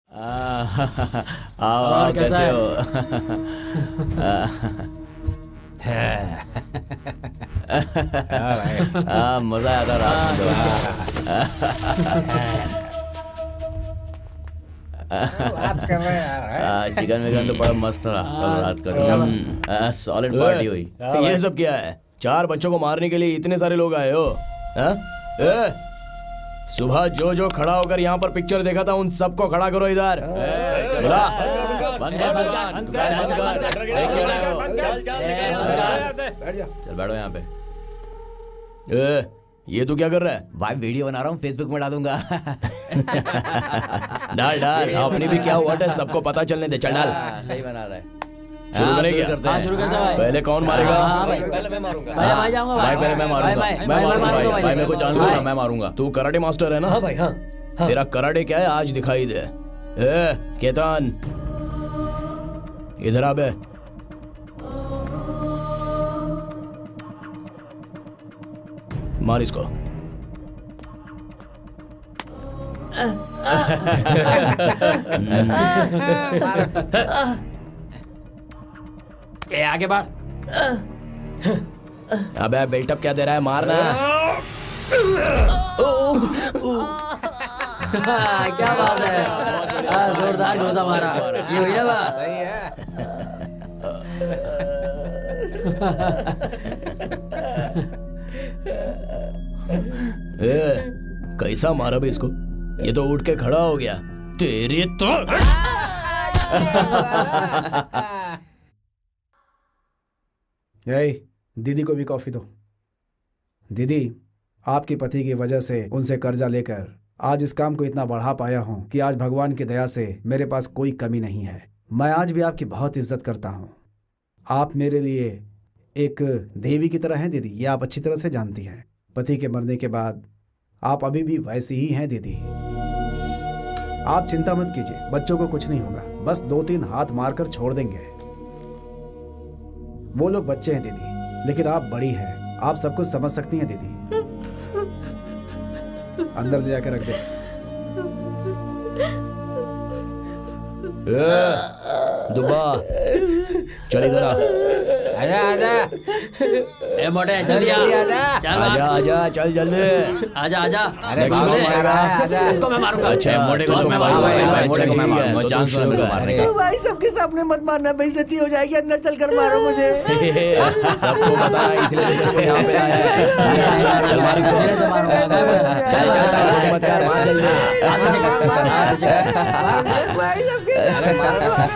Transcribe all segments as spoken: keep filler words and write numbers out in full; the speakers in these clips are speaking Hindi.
आओ आओ, कैसे हो? हाँ मजा आता रात में। चिकन विकन तो बड़ा मस्त था कल रात का, सॉलिड पार्टी हुई। ये सब क्या है? चार बच्चों को मारने के लिए इतने सारे लोग आए हो? सुबह जो जो खड़ा होकर यहाँ पर पिक्चर देखा था उन सबको खड़ा करो इधर। चल बैठो यहाँ पे। ए, ये तू क्या कर रहा है? भाई वीडियो बना रहा हूँ, फेसबुक में डालूंगा। डाल डाल, अपनी भी क्या हुआ है सबको पता चलने दे। चल डाल। सही बना रहा है। शुरू करें क्या? हाँ शुरू करते हैं। पहले कौन मारेगा? पहले मैं मारूंगा। भाई मैं जाऊंगा भाई पहले मैं मारूंगा। मैं मारूंगा भाई। भाई मेरे को चांस दो ना, मैं मारूंगा। तू कराटे मास्टर है ना? हाँ भाई हाँ। तेरा कराटे क्या है आज दिखाई दे। ए केतन इधर आ बे। मार इसको। ए आगे बढ़। अबे बिल्टअप क्या दे रहा है? मारना। क्या बात है, जोरदार घोसा मारा। ये हुई ना बात। सही है। ए, कैसा मारा बे इसको? ये तो उठ के खड़ा हो गया। तेरे तो यही दीदी को भी कॉफी दो। दीदी, आपके पति की वजह से उनसे कर्जा लेकर आज इस काम को इतना बढ़ा पाया हूं कि आज भगवान की दया से मेरे पास कोई कमी नहीं है। मैं आज भी आपकी बहुत इज्जत करता हूं। आप मेरे लिए एक देवी की तरह हैं दीदी, ये आप अच्छी तरह से जानती हैं। पति के मरने के बाद आप अभी भी वैसी ही हैं दीदी। आप चिंता मत कीजिए, बच्चों को कुछ नहीं होगा, बस दो तीन हाथ मारकर छोड़ देंगे। वो लोग बच्चे हैं दीदी, लेकिन आप बड़ी हैं, आप सब कुछ समझ सकती हैं दीदी। अंदर ले जाकर रख दे। दुबा चल इधर आ। आजा आजा। ए मोटे जल्दी आजा। चल आजा आजा, चल जल्दी। आजा आजा। अरे इसको मारेगा? इसको मैं मारूंगा। अच्छा मोटे को मैं मारूंगा। मोटे को मैं मारूंगा। चांस शुरू कर। भाई सबके सामने मत मारना, बेइज्जती हो जाएगी। अंदर चलकर मारो मुझे। सबको पता है इसलिए तुझको यहाँ पे आया है। चल मार इसको। चल चल टाइम मत कर, मार जल्दी। भाई सबके सामने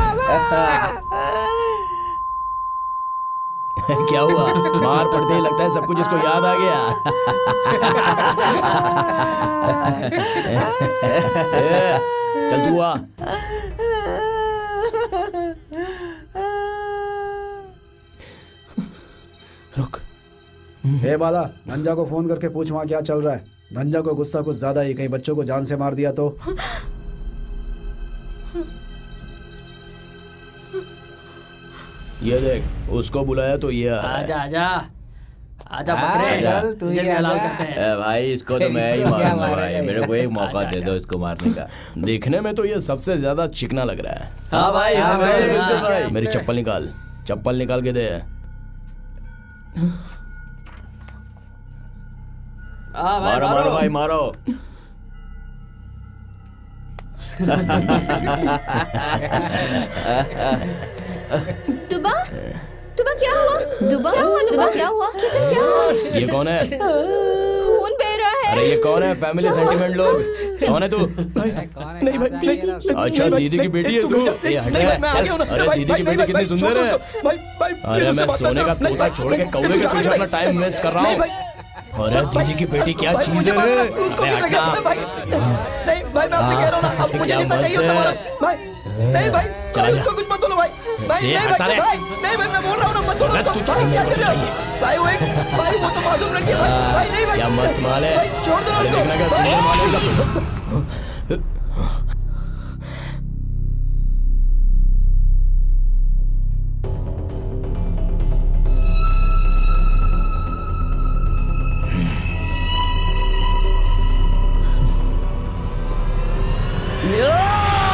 क्या हुआ? मार पड़ते ही लगता है सब कुछ इसको याद आ गया। चल तू आ। रुक। हे बाला, धंजा को फोन करके पूछ वहां क्या चल रहा है। धंजा को गुस्सा कुछ ज्यादा ही, कहीं बच्चों को जान से मार दिया तो। ये देख, उसको बुलाया तो ये आजा आजा आजा बकरे। चल तू ही लाल आजा। करते हैं। ए भाई इसको तो मैं ही मारूंगा भाई, मेरे को एक मौका दे दो इसको मारने का। देखने में तो ये सबसे ज्यादा चिकना लग रहा है। हाँ भाई हाँ हाँ भाई, भाई, हाँ। भाई। मेरी चप्पल निकाल, चप्पल निकाल के दे। हाँ भाई मारो मारो भाई मारो। दुबा दुबा क्या हुआ? दुबा क्या हुआ? दुबा क्या हुआ? कितन क्या हुआ? ये कौन है? खून बह रहा है। अरे ये कौन है? फैमिली सेंटिमेंट लोग। कौन है तू? नहीं भाई, नहीं, अच्छा दीदी की बेटी है तू? ये हट रहा। अरे दीदी की बेटी कितनी सुंदर है। अरे मैं सोने का तोता छोड़ के कौवे के पीछे अपना टाइम वेस्ट कर रहा हूँ। अरे दीदी की बेटी क्या चीज है? अरे हटना। नहीं भाई, मैं आपसे कह रहा हूँ ना, अब मुझे क्या जितना मस्त चाहिए उतना है। मारो। भाई नहीं भाई, चला जा। उसको कुछ मत बोलो भाई। भाई ये नहीं हटा भाई, ले। भाई नहीं भाई, मैं बोल रहा हूँ ना, मत बोलो अरे उसको। तू भाई चाहिए, क्या मेरे कर को रहे हो? भाई वो एक भाई वो तो मासूम लड़की है भाई। भाई नहीं भाई, क्या मस्त माल है। भाई छोड़ दो ना अरे उसको। देखना क्या सुंदर माल है। या!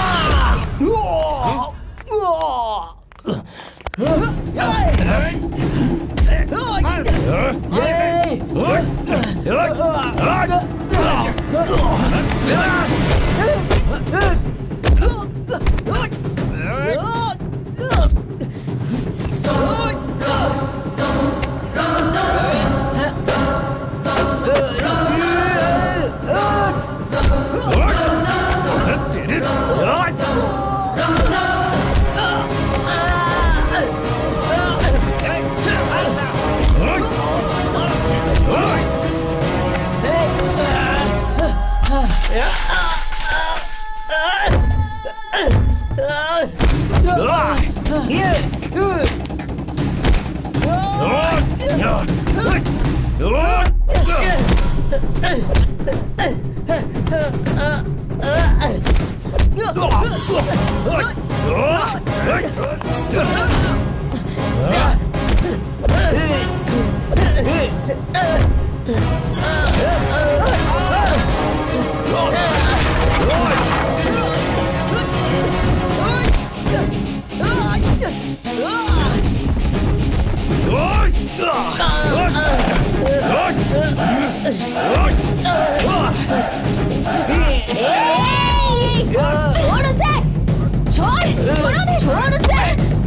छोड़ उसे, छोड़, छोड़ो नहीं, छोड़ उसे।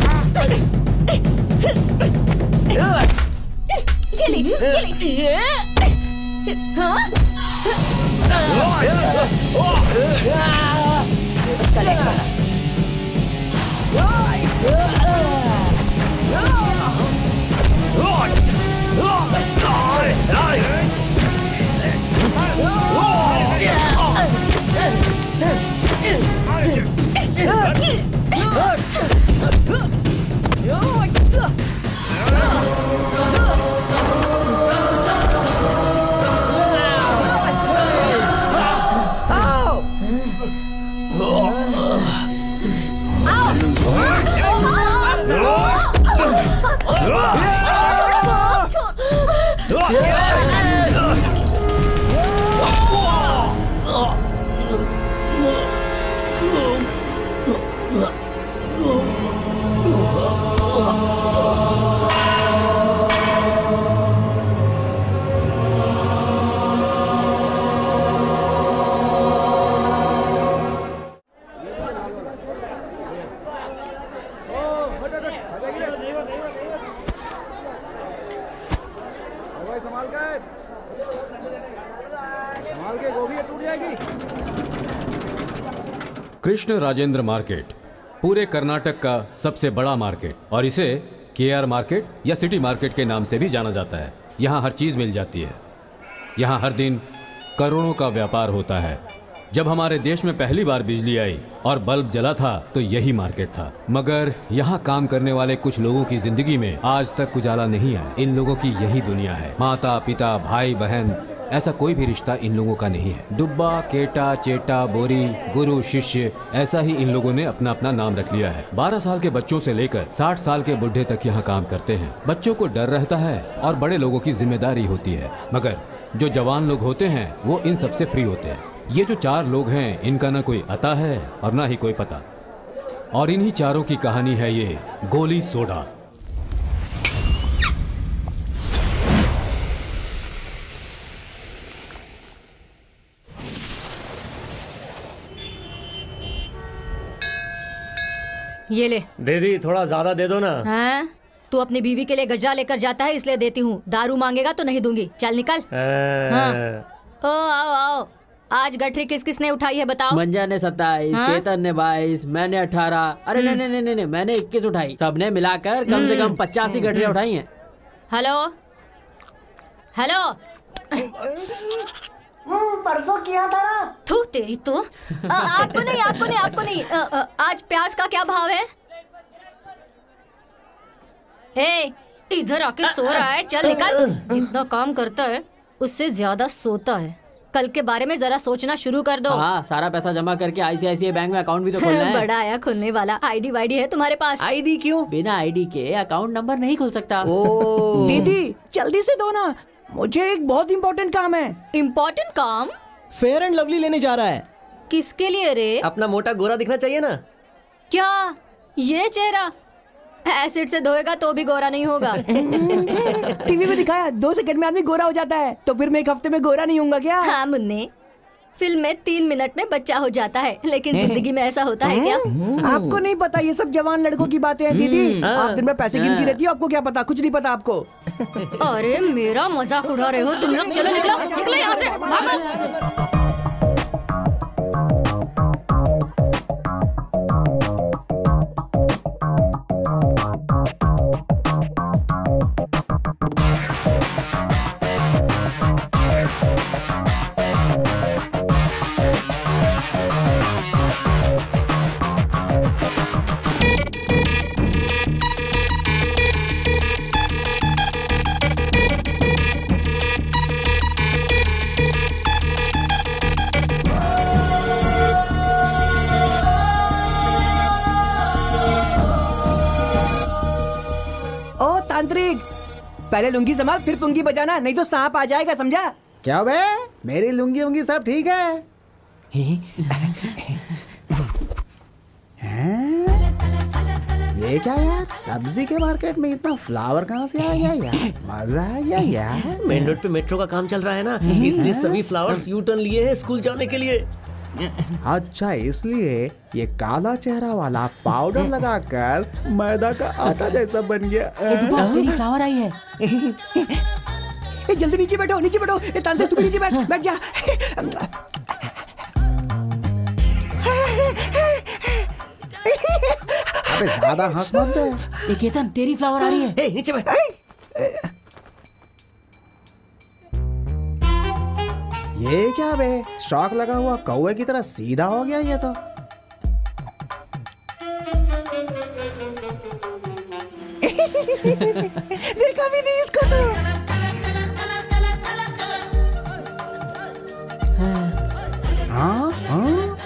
ये ले, ये ले। हाँ? उसका लेग पकड़। कृष्ण राजेंद्र मार्केट पूरे कर्नाटक का सबसे बड़ा मार्केट और इसे के आर मार्केट या सिटी मार्केट के नाम से भी जाना जाता है। यहाँ हर चीज़ मिल जाती है। यहाँ हर दिन करोड़ों का व्यापार होता है। जब हमारे देश में पहली बार बिजली आई और बल्ब जला था तो यही मार्केट था, मगर यहाँ काम करने वाले कुछ लोगों की जिंदगी में आज तक उजाला नहीं आया। इन लोगों की यही दुनिया है। माता पिता भाई बहन ऐसा कोई भी रिश्ता इन लोगों का नहीं है। डुब्बा केटा चेटा बोरी गुरु शिष्य ऐसा ही इन लोगों ने अपना अपना नाम रख लिया है। बारह साल के बच्चों से लेकर साठ साल के बुढ़े तक यहाँ काम करते हैं। बच्चों को डर रहता है और बड़े लोगों की जिम्मेदारी होती है, मगर जो जवान लोग होते हैं वो इन सबसे फ्री होते हैं। ये जो चार लोग हैं इनका ना कोई अता है और ना ही कोई पता, और इन्हीं चारों की कहानी है ये गोली सोडा। ये ले। दीदी थोड़ा ज्यादा दे दो ना। हाँ? तू अपनी बीवी के लिए गजा लेकर जाता है इसलिए देती हूँ। दारू मांगेगा तो नहीं दूंगी। चल निकल। हाँ। ओ आओ आओ। आज गठरी किस किस ने उठाई है बताओ। मंजा ने सत्ताईस, केतन ने बाईस, मैंने अठारह, अरे नहीं नहीं नहीं नहीं मैंने इक्कीस उठाई। सबने मिलाकर कम से कम पचासी गठरियाँ उठाई हैं। Hello hello. परसों किया था ना। थू तेरी तो। आ, आपको नहीं आपको नहीं आपको नहीं। आ, आ, आज प्याज का क्या भाव है? ए, इधर आके सो रहा है। चल निकल। जितना काम करता है उससे ज्यादा सोता है। कल के बारे में जरा सोचना शुरू कर दो। हाँ, सारा पैसा जमा करके आई सी आई सी आई बैंक में अकाउंट भी तो खोलना है। बड़ा आया खुलने वाला। आईडी वाईडी है तुम्हारे पास? आईडी क्यों? बिना आईडी के अकाउंट नंबर नहीं खुल सकता। ओ दीदी जल्दी से दो ना, मुझे एक बहुत इम्पोर्टेंट काम है। इम्पोर्टेंट काम? फेयर एंड लवली लेने जा रहा है। किसके लिए रे? अपना मोटा गोरा दिखना चाहिए ना। क्या ये चेहरा? एसिड से धोएगा तो भी गोरा नहीं होगा। टीवी में दिखाया दो सेकंड में आदमी गोरा हो जाता है, तो फिर मैं एक हफ्ते में गोरा नहीं होऊंगा क्या? हाँ मुन्ने, फिल्म में तीन मिनट में बच्चा हो जाता है, लेकिन जिंदगी में ऐसा होता है क्या? आपको नहीं पता, ये सब जवान लड़कों की बातें हैं दीदी। आप दिन में पैसे गिनती रहती हो, आपको क्या पता? कुछ नहीं पता आपको। अरे मेरा मजाक उड़ा रहे हो तुम लोग। चलो निकलो निकलो यहाँ से, भागो। पहले लुंगी संभाल फिर पुंगी बजाना, नहीं तो सांप आ जाएगा, समझा? क्या बे, मेरी लुंगी उंगी सब ठीक है? ये क्या यार, सब्जी के मार्केट में इतना फ्लावर कहाँ से आ गया यार? मजा आ गया यार। मेन रोड पे मेट्रो का काम चल रहा है ना, इसलिए सभी फ्लावर्स यू टर्न लिए हैं स्कूल जाने के लिए। अच्छा, इसलिए ये काला चेहरा वाला पाउडर लगाकर मैदा का आटा जैसा बन गया। तेरी फ्लावर आई है। ए, जल्दी नीचे बैठो, नीचे बैठो। ए, तांत्रिक तू भी नीचे बैठ, बैठ जा। अबे ज्यादा हंस मत दे। ए, केतन तेरी फ्लावर आ रही है। ए, नीचे बैठ। ये क्या बे, शॉक लगा हुआ कौवे की तरह सीधा हो गया ये तो। देखा भी नहीं इसको तो। हाँ हाँ,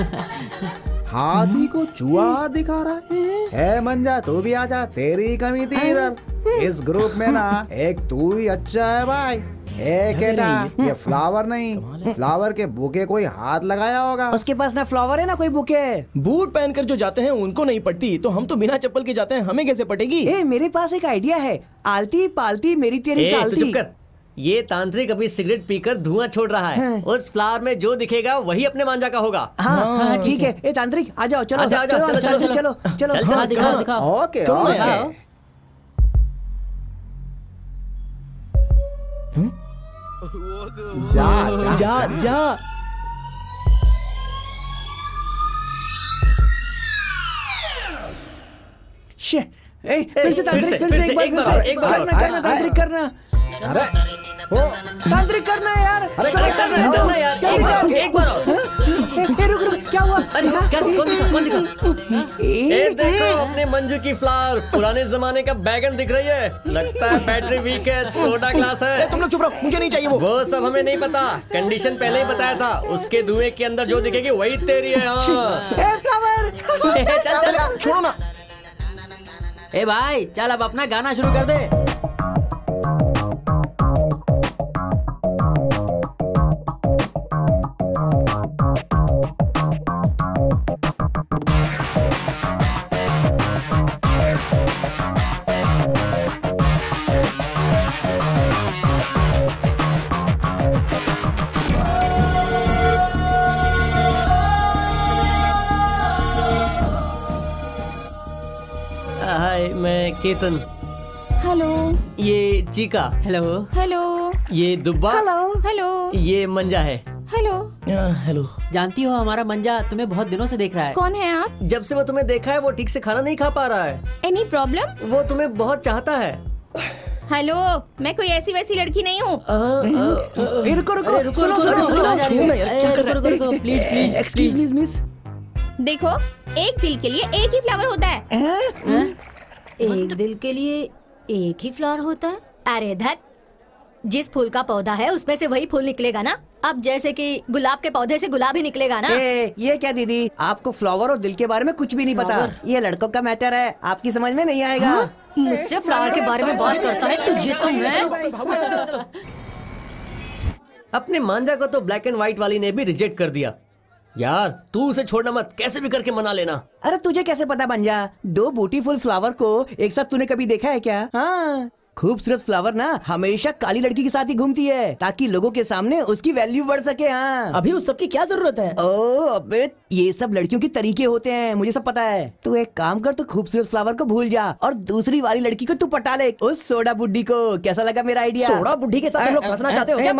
हाथी को चूहा दिखा रहा है। ए मंजा, तू भी आजा, तेरी कमी थी इधर। इस ग्रुप में ना एक तू ही अच्छा है भाई। एक है ना, ये फ्लावर नहीं, फ्लावर के बुके कोई हाथ लगाया होगा। उसके पास ना फ्लावर है ना कोई बुके। बूट पहनकर जो जाते हैं उनको नहीं पड़ती, तो हम तो बिना चप्पल के जाते हैं, हमें कैसे पटेगी? ए, मेरे पास एक आइडिया है। आलती पालती मेरी तेरी सालती। चुप कर। ये तांत्रिक अभी सिगरेट पीकर धुआं छोड़ रहा है। हाँ। उस फ्लावर में जो दिखेगा वही अपने मांझा का होगा। हाँ ठीक है। ए तांत्रिक आ जाओ, चलो चलो चलो चलो चलो चलो चलो दिखाओ दिखाओ। Okay okay. जा जा जा। शे, ए, फिर से तांत्रिक, फिर से एक बार, एक बार करना करना तांत्रिक करना। अरे ओ तांत्रिक करना यार। अरे करना करना यार, एक बार एक बार। ए, रुक रुक, क्या हुआ? अरे क्या, कौन दिखा कौन दिखा? ए देखो, अपने मंजू की फ्लावर पुराने जमाने का बैगन दिख रही है। लगता है बैटरी वीक है, सोडा ग्लास है। तुम लोग चुप रहो, मुझे नहीं चाहिए वो। वो सब हमें नहीं पता, कंडीशन पहले ही बताया था। उसके धुएं के अंदर जो दिखेगी वही तेरी है। ए फ्लावर, चल चल छोड़ो ना। ए भाई चल अब अपना गाना शुरू कर दे। हाय, मैं केतन। हेलो। ये चीका। हेलो। हेलो। ये दुब्बा। हेलो। हेलो। ये मंजा है। हेलो। हेलो। जानती हो हमारा मंजा तुम्हें बहुत दिनों से देख रहा है। कौन है आप? जब से वो तुम्हें देखा है वो ठीक से खाना नहीं खा पा रहा है। Any problem? वो तुम्हें बहुत चाहता है। हेलो, मैं कोई ऐसी वैसी लड़की नहीं हूँ। रुको रुको, रुको सुनो रुको सुनो रुको सुनो। रुको रुको please please excuse me miss. देखो, एक दिल के लिए एक ही फ्लावर होता है। एक दिल के लिए एक ही फ्लावर होता है? अरे धत, जिस फूल का पौधा है उसमें से वही फूल निकलेगा ना। अब जैसे कि गुलाब के पौधे से गुलाब ही निकलेगा ना। ए, ये क्या दीदी, आपको फ्लावर और दिल के बारे में कुछ भी नहीं पता। ये लड़कों का मैटर है, आपकी समझ में नहीं आएगा। हाँ? मुझसे फ्लावर के बारे में बात करता है तुझे तो मैं। अपने मांझा को तो ब्लैक एंड व्हाइट वाली ने भी रिजेक्ट कर दिया। यार तू उसे छोड़ना मत, कैसे भी करके मना लेना। अरे तुझे कैसे पता बंजा, दो ब्यूटीफुल फ्लावर को एक साथ तूने कभी देखा है क्या? हाँ, खूबसूरत फ्लावर ना हमेशा काली लड़की के साथ ही घूमती है ताकि लोगों के सामने उसकी वैल्यू बढ़ सके। हाँ, अभी उस सब की क्या जरूरत है? ओ अबे ये सब लड़कियों के तरीके होते हैं, मुझे सब पता है। तू एक काम कर, तू खूबसूरत फ्लावर को भूल जा और दूसरी वाली लड़की को तू पटा ले, उस सोडा बुड्ढी को। कैसा लगा मेरा आइडिया? सोडा बुड्ढी के साथ तुम लोग फंसना चाहते हो क्या?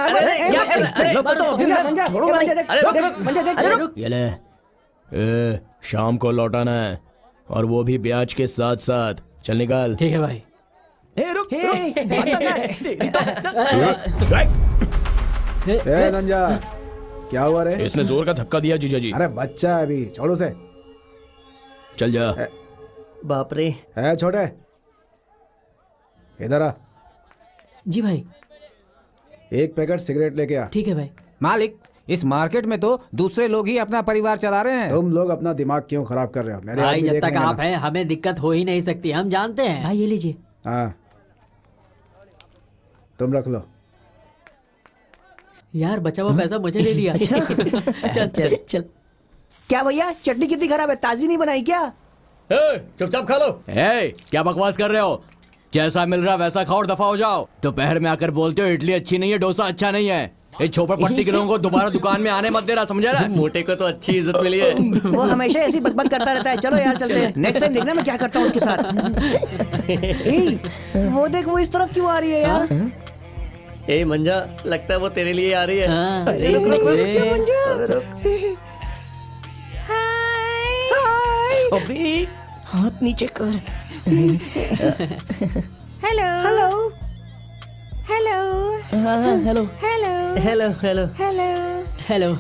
ये ले, ए, शाम को लौटाना है और वो भी ब्याज के साथ साथ। चल निकाल। ठीक है भाई। हे रुक, ए नंजा, क्या हुआ रे? इसने जोर का धक्का दिया जीजा जी। अरे बच्चा है अभी, छोड़ो से। चल जा। बाप रे। है छोटे, इधर आ। जी भाई। एक पैकेट सिगरेट लेके आ। ठीक है भाई। मालिक, इस मार्केट में तो दूसरे लोग ही अपना परिवार चला रहे हैं। तुम लोग अपना दिमाग क्यों खराब कर रहे हो? मेरे भाई आदमी जब देख तक लेंगे आप ना। हैं हमें दिक्कत हो ही नहीं सकती, हम जानते हैं। भाई ये लीजिए। हाँ, तुम रख लो। यार बचा हुआ पैसा मुझे दे दिया। चल चल चल। क्या भैया, चटनी कितनी खराब है, ताजी नहीं बनाई क्या? चुपचाप खा लो। ए, क्या बकवास कर रहे हो? जैसा मिल रहा वैसा खाओ और दफा हो जाओ। दोपहर में आकर बोलते हो इडली अच्छी नहीं है, डोसा अच्छा नहीं है। इस छोपर पट्टी के लोगों को दोबारा दुकान में आने मत दे रहा, समझा रहा? मोटे को तो अच्छी इज्जत मिली है। वो हमेशा ऐसी बकबक करता रहता है। चलो यार चलते हैं, नेक्स्ट टाइम देखना मैं क्या करता हूँ उसके साथ। ए, वो देख, वो इस तरफ क्यों आ रही है यार? ए मंजा, लगता है वो तेरे लिए आ रही है। हाँ। अरे रुक, रुक, रुक, रुक, रुक, रुक। अभी हाथ नीचे कर। हेलो हेलो हेलो हाँ हाँ hello hello hello hello hello hello.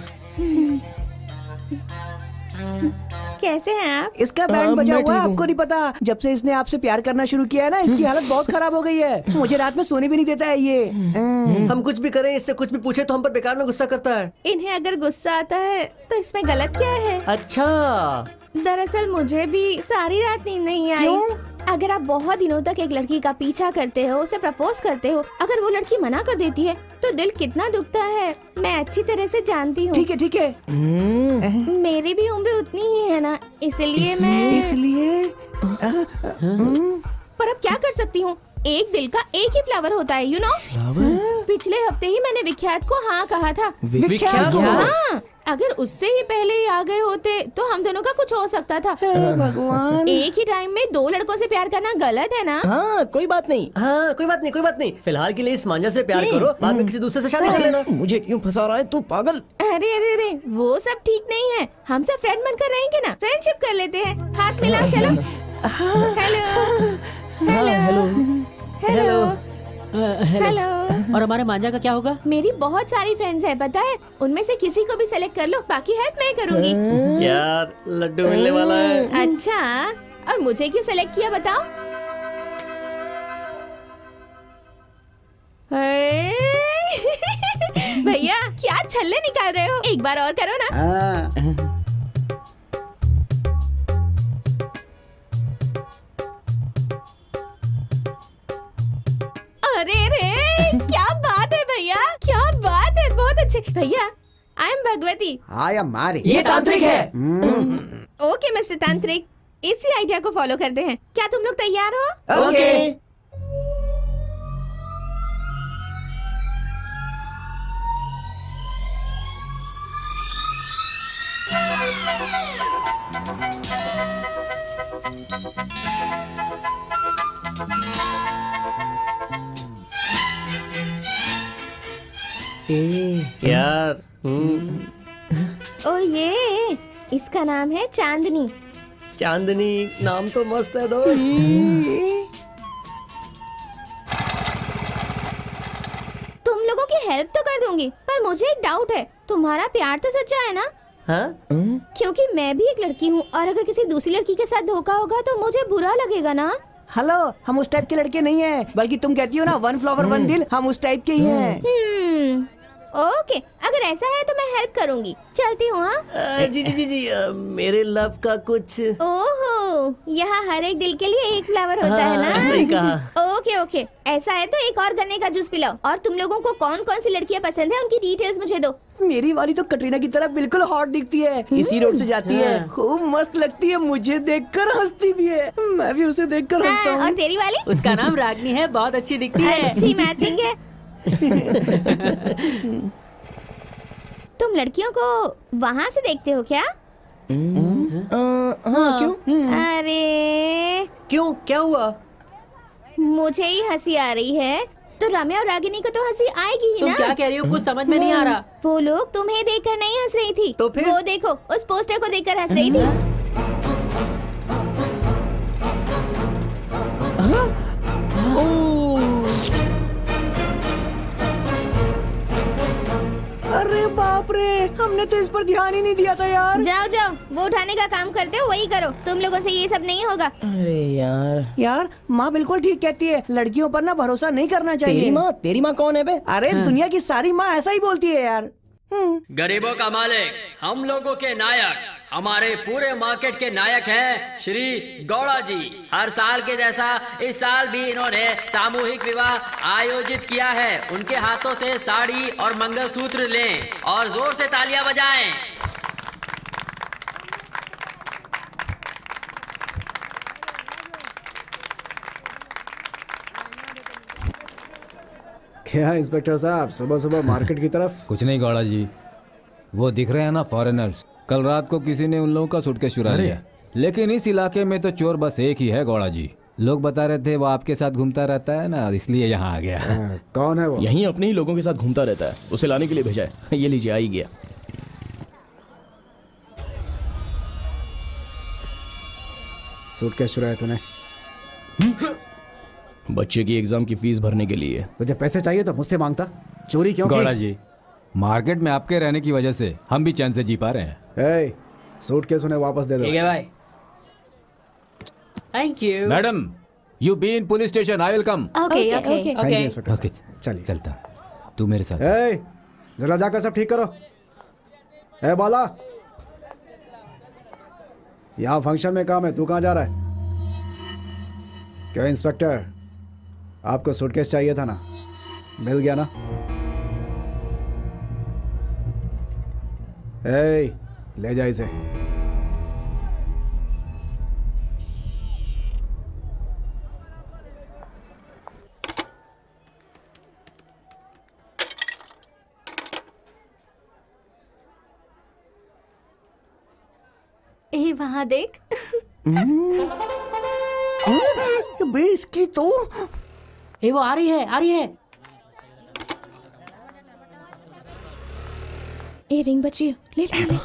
कैसे हैं आप? इसका बैंड बजा हुआ है, आपको नहीं पता। जब से इसने आपसे प्यार करना शुरू किया है ना, इसकी हालत बहुत खराब हो गई है। मुझे रात में सोने भी नहीं देता है ये। हम कुछ भी करें, इससे कुछ भी पूछे तो हम पर बेकार में गुस्सा करता है। इन्हें अगर गुस्सा आता है तो इसमें गलत क्या है? अच्छा, दरअसल मुझे भी सारी रात नींद नहीं आई। अगर आप बहुत दिनों तक एक लड़की का पीछा करते हो, उसे प्रपोज करते हो, अगर वो लड़की मना कर देती है तो दिल कितना दुखता है, मैं अच्छी तरह से जानती हूँ। ठीक है ठीक है। मेरी भी उम्र उतनी ही है ना, इसलिए मैं इसलिए पर अब क्या कर सकती हूँ? एक दिल का एक ही फ्लावर होता है, यू नो। पिछले हफ्ते ही मैंने विख्यात को हाँ कहा था। विख्यात को? हाँ, अगर उससे ही पहले ही आ गए होते तो हम दोनों का कुछ हो सकता था। भगवान, एक ही टाइम में दो लड़कों से प्यार करना गलत है ना? हाँ कोई बात नहीं। हाँ कोई बात नहीं, कोई बात नहीं। फिलहाल के लिए इस मांझा से प्यार करो, बाद में किसी दूसरे से शादी कर लेना। मुझे क्यों फंसा रहा है तू, पागल? अरे अरे अरे, वो सब ठीक नहीं है। हम सब फ्रेंड बनकर रहेंगे ना, फ्रेंडशिप कर लेते हैं। हाथ मिलाओ, चलो। Hello hello hello hello. और हमारे मांझा का क्या होगा? मेरी बहुत सारी फ्रेंड्स हैं, पता है। उनमें से किसी को भी सेलेक्ट कर लो, बाकी हेल्प मैं करूंगी। यार लड्डू मिलने वाला है। अच्छा, और मुझे क्यों सेलेक्ट किया बताओ? भैया क्या छल्ले निकाल रहे हो? एक बार और करो ना। अरे रे, क्या बात है भैया, क्या बात है, बहुत अच्छे। भैया आई एम भगवती। हाँ या मारी, ये तांत्रिक है। ओके मिस्टर तांत्रिक, इसी आइडिया को फॉलो करते हैं। क्या तुम लोग तैयार हो? ओके। ए, यार ओ ये, इसका नाम है चांदनी। चांदनी, नाम तो मस्त है दोस्त। तुम लोगों की हेल्प तो कर दूंगी, पर मुझे एक डाउट है, तुम्हारा प्यार तो सच्चा है ना? हाँ? क्योंकि मैं भी एक लड़की हूँ और अगर किसी दूसरी लड़की के साथ धोखा होगा तो मुझे बुरा लगेगा ना? हेलो, हम उस टाइप के लड़के नहीं हैं, बल्कि तुम कहती हो ना वन फ्लावर वन दिल, हम उस टाइप के ही हैं। हम्म, ओके, अगर ऐसा है तो मैं हेल्प करूंगी। चलती हूँ। हाँ जी जी जी जी, आ, मेरे लव का कुछ। ओहो, ओह, यहाँ हर एक दिल के लिए एक फ्लावर होता है ना? सही कहा। ओके ओके, ऐसा है तो एक और गन्ने का जूस पिलाओ। और तुम लोगों को कौन कौन सी लड़कियाँ पसंद है उनकी डिटेल्स मुझे दो। मेरी वाली तो कटरीना की तरह बिल्कुल हॉट दिखती है, इसी रोड से जाती है, खूब मस्त लगती है, मुझे देखकर हंसती भी है, मैं भी उसे देखकर हंसता हूँ। और तेरी वाली? उसका नाम रागनी है, बहुत अच्छी दिखती है। अच्छी मैचिंग है। तुम लड़कियों को वहाँ से देखते हो क्या? हाँ, क्यों? अरे क्यों, क्या हुआ? मुझे ही हंसी आ रही है, तो रम्या और रागिनी को तो हंसी आएगी ही तुम ना? क्या कह रही हो? कुछ समझ में नहीं आ रहा। वो लोग तुम्हें देखकर नहीं हंस रही थी, तो फिर? वो देखो उस पोस्टर को देखकर हंस रही थी। अरे बाप रे, हमने तो इस पर ध्यान ही नहीं दिया था यार। जाओ जाओ, वो उठाने का काम करते हो वही करो, तुम लोगों से ये सब नहीं होगा। अरे यार यार माँ बिल्कुल ठीक कहती है, लड़कियों पर ना भरोसा नहीं करना चाहिए। तेरी माँ तेरी माँ कौन है बे? अरे दुनिया की सारी माँ ऐसा ही बोलती है यार। गरीबों का मालिक, हम लोगों के नायक, हमारे पूरे मार्केट के नायक हैं श्री गौड़ा जी। हर साल के जैसा इस साल भी इन्होंने सामूहिक विवाह आयोजित किया है। उनके हाथों से साड़ी और मंगलसूत्र लें और जोर से तालियां बजाएं। क्या इंस्पेक्टर साहब, सुबह सुबह मार्केट की तरफ? कुछ नहीं गौड़ा जी, वो दिख रहे हैं ना फॉरेनर्स। कल रात को किसी ने उन लोगों का सूटकेस चुरा लिया, लेकिन इस इलाके में तो चोर बस एक ही है गौड़ा जी। लोग बता रहे थे वो आपके साथ घूमता रहता है ना, इसलिए यहाँ आ गया। आ, कौन है वो? यहीं अपने ही लोगों के साथ घूमता रहता है, उसे लाने के लिए भेजा है। ये लीजिए, आ ही गया। सूटकेस चुराया तूने? बच्चे की एग्जाम की फीस भरने के लिए। तुझे पैसे चाहिए तो मुझसे मांगता, चोरी क्यों की? गौड़ा जी, मार्केट में आपके रहने की वजह से हम भी चैन से जी पा रहे हैं। ए, सूटकेस उन्हें वापस दे दो। ठीक है भाई। Thank you. Madam, you be in police station, I will come. Okay okay thank you inspector okay, साहब। चलिए चलता, तू मेरे साथ। ए, जरा जाकर सब ठीक करो। ए बाला, यहाँ फंक्शन में काम है, तू कहाँ जा रहा है? क्यों इंस्पेक्टर, आपको सूटकेस चाहिए था ना, मिल गया ना? ए, ले जा इसे। ए वहाँ देख। बे इसकी तो ए वो आ रही है, आ रही है। ए रिंग बची है, ले ले ले।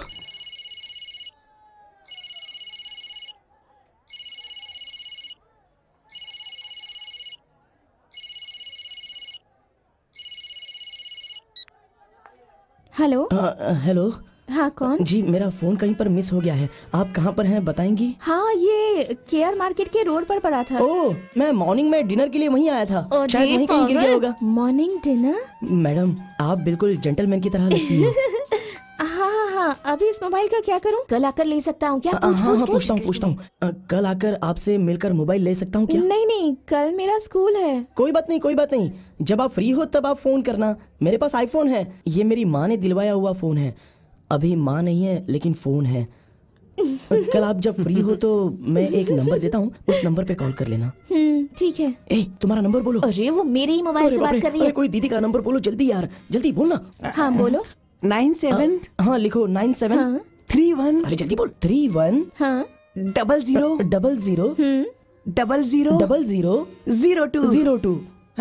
Hello hello. हाँ कौन? जी मेरा फोन कहीं पर मिस हो गया है, आप कहाँ पर हैं बताएंगी? हाँ ये केआर मार्केट के रोड पर पड़ा था। ओह, मैं मॉर्निंग में डिनर के लिए वहीं आया था, ओ, शायद वहीं कहीं गिर गया होगा। Morning dinner? मैडम आप बिल्कुल जेंटलमैन की तरह लगती हैं। हाँ हाँ हाँ, अभी इस मोबाइल का क्या करूँ? कल आकर ले सकता हूँ क्या? हाँ हाँ पूछता हूँ पूछता हूँ कल आकर आपसे मिलकर मोबाइल ले सकता हूँ क्या? नहीं नहीं, कल मेरा स्कूल है। कोई बात नहीं कोई बात नहीं, जब आप फ्री हो तब आप फोन करना, मेरे पास आईफोन है, ये मेरी माँ ने दिलवाया हुआ फोन है। अभी माँ नहीं है लेकिन फोन है। कल आप जब फ्री हो तो मैं एक नंबर देता हूँ, उस नंबर पे कॉल कर लेना। हम्म ठीक है। ए तुम्हारा नंबर बोलो। अरे वो मेरे ही मोबाइल से बात कर रही है। अरे कोई दीदी का नंबर बोलो जल्दी यार, जल्दी बोलना। हाँ बोलो। नाइन सेवन हाँ लिखो नाइन सेवन थ्री वन। अरे जल्दी बोल। थ्री वन हाँ double zero double zero double zero double zero zero two zero two.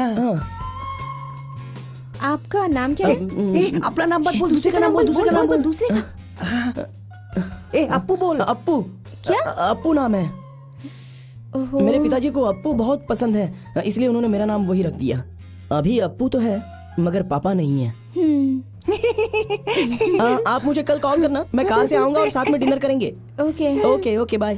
आपका नाम क्या है? ए, अपना नाम मत बोल, दूसरे का नाम बोल, दूसरे का नाम बोल। दूसरे का। ए अप्पू बोल। अप्पू। क्या? अप्पू नाम है। ओहो। मेरे पिताजी को अप्पू बहुत पसंद है, इसलिए उन्होंने मेरा नाम वही रख दिया। अभी अप्पू तो है मगर पापा नहीं है। आ, आप मुझे कल कॉल करना, मैं कार से आऊंगा और साथ में डिनर करेंगे। Okay okay okay bye.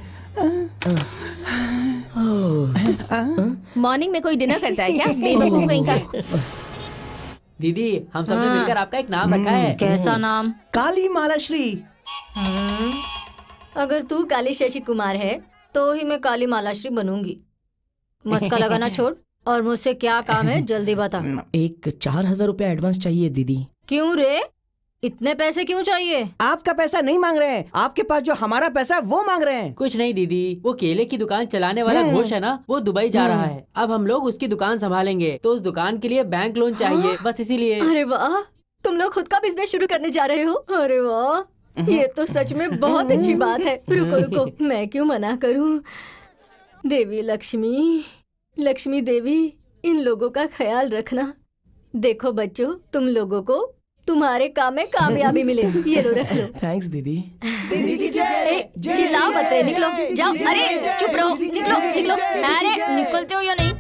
Morning में कोई डिनर करता है क्या? बेवकूफ कहीं का। दीदी हम सबने मिलकर आपका एक नाम रखा है। कैसा नाम? काली मालाश्री। अगर तू काली शशि कुमार है तो ही मैं काली मालाश्री बनूंगी। मस्का लगाना छोड़ और मुझसे क्या काम है जल्दी बता। एक चार हजार रुपया एडवांस चाहिए दीदी। क्यों रे, इतने पैसे क्यों चाहिए? आपका पैसा नहीं मांग रहे हैं, आपके पास जो हमारा पैसा है वो मांग रहे हैं। कुछ नहीं दीदी, वो केले की दुकान चलाने वाला घोष है ना, वो दुबई जा रहा है। अब हम लोग उसकी दुकान संभालेंगे, तो उस दुकान के लिए बैंक लोन चाहिए, बस इसीलिए। अरे वाह, तुम लोग खुद का बिजनेस शुरू करने जा रहे हो? अरे वाह, ये तो सच में बहुत अच्छी बात है। रुको रुको, मैं क्यों मना करूं। देवी लक्ष्मी, लक्ष्मी देवी, इन लोगों का ख्याल रखना। देखो बच्चों, तुम लोगों को तुम्हारे काम में कामयाबी मिले। ये लो, रख लो। थैंक्स दीदी। दीदी जय। चिल्लाओ मत रे, निकलो जाओ। अरे चुप रहो, निकलो निकलो। अरे निकलते हो या नहीं?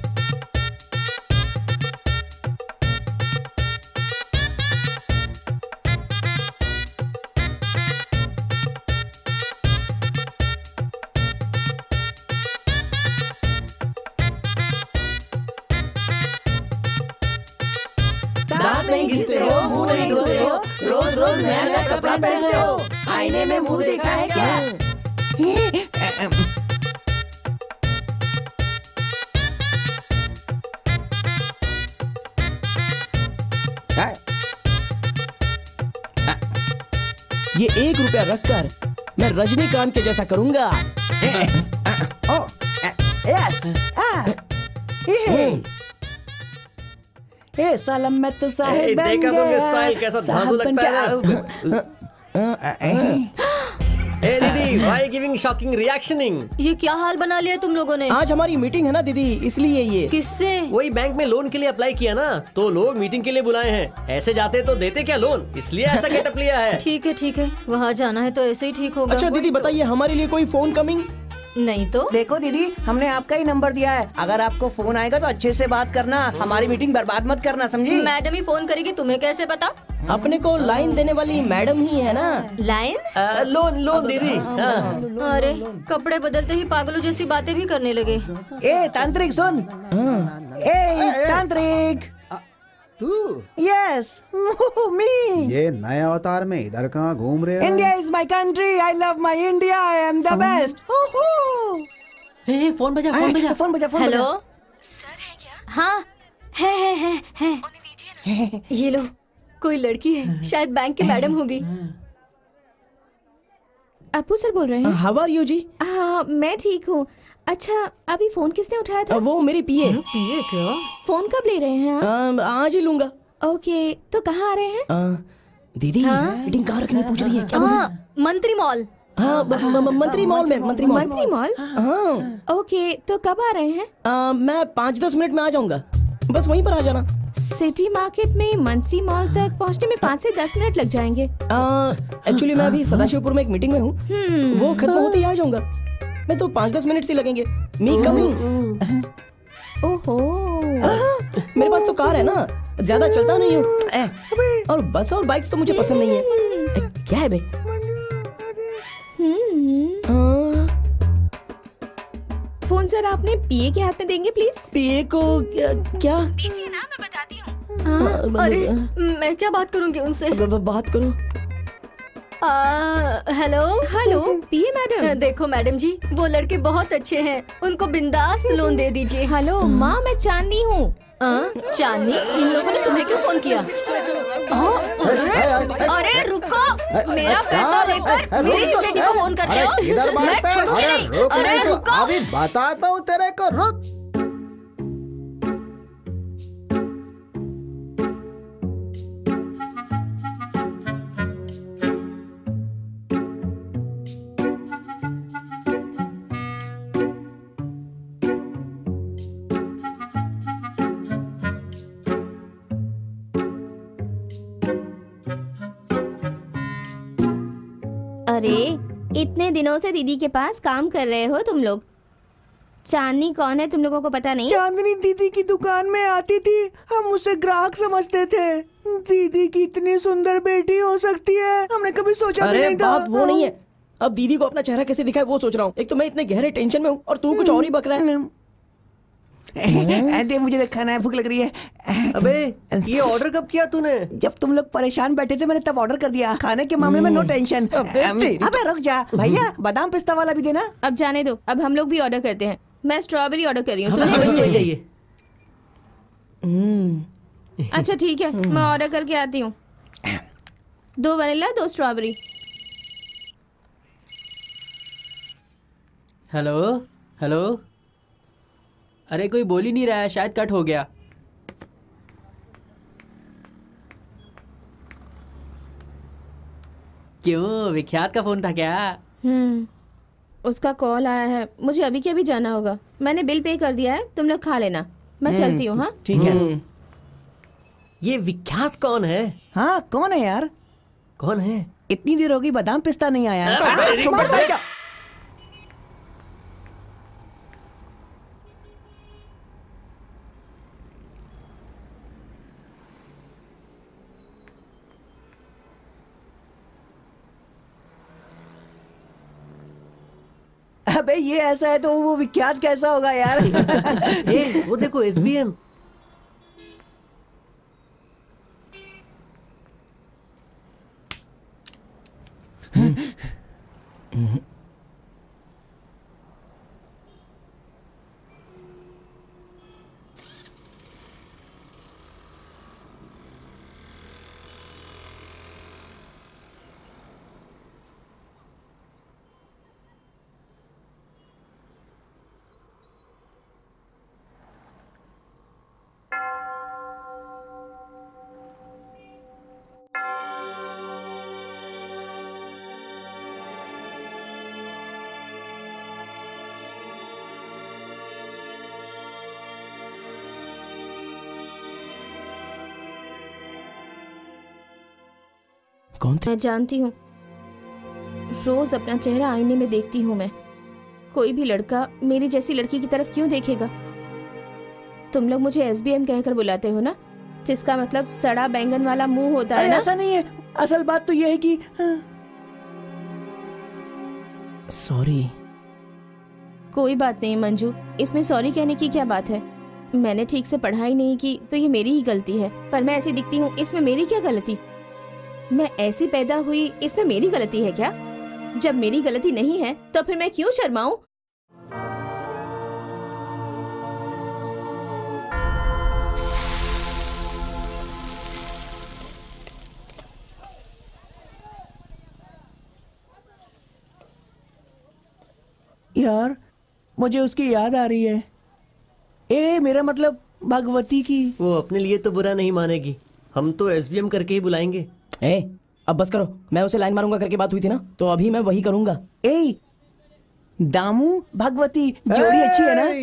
दांत नहीं घिसते हो, मुंह नहीं धोते हो, रोज रोज नया नया कपड़ा पहनते हो, आईने में मुंह देखा है क्या? ये एक रुपया रखकर मैं रजनीकांत के जैसा करूंगा। ओ, यस, ए साला मैं तो साहिब बन देखा तुमने गया। स्टाइल कैसा धांसू लगता है। ए दीदी, व्हाई गिविंग शॉकिंग रिएक्शनिंग? ये क्या हाल बना लिया तुम लोगों ने? आज हमारी मीटिंग है ना दीदी, इसलिए ये। किससे? वही बैंक में लोन के लिए अप्लाई किया ना, तो लोग मीटिंग के लिए बुलाए हैं। ऐसे जाते तो देते क्या लोन, इसलिए ऐसा गेटअप लिया है। ठीक है ठीक है, वहाँ जाना है तो ऐसे ही ठीक होगा। अच्छा दीदी बताइए, हमारे लिए कोई फोन कमिंग? नहीं तो देखो दीदी, हमने आपका ही नंबर दिया है, अगर आपको फोन आएगा तो अच्छे से बात करना, हमारी मीटिंग बर्बाद मत करना, समझी? मैडम ही फोन करेगी, तुम्हें कैसे पता? अपने को लाइन देने वाली मैडम ही है ना। लाइन? आ, लोन लोन दीदी। अरे कपड़े बदलते ही पागलों जैसी बातें भी करने लगे। ए तांत्रिक सुन, ए तांत्रिक, तू? Yes, me. ये नए अवतार में इधर कहाँ घूम रहे हो? India is my country, I love my India, I am the best. ए, फोन बजा फोन बजा फोन बजा फोन हेलो बजा। सर है क्या? हाँ है है है है। उन्हें दीजिए ना। ये लो, कोई लड़की है, शायद बैंक की मैडम होगी। अप्पू सर बोल रहे हैं? हाउ आर यू जी? हाँ मैं ठीक हूँ। अच्छा, अभी फोन किसने उठाया था? वो मेरी पीए। पीए क्या? फोन कब ले रहे हैं आप? आज ही लूंगा। ओके, तो कहाँ आ रहे हैं? आ, दीदी मीटिंग कहाँ रखनी पूछ रही है क्या? हाँ, मंत्री मॉल। हाँ, ब- ब- मंत्री मॉल में। मंत्री मॉल। मंत्री मॉल? हाँ। ओके, तो कब आ रहे हैं? आ, मैं पाँच दस मिनट में आ जाऊंगा, बस वहीं पर आ जाना। सिटी मार्केट में मंत्री मॉल तक पहुंचने में पाँच से दस मिनट लग जाएंगे। एक्चुअली मैं अभी सदाशिवपुर में एक मीटिंग में हूँ, वो खत्म होते ही आ जाऊंगा। मैं तो पाँच दस मिनट से लगेंगे। Me coming. ओहो, मेरे पास तो कार है ना, ज्यादा चलता नहीं हूँ, और बस और बाइक्स तो मुझे पसंद नहीं है। ए, क्या है बे? फोन सर आपने पीए के हाथ में देंगे प्लीज? पीए को क्या? क्या? दीजिए ना, मैं बताती हूँ। अरे मैं क्या बात करूंगी उनसे? ब- ब- बात करो। आ, हेलो हेलो पीए मैडम। देखो मैडम जी, वो लड़के बहुत अच्छे हैं, उनको बिंदास लोन दे दीजिए। हेलो माँ, मैं चांदनी हूँ। चांदनी? इन लोगों ने तुम्हें क्यों फोन किया? आ, अरे अरे रुको, मेरा पैसा लेकर मेरी बेटी को फोन करते हो? इधर मैं मारते हैं। छोड़ूंगी अरे नहीं। रुक, अरे रुक, रुको। अभी बताता हूँ तेरे को, रुक। अरे इतने दिनों से दीदी के पास काम कर रहे हो तुम लोग। चांदनी कौन है तुम लोगों को पता नहीं? चांदनी दीदी की दुकान में आती थी, हम उसे ग्राहक समझते थे। दीदी की इतनी सुंदर बेटी हो सकती है, हमने कभी सोचा भी अरे नहीं था। बात वो नहीं है, अब दीदी को अपना चेहरा कैसे दिखाए वो सोच रहा हूँ। एक तो मैं इतने गहरे टेंशन में हूँ और तू कुछ और ही बक रहा है। दे मुझे खाना है, भूख लग रही है। अबे ये ऑर्डर कब किया तूने? जब तुम लोग परेशान बैठे थे मैंने तब ऑर्डर कर दिया। खाने के मामले में नो टेंशन। अबे रुक जा भैया, बादाम पिस्ता वाला भी देना। अब जाने दो, अब हम लोग भी ऑर्डर करते हैं। मैं स्ट्रॉबेरी ऑर्डर कर रही हूँ। तुम्हें वही चाहिए? अच्छा ठीक है, मैं ऑर्डर करके आती हूँ। दो वनीला, दो स्ट्रॉबेरी। हेलो हेलो, अरे कोई बोल ही नहीं रहा है, शायद कट हो गया। क्यों, विख्यात का फोन था क्या? हम्म, उसका कॉल आया है, मुझे अभी के अभी जाना होगा। मैंने बिल पे कर दिया है, तुम लोग खा लेना, मैं चलती हूँ। हाँ ठीक है। ये विख्यात कौन है? हाँ कौन है यार? कौन है? इतनी देर होगी बादाम पिस्ता नहीं आया। अबे ये ऐसा है तो वो विख्यात कैसा होगा यार? ए, वो देखो एस बी एम। कौन थे? मैं जानती हूँ, रोज अपना चेहरा आईने में देखती हूँ मैं। कोई भी लड़का मेरी जैसी लड़की की तरफ क्यों देखेगा? तुम लोग मुझे एस बी एम कहकर बुलाते हो ना, जिसका मतलब सड़ा बैंगन वाला मुंह होता है ना? ऐसा नहीं है, असल बात तो यह है कि सॉरी। कोई बात नहीं मंजू, इसमें सॉरी कहने की क्या बात है? मैंने ठीक से पढ़ाई नहीं की तो ये मेरी ही गलती है, पर मैं ऐसी दिखती हूँ, इसमें मेरी क्या गलती? मैं ऐसी पैदा हुई, इसमें मेरी गलती है क्या? जब मेरी गलती नहीं है तो फिर मैं क्यों शर्माऊं? यार मुझे उसकी याद आ रही है। ए मेरा मतलब भगवती की। वो अपने लिए तो बुरा नहीं मानेगी, हम तो एस बी एम करके ही बुलाएंगे। ए, अब बस करो, मैं उसे लाइन मारूंगा करके बात हुई थी ना, तो अभी मैं वही करूंगा। ए, दामू भगवती जोड़ी अच्छी है ना?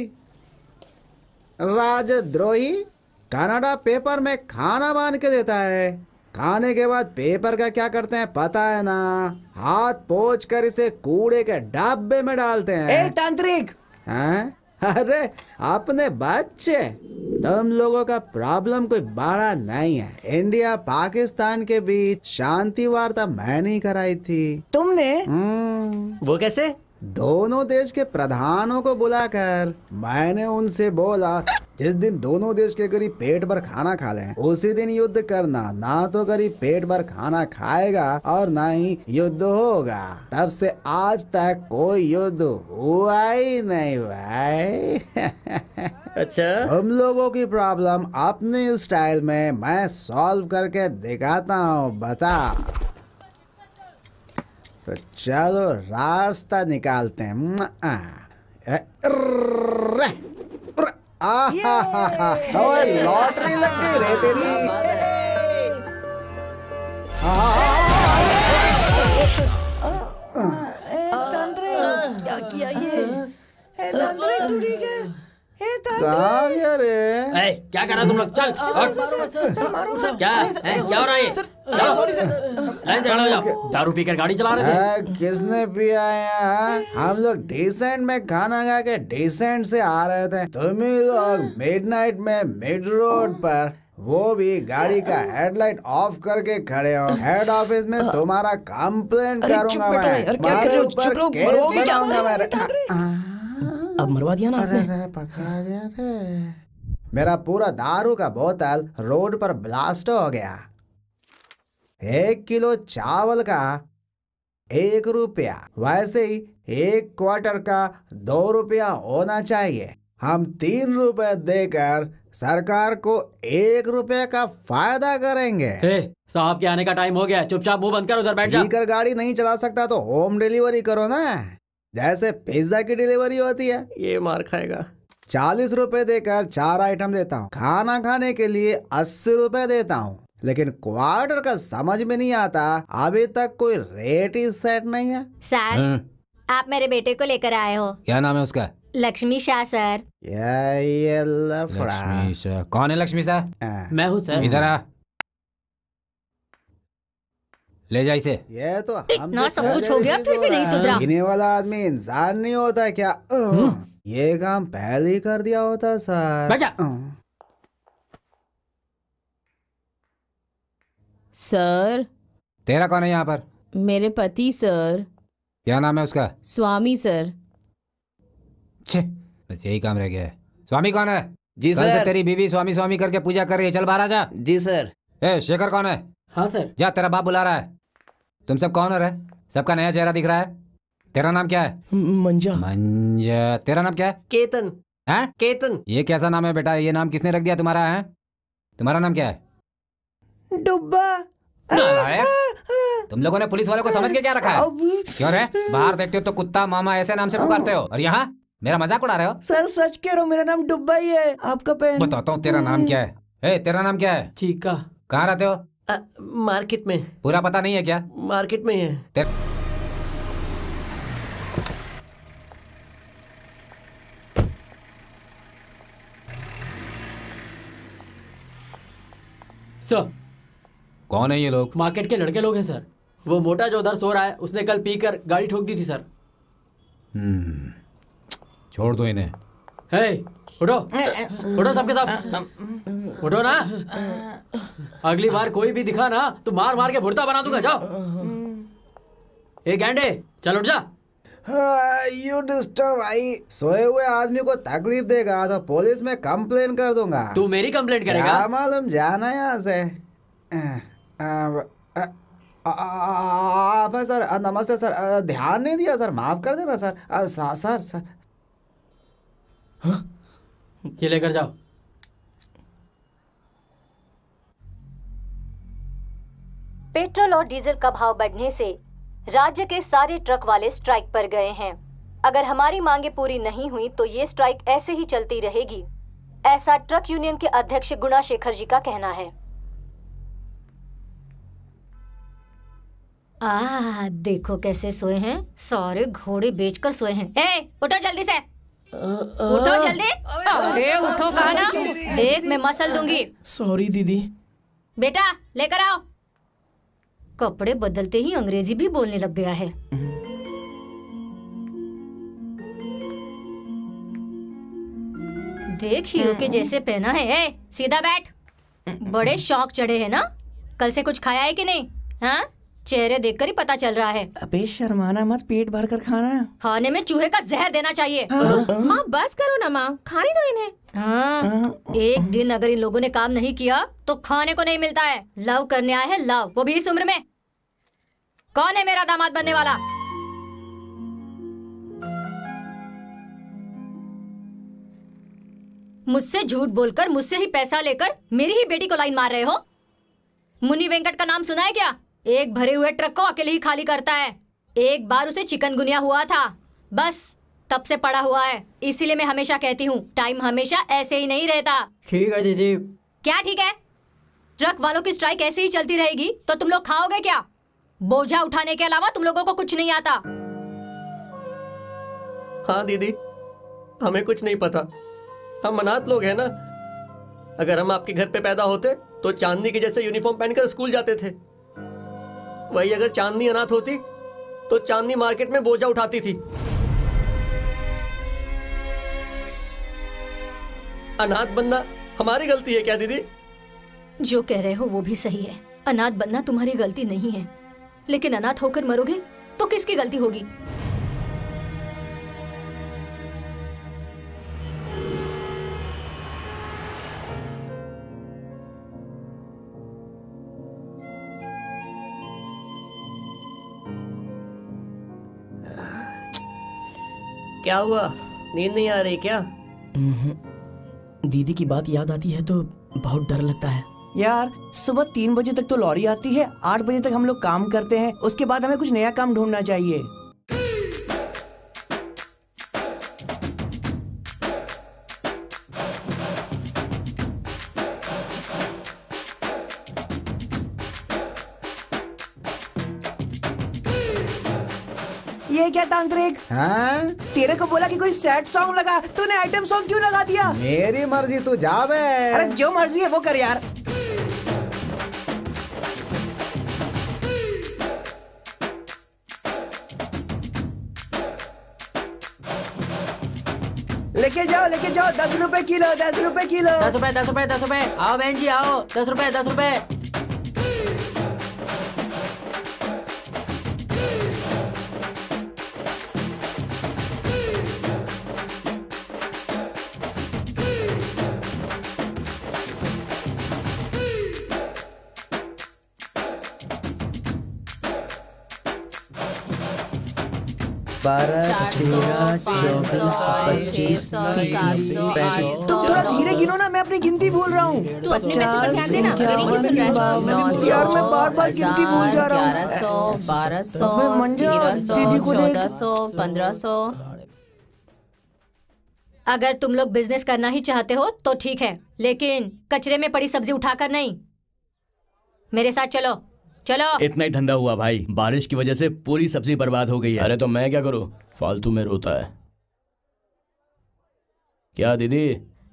राजद्रोही, कनाडा पेपर में खाना बांध के देता है, खाने के बाद पेपर का क्या करते हैं पता है ना? हाथ पोंछ कर इसे कूड़े के डब्बे में डालते हैं। ए तांत्रिक, हैं? अरे अपने बच्चे, तुम लोगों का प्रॉब्लम कोई बड़ा नहीं है। इंडिया पाकिस्तान के बीच शांति वार्ता मैंने ही कराई थी। तुमने? वो कैसे? दोनों देश के प्रधानों को बुलाकर मैंने उनसे बोला, जिस दिन दोनों देश के गरीब पेट भर खाना खा लें उसी दिन युद्ध करना, ना तो गरीब पेट भर खाना खाएगा और ना ही युद्ध होगा। तब से आज तक कोई युद्ध हुआ ही नहीं भाई। अच्छा, हम लोगों की प्रॉब्लम अपने स्टाइल में मैं सॉल्व करके दिखाता हूँ, बता। तो चलो रास्ता निकालते हैं। लॉटरी लग गई रे तेरी। क्या किया ये? कहाँ गया रे? ए, क्या कर रहा तुम लोग? चल क्या है? क्या हो रहा है? चलो जाओ, दारू पीकर गाड़ी चला रहे थे। किसने पिया है? हम लोग डिसेंट में खाना खा के डिसेंट से आ रहे थे, तुम ही लोग मिडनाइट में मिड रोड पर, वो भी गाड़ी का हेडलाइट ऑफ करके खड़े हो। हेड ऑफिस में तुम्हारा कंप्लेंट करूंगा मैं, तुम्हारे ऊपर केस बनाऊंगा मैं। अब मरवा दिया ना अरे आपने। रे, पकड़ा गया रे। मेरा पूरा दारू का बोतल रोड पर ब्लास्ट हो गया। एक किलो चावल का एक रुपया, वैसे ही एक क्वार्टर का दो रुपया होना चाहिए। हम तीन रुपए देकर सरकार को एक रुपए का फायदा करेंगे। हे, साहब के आने का टाइम हो गया, चुपचाप मुंह बंद कर उधर बैठ जा। पीकर गाड़ी नहीं चला सकता तो होम डिलीवरी करो ना, जैसे पिज्जा की डिलीवरी होती है। ये मार खाएगा। चालीस रुपए देकर चार आइटम देता हूँ, खाना खाने के लिए अस्सी रुपए देता हूँ, लेकिन क्वार्टर का समझ में नहीं आता। अभी तक कोई रेट ही सेट नहीं है। सर, आप मेरे बेटे को लेकर आए हो। क्या नाम है उसका? लक्ष्मी शाह सर। ये लफड़ा। लक्ष्मी शाह कौन है? लक्ष्मी शाह मैं हूँ सर। इधर आ, ले जा इसे। ये तो इतना सब कुछ हो गया फिर भी नहीं सुधरा। पीने वाला आदमी इंसान नहीं होता क्या? ये काम पहले ही कर दिया होता सर। सर। तेरा कौन है यहाँ पर? मेरे पति सर। क्या नाम है उसका? स्वामी सर। छे, बस यही काम रह गया है। स्वामी कौन है? जी कल से सर। तेरी बीवी स्वामी स्वामी करके पूजा कर रही है, चल बाहर आ जा। जी सर। ए, शेखर कौन है? हाँ सर। जा, तेरा बाप बुला रहा है। तुम सब कौन हो रहे? सबका नया चेहरा दिख रहा है। तेरा नाम क्या है? मंजा। मंजा। तेरा नाम क्या है? केतन। हैं? केतन। ये कैसा नाम है बेटा? ये नाम किसने रख दिया तुम्हारा? है तुम्हारा नाम क्या है? डुब्बा। नालायक। तुम लोगों ने पुलिस वालों को समझ के क्या रखा है? क्यों रे? बाहर देखते हो तो कुत्ता मामा ऐसे नाम से पुकारते हो, और यहाँ मेरा मजाक उड़ा रहे हो? सर सच कह रहा हूँ, मेरा नाम डुब्बा ही है। आपका पेन बताता हूँ तेरा नाम क्या है। ए, तेरा नाम क्या है? चीका। कहाँ रहते हो? आ, मार्केट में। पूरा पता नहीं है क्या? मार्केट में ही है। तेरा सर। कौन है ये लोग? मार्केट के लड़के लोग हैं सर। वो मोटा जो उधर सो रहा है, उसने कल पीकर गाड़ी ठोक दी थी सर। हम्म, छोड़ दो इन्हें। हे, उठो उठो सबके सब, उठो ना। अगली बार कोई भी दिखा ना तो मार मार के भुर्ता बना दूंगा। जाओ। ए गैंडे, चल उठ जा। यू डिस्टर्ब भाई, सोए हुए आदमी को तकलीफ देगा तो पुलिस में कंप्लेन कर दूंगा। तू मेरी कंप्लेंट करेगा? क्या मालूम, जाना यहाँ से। आप सर, नमस्ते सर, ध्यान नहीं दिया सर, माफ कर देना सर। सर सर ये लेकर जाओ। पेट्रोल और डीजल का भाव बढ़ने से राज्य के सारे ट्रक वाले स्ट्राइक पर गए हैं। अगर हमारी मांगे पूरी नहीं हुई तो ये स्ट्राइक ऐसे ही चलती रहेगी, ऐसा ट्रक यूनियन के अध्यक्ष गुणा शेखर जी का कहना है। आ, देखो कैसे सोए हैं, सारे घोड़े बेचकर सोए हैं। ए, उठो जल्दी से, उठो जल्दी। अरे उठो कहा ना, देख मैं मसल दूंगी। सॉरी दीदी। बेटा लेकर आओ। कपड़े बदलते ही अंग्रेजी भी बोलने लग गया है। देख हीरो के जैसे पहना है। ए, सीधा बैठ। बड़े शौक चढ़े हैं ना, कल से कुछ खाया है कि नहीं? हाँ, चेहरे देखकर ही पता चल रहा है। अबे शर्माना मत, पेट भर कर खाना। खाने में चूहे का जहर देना चाहिए। माँ बस करो ना माँ, खाने दो इन्हें। हाँ, एक दिन अगर इन लोगों ने काम नहीं किया तो खाने को नहीं मिलता है। लव करने आए हैं, लव, वो भी इस उम्र में। कौन है मेरा दामाद बनने वाला? मुझसे झूठ बोलकर, मुझसे ही पैसा लेकर मेरी ही बेटी को लाइन मार रहे हो। मुनि वेंकट का नाम सुना है क्या? एक भरे हुए ट्रक को अकेले ही खाली करता है। एक बार उसे चिकनगुनिया हुआ था, बस तब से पड़ा हुआ है। इसीलिए मैं हमेशा कहती हूँ, टाइम हमेशा ऐसे ही नहीं रहता। ठीक है दीदी। क्या ठीक है? ट्रक वालों की स्ट्राइक ऐसे ही चलती रहेगी तो तुम लोग खाओगे क्या? बोझा उठाने के अलावा तुम लोगों को कुछ नहीं आता। हाँ दीदी, हमें कुछ नहीं पता, हम अनाथ लोग हैं ना। अगर हम आपके घर पे पैदा होते तो चांदनी के जैसे यूनिफॉर्म पहनकर स्कूल जाते थे। वही अगर चांदनी अनाथ होती तो चांदनी मार्केट में बोझा उठाती थी। अनाथ बनना हमारी गलती है क्या दीदी? जो कह रहे हो वो भी सही है। अनाथ बनना तुम्हारी गलती नहीं है, लेकिन अनाथ होकर मरोगे तो किसकी गलती होगी? क्या हुआ, नींद नहीं आ रही क्या? दीदी की बात याद आती है तो बहुत डर लगता है यार। सुबह तीन बजे तक तो लॉरी आती है, आठ बजे तक हम लोग काम करते हैं, उसके बाद हमें कुछ नया काम ढूंढना चाहिए। ये क्या तांत्रिक? हाँ? तेरे को बोला कि कोई सैड सॉन्ग लगा, तूने आइटम सॉन्ग क्यों लगा दिया? मेरी मर्जी, तू जा बे। अरे जो मर्जी है वो कर यार। लेके जाओ लेके जाओ, दस रुपए किलो, दस रुपए किलो। दस रुपए दस रुपए दस रुपए आओ बहन जी आओ, दस रुपए दस रुपए। बारह तेरह चौबीस पच्चीस तीस पैंतीस। तुम थोड़ा धीरे गिनो ना, मैं अपनी गिनती भूल रहा हूँ। पचास इक्यावन बावन। यार मैं बार बार गिनती भूल जा रहा हूँ। ग्यारह सौ, बारह सौ, मंजा दीदी को देख। चौदह सौ, पंद्रह सौ। अगर तुम लोग बिजनेस करना ही चाहते हो तो ठीक है, लेकिन कचरे में पड़ी सब्जी उठाकर नहीं। मेरे साथ चलो चलो। इतना ही धंधा हुआ भाई, बारिश की वजह से पूरी सब्जी बर्बाद हो गई है। अरे तो मैं क्या करूं, फालतू में रोता है क्या दीदी?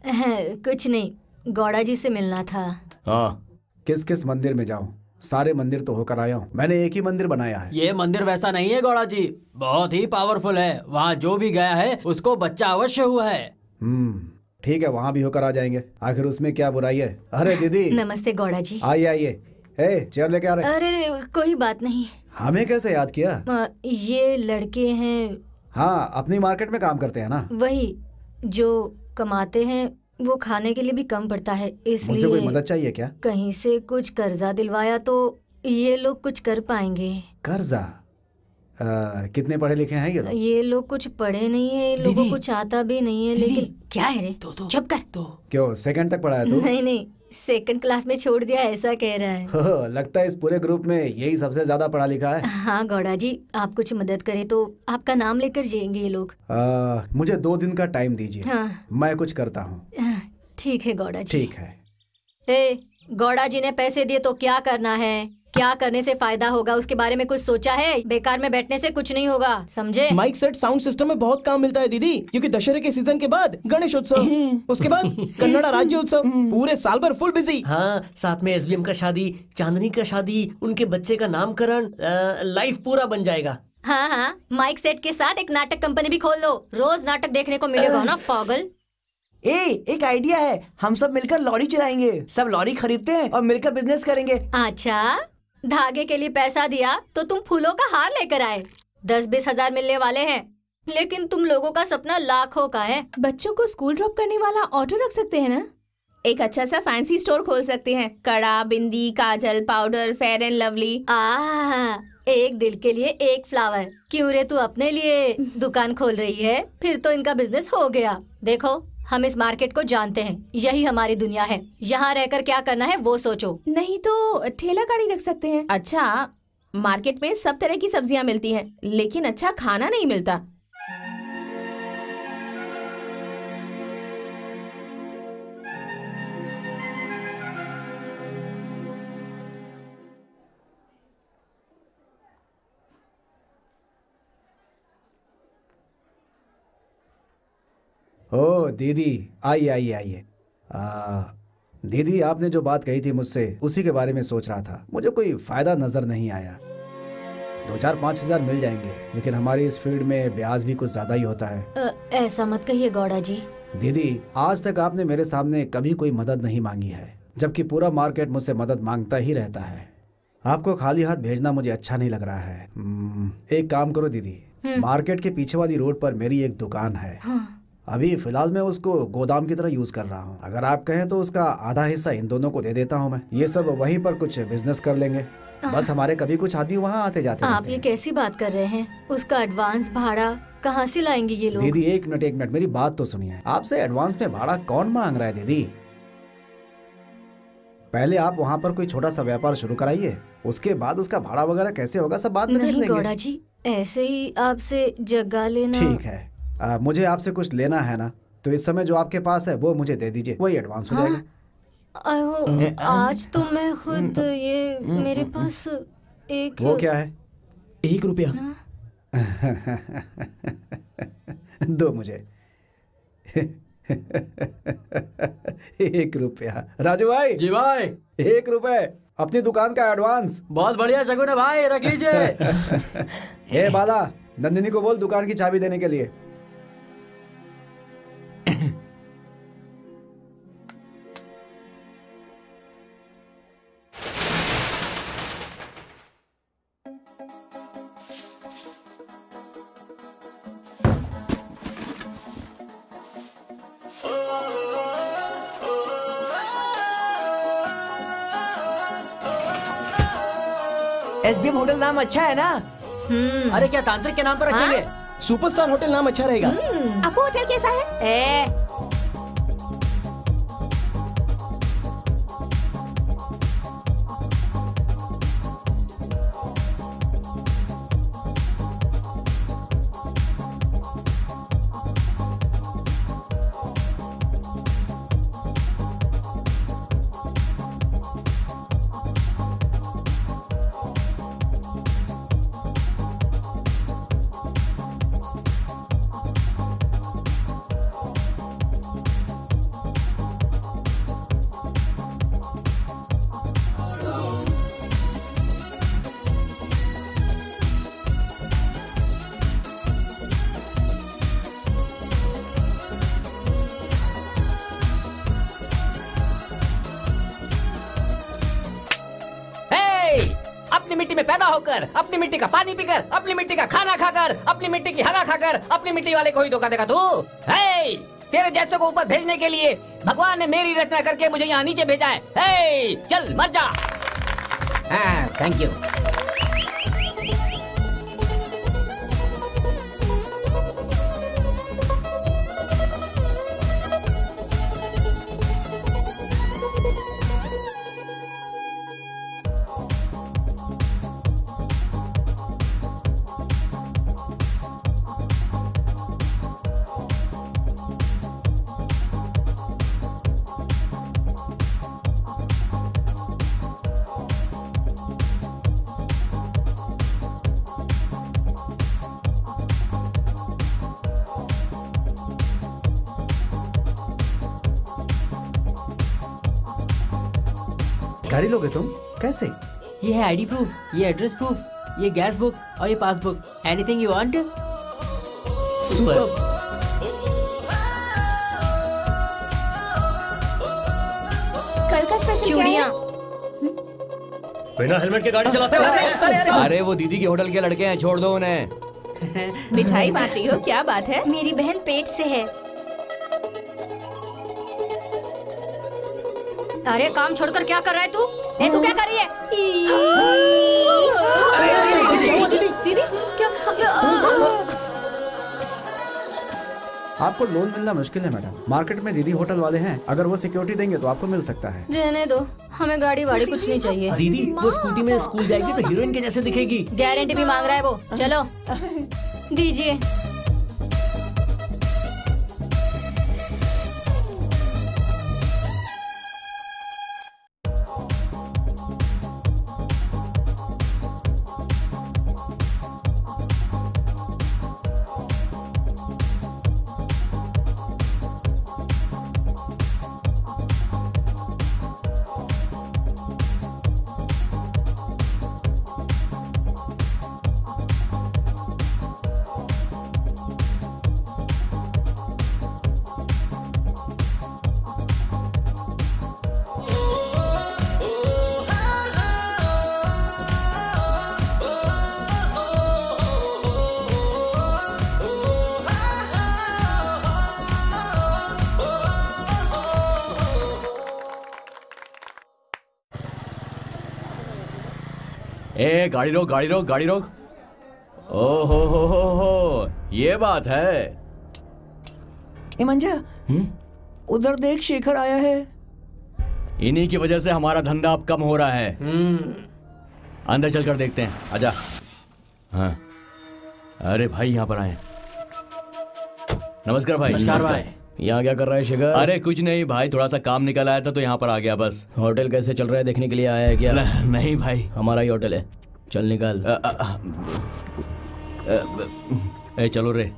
कुछ नहीं, गौड़ा जी से मिलना था। हाँ। किस किस मंदिर में जाऊं? सारे मंदिर तो होकर आया हूँ, मैंने एक ही मंदिर बनाया है। ये मंदिर वैसा नहीं है गौड़ा जी, बहुत ही पावरफुल है। वहाँ जो भी गया है उसको बच्चा अवश्य हुआ है। हम्म ठीक है, वहाँ भी होकर आ जाएंगे, आखिर उसमें क्या बुराई है। अरे दीदी। नमस्ते गौड़ा जी। आइए आइए। ए, चेयर लेके आ रहे। अरे कोई बात नहीं। हमें कैसे याद किया? आ, ये लड़के हैं। हाँ, अपनी मार्केट में काम करते हैं ना। वही जो कमाते हैं वो खाने के लिए भी कम पड़ता है, इसलिए मुझसे कोई मदद चाहिए क्या? कहीं से कुछ कर्जा दिलवाया तो ये लोग कुछ कर पाएंगे। कर्जा? आ, कितने पढ़े लिखे हैं ये लोग? ये लोग कुछ पढ़े नहीं है, लोगों को कुछ आता भी नहीं है। लेकिन क्या है रे, चुप कर। तो क्यों, सेकंड तक पढ़ा है तू? नहीं नहीं, सेकंड क्लास में छोड़ दिया ऐसा कह रहा है। हो, लगता है इस पूरे ग्रुप में यही सबसे ज्यादा पढ़ा लिखा है। हाँ गौड़ा जी, आप कुछ मदद करें तो आपका नाम लेकर जाएंगे ये लोग। आ, मुझे दो दिन का टाइम दीजिए। हाँ। मैं कुछ करता हूँ। ठीक है गौड़ा जी। ठीक है। ए, गौड़ा जी ने पैसे दिए तो क्या करना है, क्या करने से फायदा होगा, उसके बारे में कुछ सोचा है? बेकार में बैठने से कुछ नहीं होगा, समझे? माइक सेट साउंड सिस्टम में बहुत काम मिलता है दीदी, क्योंकि दशहरे के सीजन के बाद गणेश उत्सव, उसके बाद कन्नड़ा राज्य उत्सव, पूरे साल भर फुल बिजी। हाँ, साथ में एसबीएम का शादी, चांदनी का शादी, उनके बच्चे का नामकरण, लाइफ पूरा बन जाएगा। हाँ हाँ, माइक सेट के साथ एक नाटक कंपनी भी खोल दो, रोज नाटक देखने को मिलेगा ना पागल। ए, एक आइडिया है, हम सब मिलकर लॉरी चलाएंगे, सब लॉरी खरीदते हैं और मिलकर बिजनेस करेंगे। अच्छा, धागे के लिए पैसा दिया तो तुम फूलों का हार लेकर आए। दस बीस हजार मिलने वाले हैं, लेकिन तुम लोगों का सपना लाखों का है। बच्चों को स्कूल ड्रॉप करने वाला ऑटो रख सकते हैं ना? एक अच्छा सा फैंसी स्टोर खोल सकते हैं, कड़ा, bindi, kajal, powder, fair and lovely. आ, एक दिल के लिए एक फ्लावर। क्यों रे, तू अपने लिए दुकान खोल रही है? फिर तो इनका बिजनेस हो गया। देखो, हम इस मार्केट को जानते हैं, यही हमारी दुनिया है। यहाँ रहकर क्या करना है वो सोचो। नहीं तो ठेला गाड़ी रख सकते हैं। अच्छा, मार्केट में सब तरह की सब्जियाँ मिलती हैं, लेकिन अच्छा खाना नहीं मिलता। ओ दीदी, आइए आइए आइए। दीदी, आपने जो बात कही थी मुझसे, उसी के बारे में सोच रहा था। मुझे कोई फायदा नजर नहीं आया। दो चार पाँच हजार मिल जाएंगे, लेकिन हमारी इस फील्ड में ब्याज भी कुछ ज्यादा ही होता है। आ, ऐसा मत कहिए गौड़ा जी। दीदी, आज तक आपने मेरे सामने कभी कोई मदद नहीं मांगी है, जबकि पूरा मार्केट मुझसे मदद मांगता ही रहता है। आपको खाली हाथ भेजना मुझे अच्छा नहीं लग रहा है। एक काम करो दीदी, मार्केट के पीछे वाली रोड पर मेरी एक दुकान है। हाँ। अभी फिलहाल मैं उसको गोदाम की तरह यूज कर रहा हूँ। अगर आप कहें तो उसका आधा हिस्सा इन दोनों को दे देता हूँ मैं। ये सब वहीं पर कुछ बिजनेस कर लेंगे। बस हमारे कभी कुछ आदमी वहाँ आते जाते आप रहते ये हैं। कैसी बात कर रहे हैं? उसका एडवांस भाड़ा कहाँ से लाएंगे ये लोग? दीदी एक मिनट एक मिनट मेरी बात तो सुनिए। आपसे एडवांस में भाड़ा कौन मांग रहा है दीदी? पहले आप वहाँ पर कोई छोटा सा व्यापार शुरू कराइए, उसके बाद उसका भाड़ा वगैरह कैसे होगा सब बाद में देख नहीं लेंगे। गौड़ा जी, ऐसे ही आपसे जगह लेना। ठीक है, आ, मुझे आपसे कुछ लेना है ना, तो इस समय जो आपके पास है वो मुझे दे दीजिए, वही एडवांस हो जाएगा। अहो, आज तो मैं खुद ये मेरे पास एक वो क्या है? एक रुपया। दो मुझे। एक रुपया। राजू भाई। जी भाई। एक रुपए अपनी दुकान का एडवांस। बहुत बढ़िया शगुन है भाई, रख लीजिए। ए बाला, नंदिनी को बोल दुकान की चाबी देने के लिए। एसबीएम होटल नाम अच्छा है ना? अरे क्या तांत्रिक के नाम पर रखेंगे? सुपरस्टार होटल नाम अच्छा रहेगा। आपको होटल कैसा है? ए अपनी मिट्टी में पैदा होकर, अपनी मिट्टी का पानी पीकर, अपनी मिट्टी का खाना खाकर, अपनी मिट्टी की हवा खाकर, अपनी मिट्टी वाले को ही धोखा देगा तू? हे, तेरे जैसे को ऊपर भेजने के लिए भगवान ने मेरी रचना करके मुझे यहाँ नीचे भेजा है। हे, चल मर जा। हाँ, थैंक यू। गाड़ी लोगे तुम? कैसे? ये है आईडी प्रूफ, ये एड्रेस प्रूफ, ये गैस बुक और ये passbook. Anything you want? Super. कल का स्पेशल चूड़ियाँ। बिना हेलमेट के गाड़ी चलाते हो? अरे वो दीदी के होटल के लड़के हैं, छोड़ दो उन्हें। मिठाई बांट रही हो? क्या बात है? मेरी बहन पेट से है। अरे काम छोड़कर क्या कर रहा है तू? ए, तू क्या कर रही है? दीदी, दीदी, क्या? आपको लोन मिलना मुश्किल है मैडम। मार्केट में दीदी होटल वाले हैं, अगर वो सिक्योरिटी देंगे तो आपको मिल सकता है। रहने दो, हमें गाड़ी वाड़ी कुछ नहीं चाहिए। दीदी वो स्कूटी में स्कूल जाएगी तो हीरोइन के जैसे दिखेगी। गारंटी भी मांग रहा है वो। चलो दीजिए। ए गाड़ी रोक गाड़ी रोक गाड़ी रोक। ओ हो हो हो हो ये बात है। ए मंजा, उधर देख, शेखर आया है। इन्हीं की वजह से हमारा धंधा अब कम हो रहा है। अंदर चलकर देखते हैं, आजा। हाँ अरे भाई यहाँ पर आए। नमस्कार भाई। नमस्कार भाई। यहाँ क्या कर रहा है शेखर? अरे कुछ नहीं भाई, थोड़ा सा काम निकल आया था तो यहाँ पर आ गया बस। होटल कैसे चल रहा है देखने के लिए आया है क्या? नहीं भाई, हमारा ही होटल है, चल निकाल। आ, आ, आ, ए चलो रे।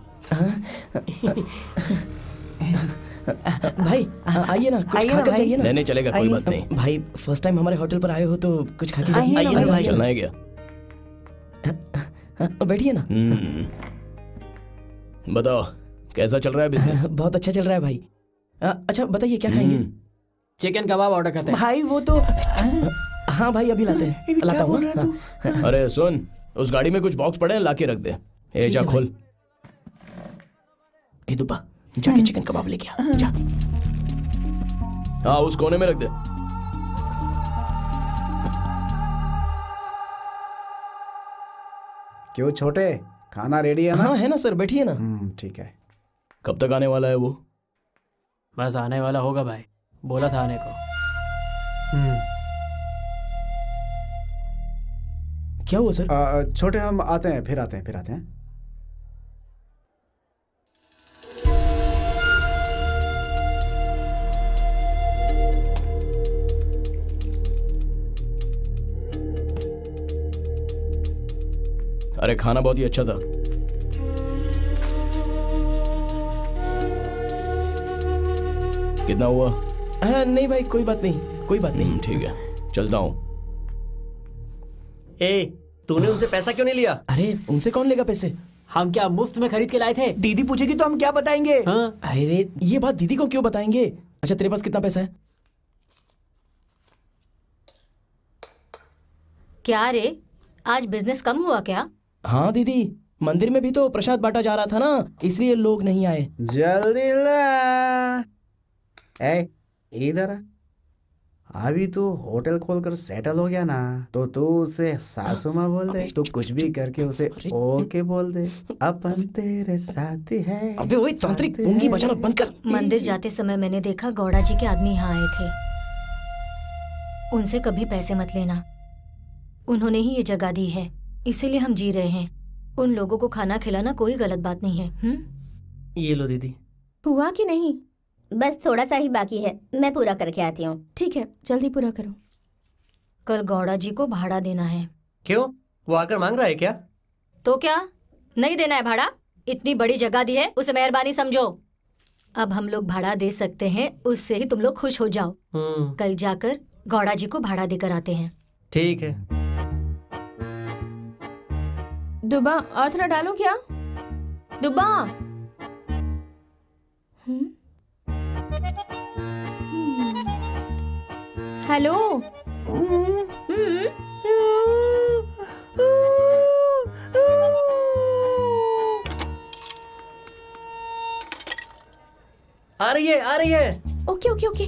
भाई आइए ना, कुछ खाकर जाइए ना। नहीं नहीं चलेगा, कोई बात नहीं। भाई फर्स्ट टाइम हमारे होटल पर आए हो तो कुछ खा के जाइए। आइए ना भाई, चलना है क्या? बैठिए ना। बताओ कैसा चल रहा है बिजनेस? बहुत अच्छा चल रहा है भाई। अच्छा बताइए क्या खाएंगे? चिकन कबाब ऑर्डर करते हैं। भाई वो तो हाँ भाई अभी लाते हैं, लाता हूँ। अरे सुन, उस गाड़ी में कुछ बॉक्स पड़े हैं, लाके रख दे। ए जा खोल। ए दुब्बा जाके चिकन कबाब लेके आ जा। हाँ उस कोने में रख दे। क्यों छोटे, खाना रेडी है ना? हाँ है ना सर, बैठिए ना। ठीक है। कब तक आने वाला है वो? बस आने वाला होगा भाई, बोला था आने को। क्या हुआ सर? आ, छोटे हम आते हैं, फिर आते हैं, फिर आते हैं। अरे खाना बहुत ही अच्छा था। कितना हुआ? हाँ, नहीं भाई कोई बात नहीं, कोई बात नहीं। ठीक है चलता हूँ। ए तूने उनसे पैसा क्यों नहीं लिया? अरे उनसे कौन लेगा पैसे? हम क्या मुफ्त में खरीद के लाए थे? दीदी पूछेगी तो हम क्या बताएंगे? हाँ? अरे ये बात दीदी को क्यों बताएंगे? अच्छा तेरे पास कितना पैसा है? क्या रे, आज बिजनेस कम हुआ क्या? हाँ दीदी, मंदिर में भी तो प्रसाद बांटा जा रहा था ना, इसलिए लोग नहीं आए। जल्दी ला। ए इधर आ। अभी तू होटल खोलकर सेटल हो गया ना, तो तू उसे सासू माँ बोल दे। तू कुछ भी करके उसे ओके बोल दे। अपन तेरे साथ है। अबे वही तांत्रिक उंगली बजाना बंद कर। मंदिर जाते समय मैंने देखा गौड़ा जी के आदमी यहाँ आए थे। उनसे कभी पैसे मत लेना, उन्होंने ही ये जगह दी है, इसीलिए हम जी रहे हैं। उन लोगों को खाना खिलाना कोई गलत बात नहीं है। हुँ? ये लो दीदी। हुआ कि नहीं? बस थोड़ा सा ही बाकी है, मैं पूरा करके आती हूँ। ठीक है जल्दी पूरा करो। कल गौड़ा जी को भाड़ा देना है। क्यों, वो आकर मांग रहा है क्या? तो क्या नहीं देना है भाड़ा? इतनी बड़ी जगह दी है, उसे मेहरबानी समझो। अब हम लोग भाड़ा दे सकते हैं, उससे ही तुम लोग खुश हो जाओ। कल जाकर गौड़ा जी को भाड़ा देकर आते हैं। ठीक है। दुबा और थोड़ा डालो क्या? दुबा हेलो। आ रही है, आ रही है। Okay okay okay.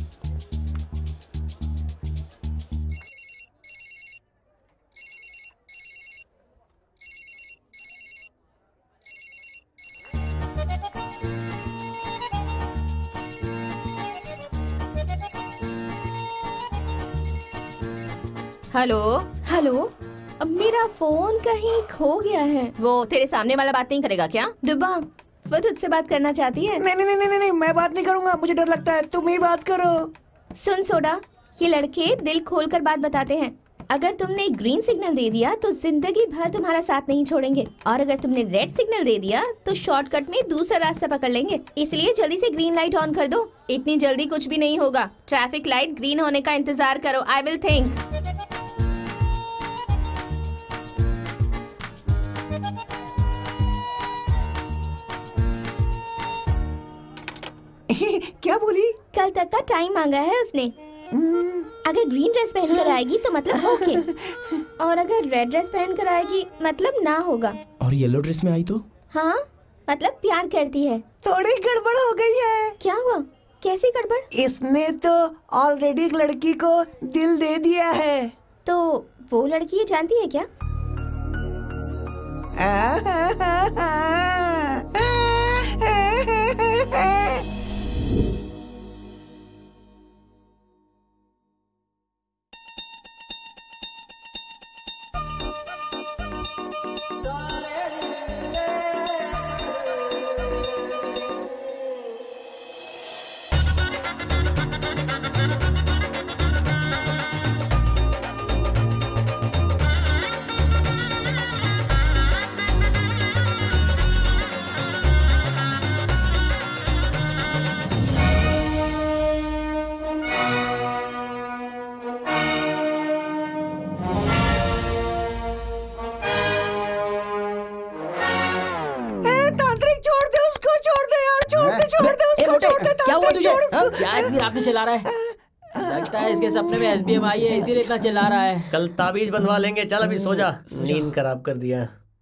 Hello hello. अब मेरा फोन कहीं खो गया है। वो तेरे सामने वाला बात नहीं करेगा क्या? दुबा वो तुझसे बात करना चाहती है। नहीं नहीं नहीं नहीं, मैं बात नहीं करूंगा, मुझे डर लगता है, तुम ही बात करो। सुन सोडा, ये लड़के दिल खोलकर बात बताते हैं। अगर तुमने ग्रीन सिग्नल दे दिया तो जिंदगी भर तुम्हारा साथ नहीं छोड़ेंगे, और अगर तुमने रेड सिग्नल दे दिया तो शॉर्टकट में दूसरा रास्ता पकड़ लेंगे। इसलिए जल्दी से ग्रीन लाइट ऑन कर दो। इतनी जल्दी कुछ भी नहीं होगा। ट्रैफिक लाइट ग्रीन होने का इंतजार करो। I will think. क्या बोली? कल तक का टाइम मांगा है उसने। अगर ग्रीन ड्रेस पहन कर आएगी तो मतलब ओके, और अगर रेड ड्रेस पहन कर आएगी मतलब ना होगा। और येलो ड्रेस में आई तो? हाँ मतलब प्यार करती है। थोड़ी गड़बड़ हो गई है। क्या हुआ? कैसी गड़बड़? इसने तो ऑलरेडी एक लड़की को दिल दे दिया है। तो वो लड़की ये जानती है क्या? क्या इतनी रात में चिल्ला रहा है? लगता है इसके सपने में एस बी एम आई है, इसीलिए इतना चिल्ला रहा है। कल ताबीज बनवा लेंगे। चल अभी सो जा, नींद खराब कर दिया।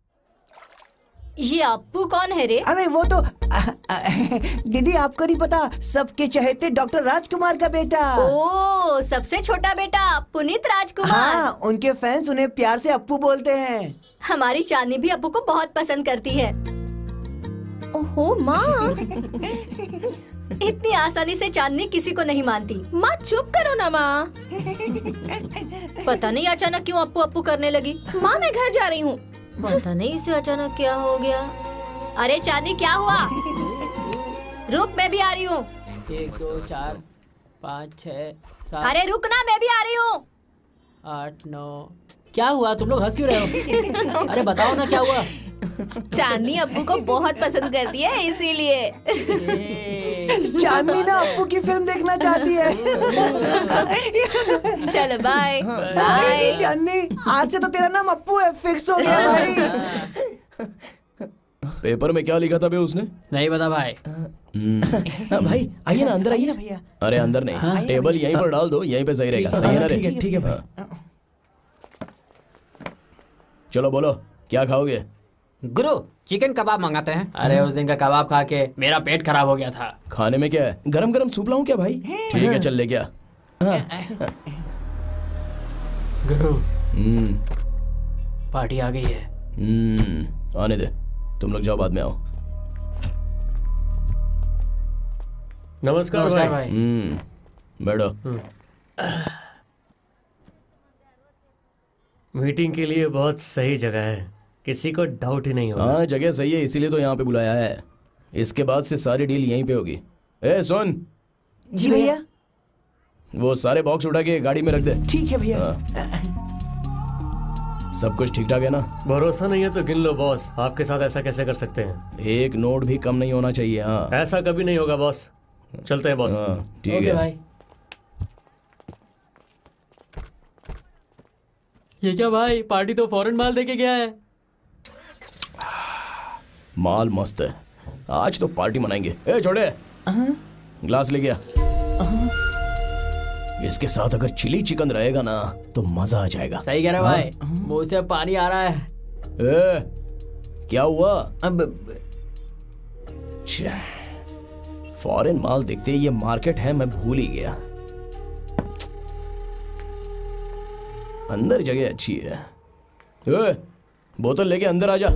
ये अप्पू कौन है रे? अरे वो तो आ, आ, दीदी आपको नहीं पता, सबके चहेते डॉक्टर राजकुमार का बेटा। ओ, सबसे छोटा बेटा पुनीत राजकुमार। हाँ, उनके फैंस उन्हें प्यार से अप्पू बोलते हैं। हमारी चांदनी भी अप्पू को बहुत पसंद करती है। ओहो माँ, इतनी आसानी से चांदनी किसी को नहीं मानती। माँ चुप करो ना माँ। पता नहीं अचानक क्यों अप्पू अप्पू करने लगी। माँ मैं घर जा रही हूँ। पता नहीं इसे अचानक क्या हो गया। अरे चांदनी क्या हुआ? रुक, मैं भी आ रही हूँ। एक दो चार पाँच छः सात। अरे रुक ना, मैं भी आ रही हूँ। आठ नौ। क्या हुआ, तुम लोग हंस क्यों रहे हो? अरे बताओ ना क्या हुआ। चांदनी अप्पू को बहुत पसंद करती है, इसीलिए। चांदनी ना अप्पू की फिल्म देखना चाहती है। चलो बाय बाय। चांदनी आज से तो तेरा नाम अप्पू है, फिक्स हो गया भाई। पेपर में क्या लिखा था बे उसने? नहीं पता भाई। भाई आइए ना, अंदर आइए भैया। अरे अंदर नहीं, हाँ? टेबल यहीं पर डाल दो, यहीं पे सही रहेगा। सही है ना? ठीक है ठीक है भाई। चलो बोलो क्या खाओगे? गुरु चिकन कबाब मंगाते हैं। अरे उस दिन का कबाब खा के मेरा पेट खराब हो गया था। खाने में क्या है? गरम गरम सूप लाऊं क्या भाई? ठीक है चल ले क्या। गुरु हम्म पार्टी आ गई है। हम्म आने दे, तुम लोग जाओ, बाद में आओ। नमस्कार, नमस्कार भाई, भाई। हम्म बैठो। मीटिंग के लिए बहुत सही जगह है, किसी को डाउट ही नहीं होगा। हाँ जगह सही है, इसीलिए तो यहाँ पे बुलाया है। इसके बाद से सारी डील यहीं पे होगी। ए सुन। जी भैया। वो सारे बॉक्स उठा के गाड़ी में रख दे। ठीक है भैया। सब कुछ ठीक ठाक है ना? भरोसा नहीं है तो गिन लो बॉस, आपके साथ ऐसा कैसे कर सकते हैं? एक नोट भी कम नहीं होना चाहिए। हाँ ऐसा कभी नहीं होगा बॉस। चलते हैं बॉस। हाँ ठीक ओके है भाई। ये क्या भाई, पार्टी तो फॉरेन माल देके गया है। माल मस्त है, आज तो पार्टी मनाएंगे। ए छोड़े, ग्लास ले गया। इसके साथ अगर चिली चिकन रहेगा ना तो मजा आ जाएगा। सही कह रहे हो भाई, मुंह से पानी आ रहा है। ए, क्या हुआ? अब फॉरेन माल देखते ही ये मार्केट है मैं भूल ही गया। अंदर जगह अच्छी है। ए, बोतल लेके अंदर आ जा।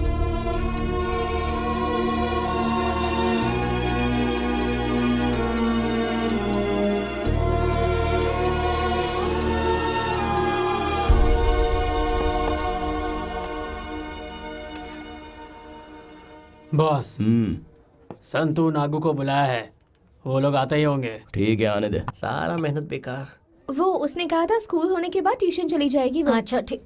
बॉस हम्म संतू नागू को बुलाया है, वो लोग आते ही होंगे। ठीक है आने दे। सारा मेहनत बेकार। वो उसने कहा था स्कूल होने के बाद ट्यूशन चली जाएगी वो। अच्छा ठीक।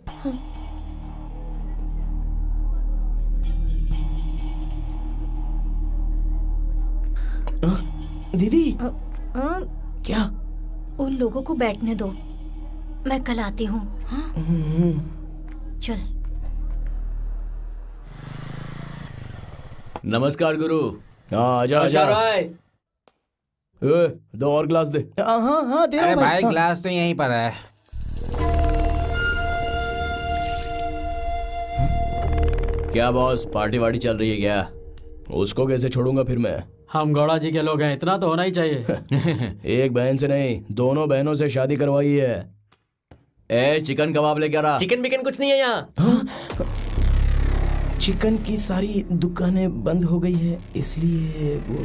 दीदी अ, अ, क्या? उन लोगों को बैठने दो, मैं कल आती हूँ। हाँ? चल। नमस्कार गुरु। हाँ आजा आजा। भाई ए, दो और ग्लास दे। हाँ हाँ हाँ दे रहा अरे हूँ भाई हाँ। ग्लास तो यहीं पर है। क्या बॉस, पार्टी वार्टी चल रही है क्या? उसको कैसे छोड़ूंगा फिर मैं? हम गौड़ा जी के लोग हैं, इतना तो होना ही चाहिए। एक बहन से नहीं, दोनों बहनों से शादी करवाई है। ए चिकन कबाब लेके आ रहा। चिकन बिकन कुछ नहीं है यहाँ। चिकन की सारी दुकानें बंद हो गई है, इसलिए वो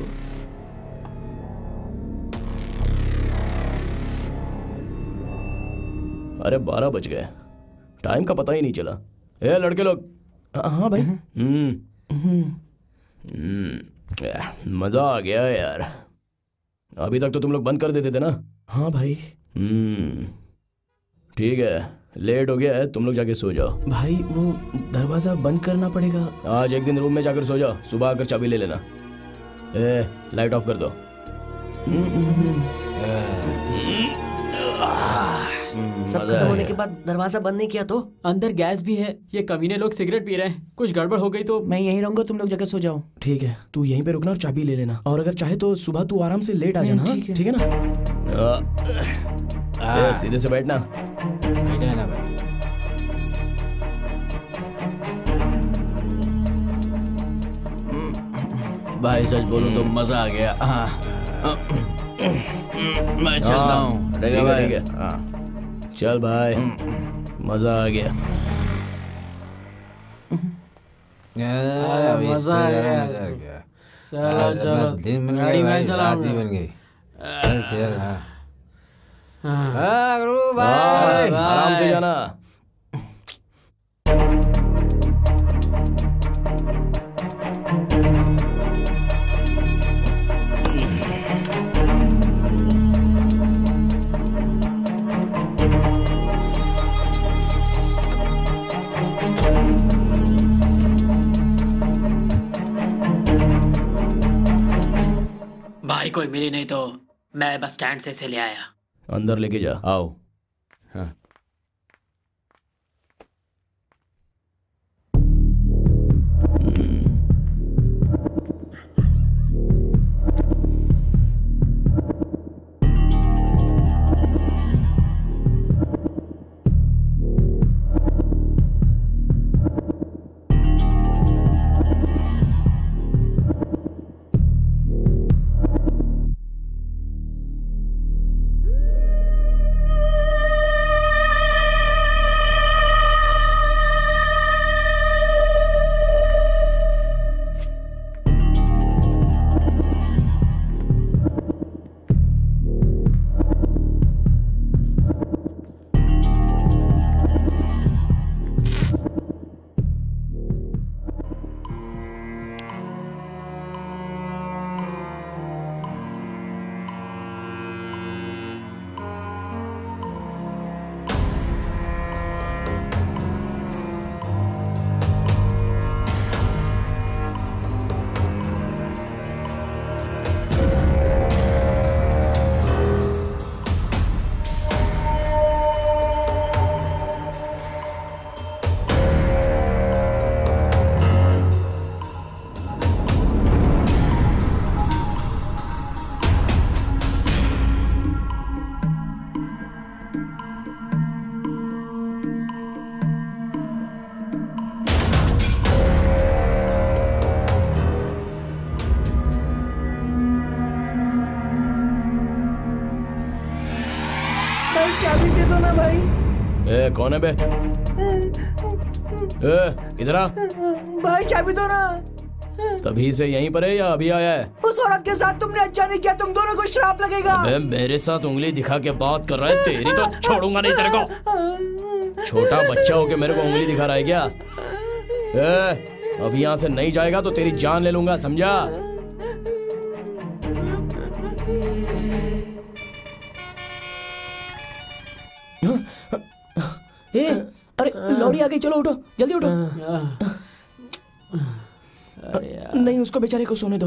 अरे बारह बज गए, टाइम का पता ही नहीं चला। ए लड़के लोग। हाँ भाई। हम्म मजा आ गया यार। अभी तक तो तुम लोग बंद कर देते थे ना। हाँ भाई। हम्म ठीक है, लेट हो गया है, तुम लोग जाके सो जाओ। भाई वो दरवाजा बंद करना पड़ेगा। आज एक दिन रूम में जाकर सो जाओ, सुबह आकर चाबी ले लेना। ए लाइट ऑफ कर दो। सब खत्म होने के बाद दरवाजा बंद नहीं किया तो? अंदर गैस भी है, ये कमीने लोग सिगरेट पी रहे हैं, कुछ गड़बड़ हो गई तो। मैं यहीं रहूंगा, तुम लोग जाकर सो जाओ। ठीक है, तू यहीं पे रुकना और चाबी ले लेना, और अगर चाहे तो सुबह तू आराम से लेट आ जाना। ठीक है, ठीक है ना? ए, सीधे से बैठना। बैठे ना भाई। भाई सच बोलूं तो मजा आ गया। हाँ मैं चलता हूँ। ठीक है भाई। चल भाई, मजा आ गया। मजा आ गया। चलो चलो, दिन बन गाड़ी गई, मैं रात भी चलाऊंगा। बन गई। चल चल। हाँ हाँ, गुरु भाई, भाई, आराम से जाना। भाई कोई मिली नहीं तो मैं बस स्टैंड से इसे ले आया। अंदर लेके जा। आओ। हाँ। चाबी दे दो ना भाई। ए कौन है बे? ए इधर आ। भाई चाबी दो ना। तभी से यहीं पर है या अभी आया है? उस औरत के साथ तुमने अच्छा नहीं किया, तुम दोनों को श्राप लगेगा। अबे मेरे साथ उंगली दिखा के बात कर रहा है, तेरी तो छोड़ूंगा नहीं तेरे को। छोटा बच्चा होके मेरे को उंगली दिखा रहा है क्या? ए, अभी यहाँ से नहीं जाएगा तो तेरी जान ले लूंगा, समझा? ए, अरे लौरी आ गई, चलो उठो, जल्दी उठो। नहीं, उसको बेचारे को सोने दो।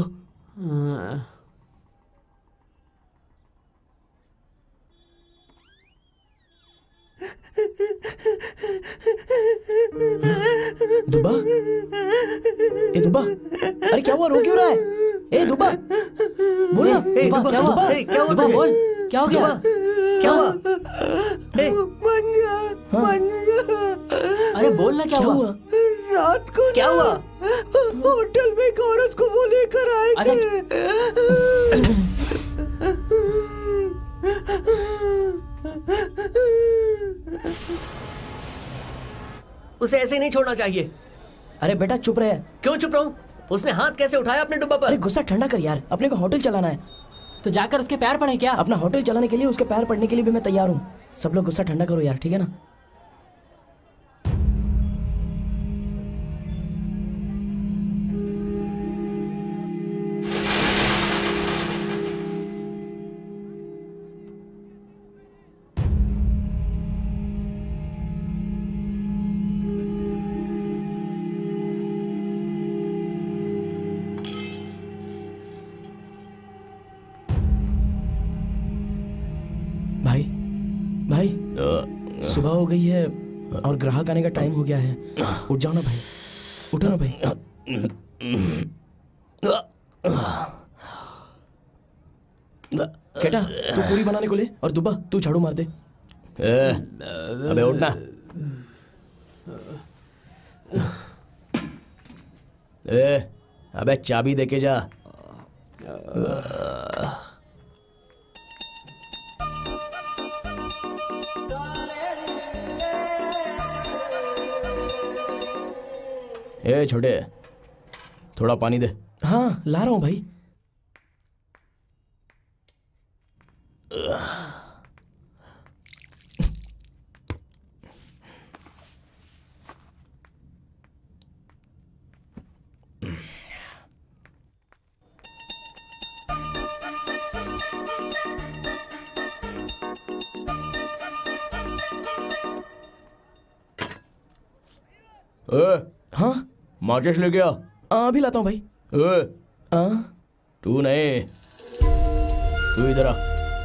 दुबा, ए दुबा, अरे क्या हुआ, रो क्यों रहा है? ए दुबा, बोल ना। ए दुबा, क्या हुआ? ए क्या हुआ तुझे? बोल, क्या हो गया? क्या हुआ? ए मंजर, मंजर। अरे बोल ना, क्या हुआ? रात को क्या हुआ? होटल में एक औरत को वो लेकर आए थे। उसे ऐसे ही नहीं छोड़ना चाहिए। अरे बेटा चुप रहे। क्यों चुप रहूं? उसने हाथ कैसे उठाया अपने डब्बा पर? अरे गुस्सा ठंडा कर यार, अपने को होटल चलाना है। तो जाकर उसके पैर पड़े क्या? अपना होटल चलाने के लिए उसके पैर पड़ने के लिए भी मैं तैयार हूँ। सब लोग गुस्सा ठंडा करो यार, ठीक है ना? भाई भाई सुबह हो गई है और ग्राहक आने का टाइम हो गया है। उठ जाओ ना भाई, उठो ना भाई। केटा तू पूरी बनाने को ले और दुब्बा तू झाड़ू मार दे। ए, अबे उठना। ए, अबे चाबी देके जा। ए छोटे, थोड़ा पानी दे। हाँ ला रहा हूँ भाई। ए, हाँ माचिस लेके आ। अभी लाता हूँ भाई। ए, आ? तू नहीं, तू इधर आ।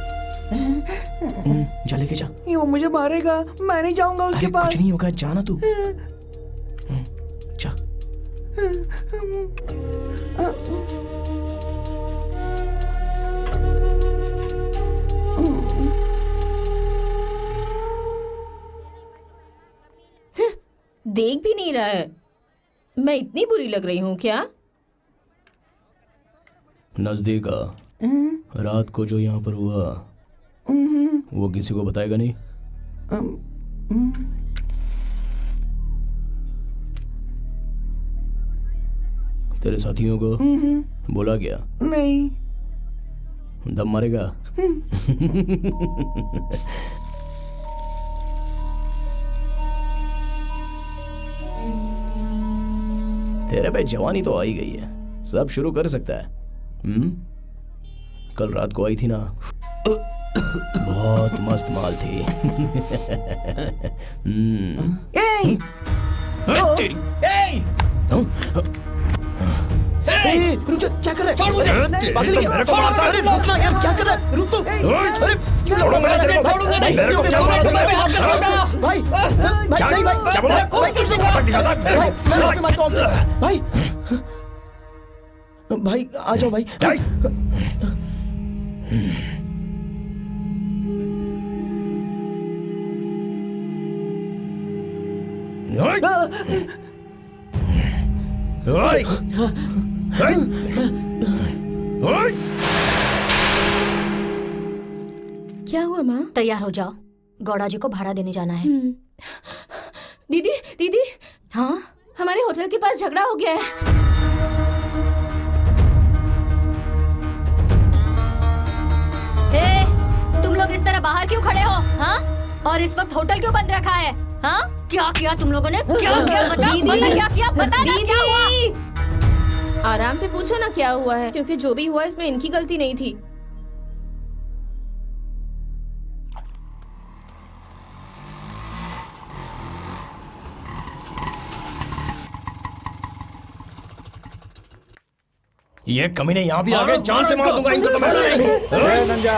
जा लेके जा। ये वो मुझे मारेगा, मैं नहीं जाऊंगा उसके पास। कुछ नहीं होगा, जाना तू। जा। देख भी नहीं रहा है। मैं इतनी बुरी लग रही हूँ क्या? नजदीक आ। रात को जो यहाँ पर हुआ वो किसी को बताएगा नहीं? तेरे साथियों को बोला क्या? नहीं। दम मारेगा? तेरे पे जवानी तो आ ही गई है, सब शुरू कर सकता है। हम्म? कल रात को आई थी ना, बहुत मस्त माल थी। हम्म। ए! तेरी ए, रुक जा, क्या कर रहा है? छोड़ मुझे। पागल क्या? मेरे को मारता है? अरे रुक ना यार, क्या कर रहा है? रुक तो। अरे छोड़ूंगा नहीं तेरे को, छोड़ूंगा नहीं। मेरे को क्या मारता है? भाई, भाई, सही भाई, क्या बोला? भाई कुछ नहीं कहा। भाई, मैं आपसे मारता हूँ आपसे। भाई, भाई आ जाओ भाई। क्या हुआ माँ? तैयार हो जाओ, गौड़ा जी को भाड़ा देने जाना है। दीदी, दीदी, हाँ हमारे होटल के पास झगड़ा हो गया है। हे, तुम लोग इस तरह बाहर क्यों खड़े हो? हाँ? और इस वक्त होटल क्यों बंद रखा है? हाँ? क्या किया तुम लोगों ने? क्या किया? बता, बता क्या किया? बता ना क्या हुआ? आराम से पूछो ना क्या हुआ है, क्योंकि जो भी हुआ इसमें इनकी गलती नहीं थी। ये कमीने यहाँ भी आ गए, जान से मार दूंगा इनको तो मैं। नंजा,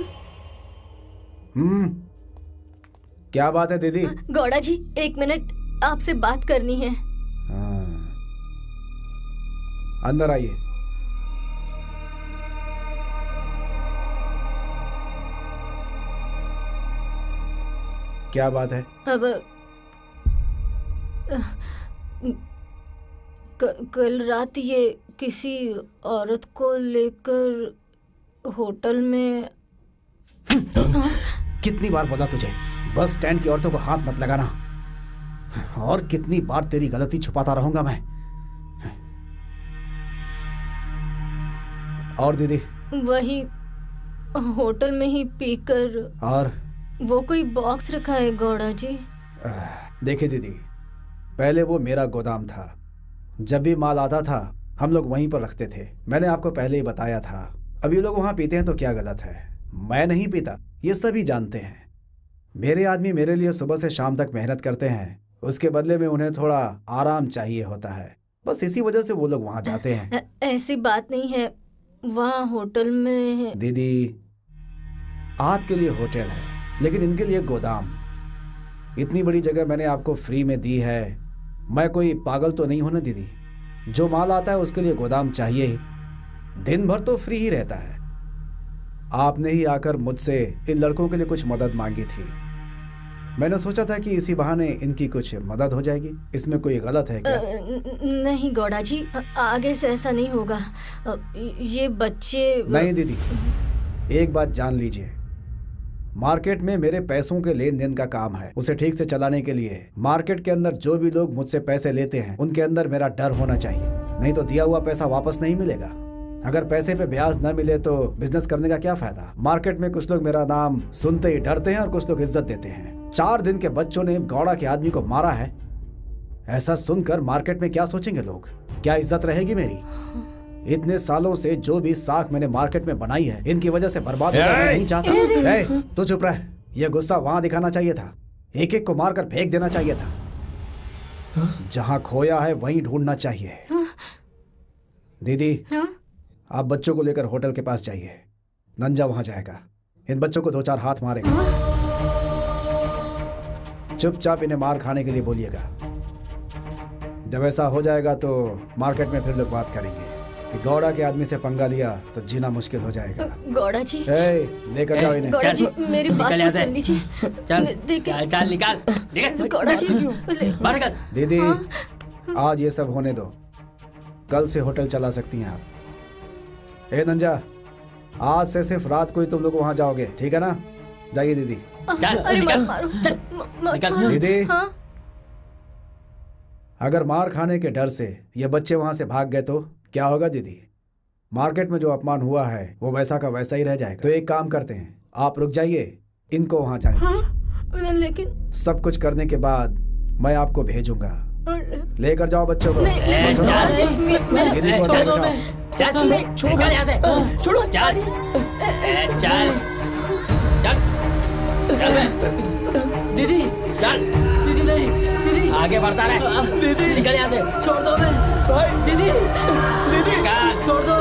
हम्म, क्या बात है दीदी? गौड़ा जी, एक मिनट आपसे बात करनी है। हाँ, अंदर आइए। क्या बात है? अब क, कल रात ये किसी औरत को लेकर होटल में। कितनी बार बोला तुझे, बस स्टैंड की औरतों को हाथ मत लगाना। और कितनी बार तेरी गलती छुपाता रहूंगा मैं। और दीदी? वही होटल में ही पीकर। और वो कोई बॉक्स रखा है गौड़ा जी। देखिए दीदी, पहले वो मेरा गोदाम था। जब भी माल आता था हम लोग वहीं पर रखते थे। मैंने आपको पहले ही बताया था। अभी लोग वहां पीते हैं तो क्या गलत है? मैं नहीं पीता, ये सभी जानते हैं। मेरे आदमी मेरे लिए सुबह से शाम तक मेहनत करते हैं, उसके बदले में उन्हें थोड़ा आराम चाहिए होता है। बस इसी वजह से वो लोग वहां जाते हैं। ऐसी बात नहीं है, वहाँ होटल में। दीदी, आपके लिए होटल है लेकिन इनके लिए गोदाम। इतनी बड़ी जगह मैंने आपको फ्री में दी है। मैं कोई पागल तो नहीं हूं ना दीदी। जो माल आता है उसके लिए गोदाम चाहिए ही। दिन भर तो फ्री ही रहता है। आपने ही आकर मुझसे इन लड़कों के लिए कुछ मदद मांगी थी। मैंने सोचा था कि इसी बहाने इनकी कुछ मदद हो जाएगी। इसमें कोई गलत है क्या? नहीं गौड़ा जी, आगे से ऐसा नहीं होगा। ये बच्चे। नहीं दीदी, एक बात जान लीजिए, मार्केट में मेरे पैसों के लेन देन का काम है। उसे ठीक से चलाने के लिए मार्केट के अंदर जो भी लोग मुझसे पैसे लेते हैं उनके अंदर मेरा डर होना चाहिए, नहीं तो दिया हुआ पैसा वापस नहीं मिलेगा। अगर पैसे पे ब्याज न मिले तो बिजनेस करने का क्या फायदा? मार्केट में कुछ लोग मेरा नाम सुनते ही डरते हैं और कुछ लोग इज्जत देते हैं। चार दिन के बच्चों ने गौड़ा के आदमी को मारा है, ऐसा सुनकर मार्केट में क्या सोचेंगे लोग? क्या इज्जत रहेगी मेरी? इतने सालों से जो भी साख मैंने मार्केट में बनाई है इनकी वजह से बर्बाद होना मैं नहीं चाहता। ए, तू चुप रह। यह गुस्सा वहां दिखाना चाहिए था, एक एक को मारकर फेंक देना चाहिए था। जहां खोया है वहीं ढूंढना चाहिए। दीदी, आप बच्चों को लेकर होटल के पास जाइए। नंजा वहां जाएगा, इन बच्चों को दो चार हाथ मारेगा। चुपचाप इन्हें मार खाने के लिए बोलिएगा। जब ऐसा हो जाएगा तो मार्केट में फिर लोग बात करेंगे कि गौड़ा के आदमी से पंगा लिया तो जीना मुश्किल हो जाएगा। गौड़ा जी, लेकर जाओ इन्हें। गौड़ा जी, मेरी बात तो सुन लीजिए। चल चल चल निकाल निकाल गौड़ा जी, बाहर निकाल। दीदी, आज ये सब होने दो, कल से होटल चला सकती हैं आप। ए नंजा, आज से सिर्फ रात को ही तुम लोग वहां जाओगे, ठीक है ना? जाइए दीदी। चल निकल, चल निकल। दीदी, अगर मार खाने के डर से ये बच्चे वहां से भाग गए तो क्या होगा दीदी? मार्केट में जो अपमान हुआ है वो वैसा का वैसा ही रह जाएगा। तो एक काम करते हैं, आप रुक जाइए, इनको वहां जाने दीजिए। लेकिन सब कुछ करने के बाद मैं आपको भेजूंगा। लेकर जाओ बच्चों को। दीदी को चल छोड़ो यहाँ से, छोड़ो। चल चल चल दीदी, चल दीदी। नहीं दीदी, आगे बढ़ता रहे। दीदी निकल यहाँ से, छोड़ दो मैं। दीदी दीदी छोड़ दो।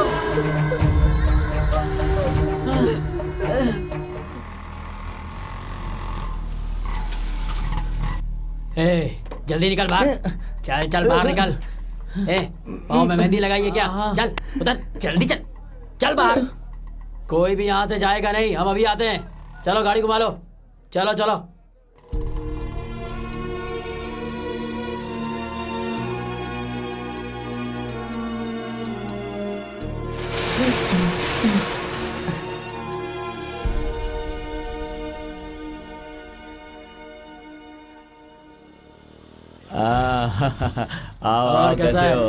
ए, जल्दी निकल बाहर। चल चल बाहर निकल। ए, पाँव में मेहंदी लगाई है क्या? चल उधर, जल्दी चल, चल बाहर। कोई भी यहाँ से जाएगा नहीं, हम अभी आते हैं। चलो गाड़ी घुमा लो, चलो चलो। आओ आओ, कैसे हो?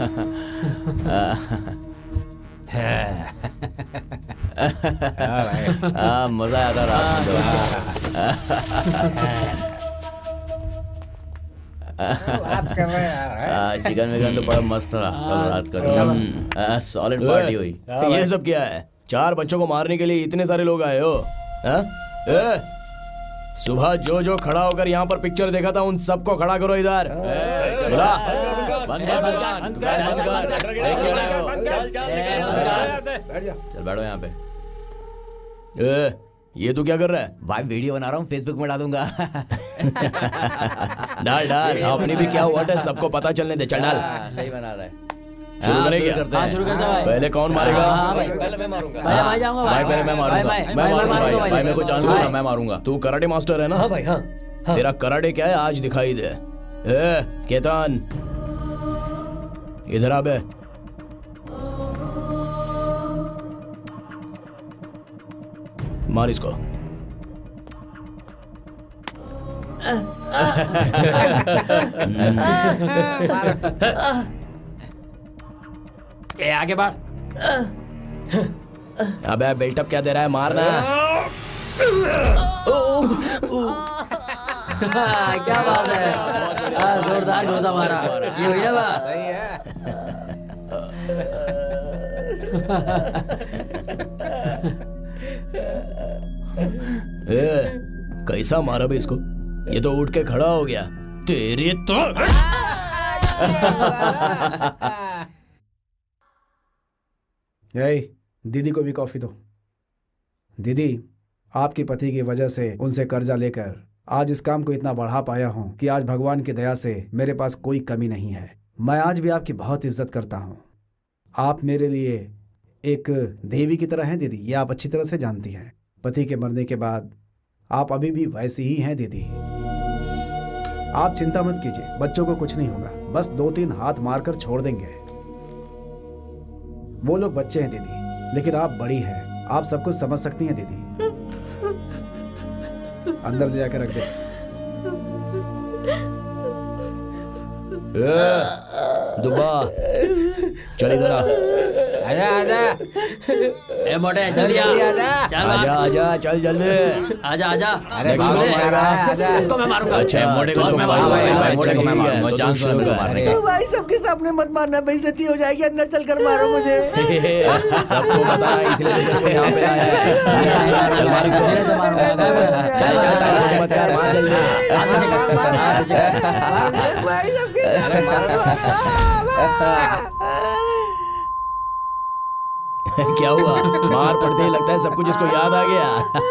हाँ, मजा आता रात में। चिकन विकन तो बड़ा मस्त रहा कल रात का, सॉलिड पार्टी हुई। ये सब क्या है? चार बच्चों को मारने के लिए इतने सारे लोग आए हो? सुबह जो जो खड़ा होकर यहाँ पर पिक्चर देखा था उन सबको खड़ा करो इधर। चल बैठो यहाँ पे। ए, ये तू क्या कर रहा है? भाई वीडियो बना रहा हूँ, फेसबुक में डालूंगा। डाल डाल, अपनी भी क्या हुआ है सबको पता चलने दे। चल डाल। सही बना रहा है। शुरू करें क्या? हाँ शुरू करते हैं। पहले कौन मारेगा? पहले मैं मारूंगा। भाई भाई जाऊंगा भाई। पहले मैं मारूंगा। मैं मारूंगा भाई। भाई मेरे को चांस दो, मैं मारूंगा। तू कराटे मास्टर है ना? हाँ भाई हाँ। तेरा कराटे क्या है आज दिखाई दे। ए केतन, इधर आ बे। मार इसको। ए आगे बढ़। अबे बिल्टअप क्या दे रहा है, मारना। क्या बात है, जोरदार घोसा मारा। ये हुई ना बात। ए, कैसा मारा भाई इसको, ये तो उठ के खड़ा हो गया। तेरी तो ए, दीदी को भी कॉफी दो। दीदी, आपके पति की वजह से उनसे कर्जा लेकर आज इस काम को इतना बढ़ा पाया हूं कि आज भगवान की दया से मेरे पास कोई कमी नहीं है। मैं आज भी आपकी बहुत इज्जत करता हूं। आप मेरे लिए एक देवी की तरह हैं दीदी, ये आप अच्छी तरह से जानती हैं। पति के मरने के बाद आप अभी भी वैसी ही हैं दीदी। आप चिंता मत कीजिए, बच्चों को कुछ नहीं होगा, बस दो तीन हाथ मारकर छोड़ देंगे। वो लोग बच्चे हैं दीदी, लेकिन आप बड़ी हैं, आप सब कुछ समझ सकती हैं दीदी। अंदर ले जाकर रख दे। दुबा, चल इधर आ। आजा आजा। ए मोटे जल्दी आजा। चल आजा आजा, चल जल्दी। आजा आजा। अरे इसको मारूंगा, इसको मैं मारूंगा। अच्छा मोटे को मैं मारूंगा, मोटे को मैं मारूंगा, जान से मारने का। भाई सबके सामने मत मारना, बेइज्जती हो जाएगी। अंदर चलकर मारो मुझे। सबको पता है, इसलिए तुझको यहाँ पे लाया है। चल मार इसको। चल चल टाइम मत कर, मार जल्दी। भाई सबके सामने क्या हुआ, मार पड़ते ही लगता है सब कुछ इसको याद आ गया।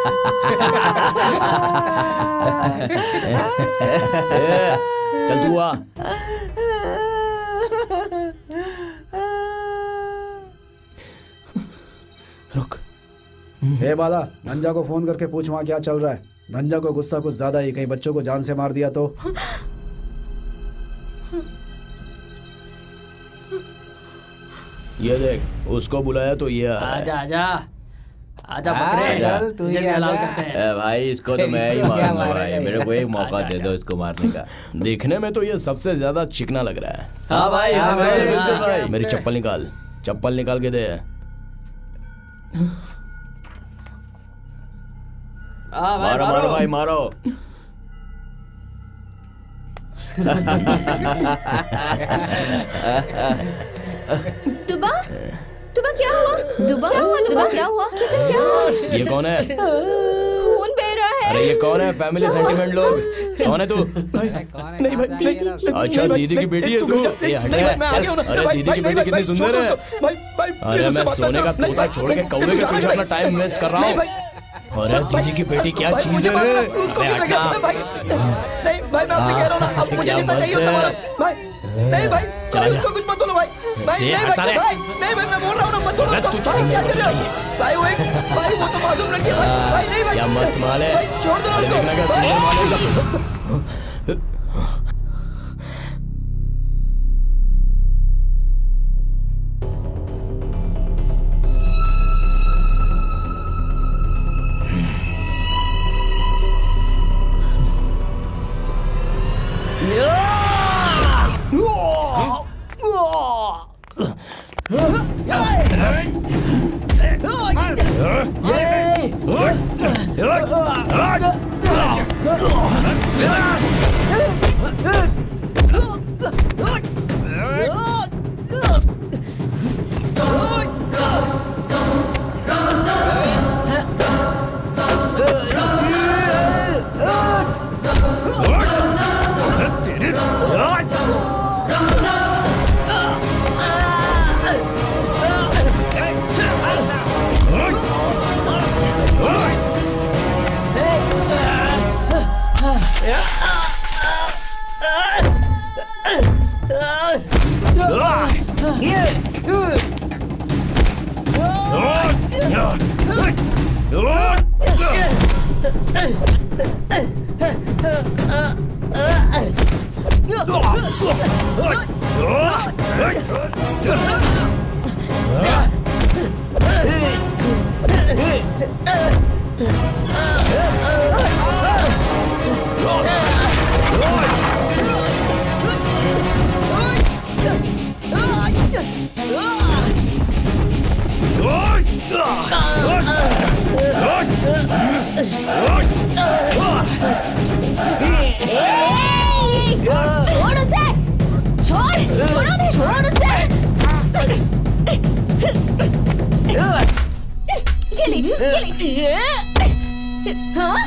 चल तू आ। रुक। हे बाला, धंजा को फोन करके पूछ वहां क्या चल रहा है। धंजा को गुस्सा कुछ ज्यादा ही, कहीं बच्चों को जान से मार दिया तो। ये देख, उसको बुलाया तो ये आजा आजा आजा बकरे, चल तू ही हलाल करते हैं। ए भाई इसको तो मैं ही मारूंगा भाई, मेरे को एक मौका दे दो इसको मारने का। देखने में तो ये सबसे ज्यादा चिकना लग रहा है। हाँ भाई, हाँ भाई। मेरी चप्पल निकाल, चप्पल निकाल के दे। मारो मारो भाई मारो। दुबा, दुबा क्या हुआ? दुबा क्या हुआ? दुबा क्या हुआ? किचन क्या हुआ? ये कौन है? खून बह रहा है। अरे ये कौन है? फैमिली सेंटिमेंट लोग। कौन है तू? नहीं भाई, दीदी। अच्छा दीदी की बेटी है तू? ये हट रहा है। अरे दीदी की बेटी कितनी सुंदर है। अरे मैं सोने का तोता छोड़ के कौवे के पीछे अपना टाइम वेस्ट कर रहा हूँ। अरे दीदी की बेटी क्या चीज है? नहीं भाई, मैं आपसे कह रहा हूँ ना, अब मुझे जितना चाहिए उतना मारो। भाई नहीं भाई, उसको कुछ मत बोलो भाई। भाई नहीं भाई, भाई नहीं भाई, मैं बोल रहा हूँ ना, मत बोलो उसको। भाई क्या कर रहे हो भाई? वो एक भाई, वो तो मासूम लड़की है भाई। भाई नहीं भाई, क्या मस्त माल है। छोड़ दो उसको। देखना क्या सुंदर माल है। छोड़ उसे, छोड़, छोड़ो नहीं, छोड़ उसे। ये ले, ये ले। हाँ?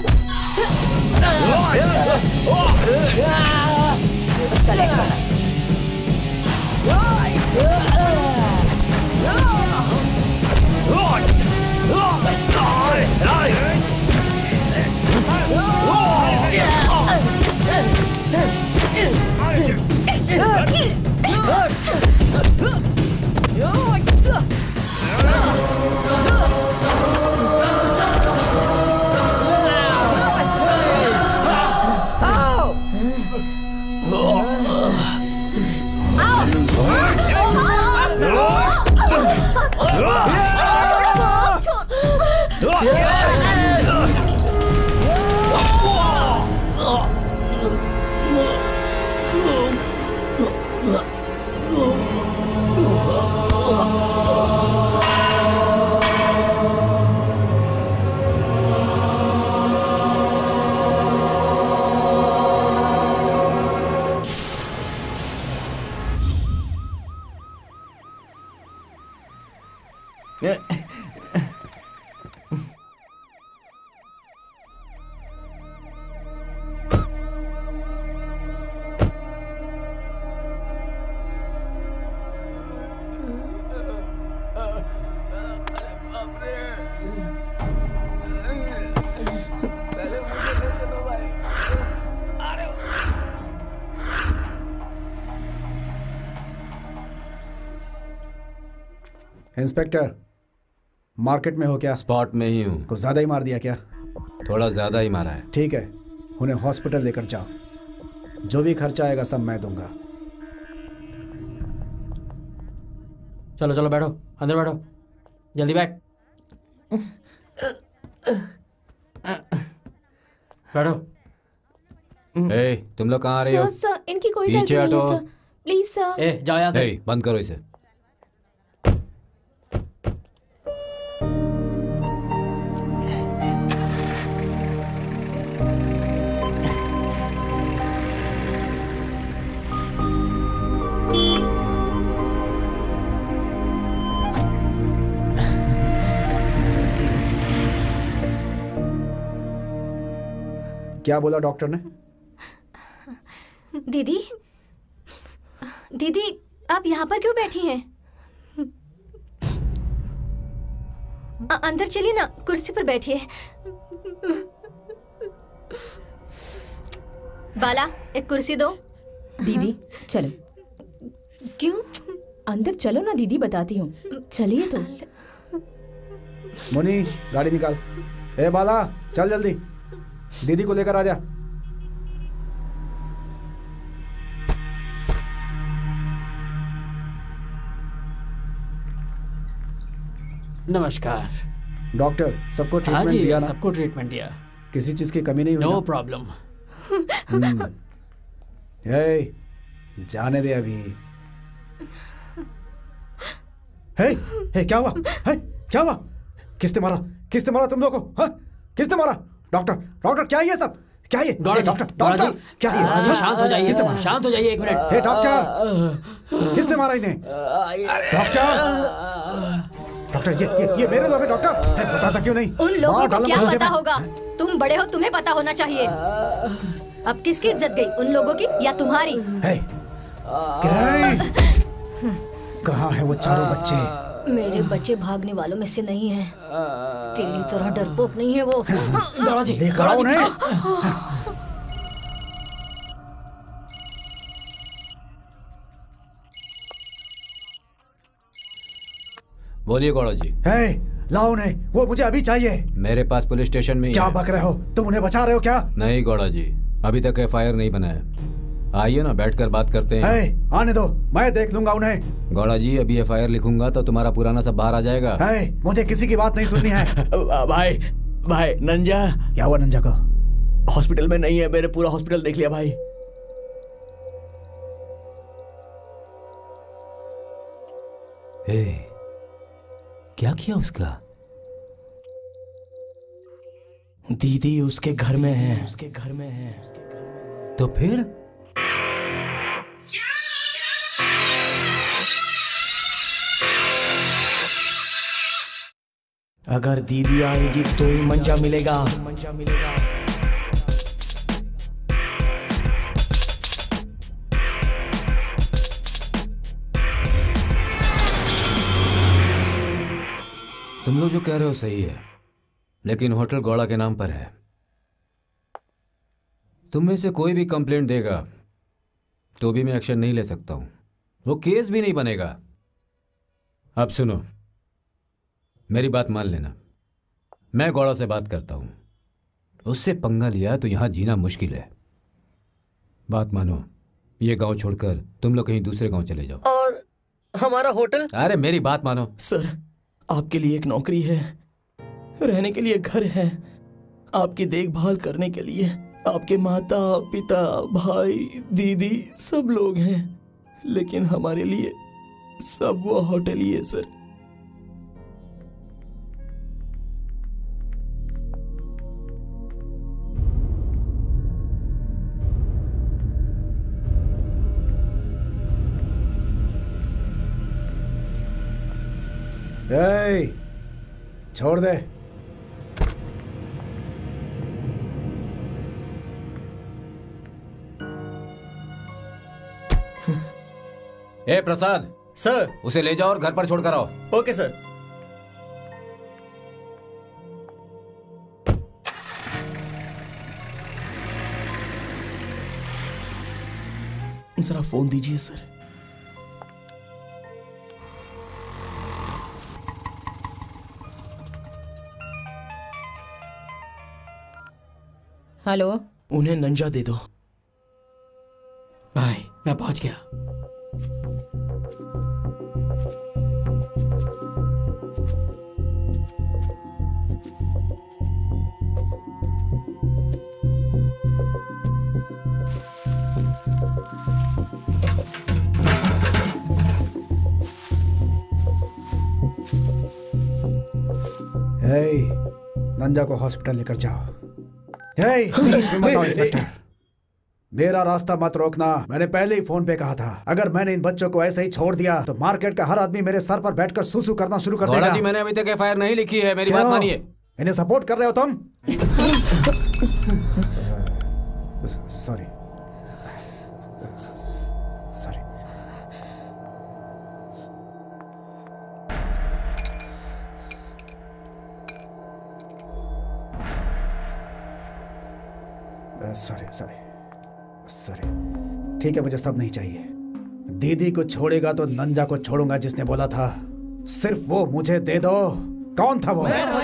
उसका लेग पकड़। इंस्पेक्टर, मार्केट में हो क्या? स्पॉट में ही हूँ। कुछ ज्यादा ही मार दिया क्या? थोड़ा ज्यादा ही मारा है। ठीक है, उन्हें हॉस्पिटल लेकर जाओ। जो भी खर्चा आएगा सब मैं दूंगा। चलो चलो बैठो, अंदर बैठो, जल्दी बैठ। बैठो। ए, तुम लोग कहाँ आ रहे हो? सर, सर, इनकी कोई पीछे गलती नहीं हटो। है सर। Please sir. ए, जाओ यहाँ से। ए, बंद करो इसे। क्या बोला डॉक्टर ने? दीदी, दीदी आप यहाँ पर क्यों बैठी हैं? अ- अंदर चलिए ना, कुर्सी पर बैठिए। बाला, एक कुर्सी दो। दीदी चलो। क्यों? अंदर चलो ना दीदी, बताती हूँ। चलिए तो। मुनी, गाड़ी निकाल। ए बाला, चल जल्दी, दीदी को लेकर आ जा। नमस्कार डॉक्टर, सबको हाँ ट्रीटमेंट जी, दिया ना? सबको ट्रीटमेंट दिया। किसी चीज की कमी नहीं हुई? No problem. हम्म। ए, जाने दे अभी। हे, हे, क्या हुआ? हे, क्या हुआ? किसने मारा? किसने मारा तुम लोगों को? हाँ? किसने मारा? डॉक्टर, डॉक्टर, क्या है ये सब? क्या है ये? गौड़ा जी, डॉक्टर, गौड़ा डॉक्टर, जी, क्या है? गौड़ा जी, हाँ? शांत हो जाइए, किसने मारा? शांत हो जाइए एक मिनट। हे डॉक्टर, किसने मारा इन्हें? डॉक्टर, डॉक्टर, ये ये ये मेरे लोग हैं डॉक्टर। हे, बताता क्यों नहीं? उन लोगों मार को डाला क्या मुझे पता में। होगा? तुम बड़े हो, तुम्हें पता होना चाहिए। अब किसकी इज्जत गई, उन लोगों की या तुम्हारी? हे, कहाँ है वो चारों बच्चे? मेरे बच्चे भागने वालों में से नहीं हैं। तेरी तरह डरपोक नहीं है वो। गौड़ा जी, लेकर आओ उन्हें। बोलिए गौड़ा जी। हे, लाओ उन्हें, वो मुझे अभी चाहिए। मेरे पास पुलिस स्टेशन में ही क्या है। बक रहे हो? तुम उन्हें बचा रहे हो क्या? नहीं गौड़ा जी, अभी तक एफ आई आर नहीं बना है। आइए ना, बैठकर बात करते हैं। हे, आने दो, मैं देख लूंगा उन्हें। गौड़ा जी, अभी एफ आई आर लिखूंगा तो तुम्हारा पुराना सब बाहर आ जाएगा। हे, मुझे किसी की बात नहीं सुननी है। भाई, भाई नंजा। क्या हुआ नंजा को? हॉस्पिटल में नहीं है, मैंने पूरा हॉस्पिटल देख लिया भाई। हे, क्या किया उसका? दीदी उसके घर में है। उसके घर में है। तो फिर अगर दीदी आएगी तो ही मंजा मिलेगा। मंजा मिलेगा। तुम लोग जो कह रहे हो सही है, लेकिन होटल गौड़ा के नाम पर है। तुम में से कोई भी कंप्लेंट देगा तो भी मैं एक्शन नहीं ले सकता हूं, वो केस भी नहीं बनेगा। अब सुनो, मेरी बात मान लेना। मैं गौड़ा से बात करता हूं, उससे पंगा लिया तो यहां जीना मुश्किल है। बात मानो, ये गांव छोड़कर तुम लोग कहीं दूसरे गांव चले जाओ। और हमारा होटल? अरे मेरी बात मानो। सर, आपके लिए एक नौकरी है, रहने के लिए घर है, आपकी देखभाल करने के लिए आपके माता पिता भाई दीदी सब लोग हैं, लेकिन हमारे लिए सब वो होटल ही है सर। ए, छोड़ दे। ए प्रसाद सर, उसे ले जाओ और घर पर छोड़कर आओ। Okay sir. जरा फोन दीजिए सर। हेलो, उन्हें नंजा दे दो। भाई मैं पहुंच गया। हे, नंजा को हॉस्पिटल लेकर जाओ। हे, बीच में मत आओ इंस्पेक्टर। मेरा रास्ता मत रोकना, मैंने पहले ही फोन पे कहा था। अगर मैंने इन बच्चों को ऐसे ही छोड़ दिया तो मार्केट का हर आदमी मेरे सर पर बैठकर सूसू करना शुरू कर देगा। जी, मैंने अभी तक एफ आई आर नहीं लिखी है, मेरी बात मानिए। इन्हें सपोर्ट कर रहे हो तुम? Sorry sorry. Sorry sorry sorry. ठीक है, मुझे सब नहीं चाहिए। दीदी को छोड़ेगा तो नंजा को छोड़ूंगा जिसने बोला था। सिर्फ वो मुझे दे दो। कौन था वो?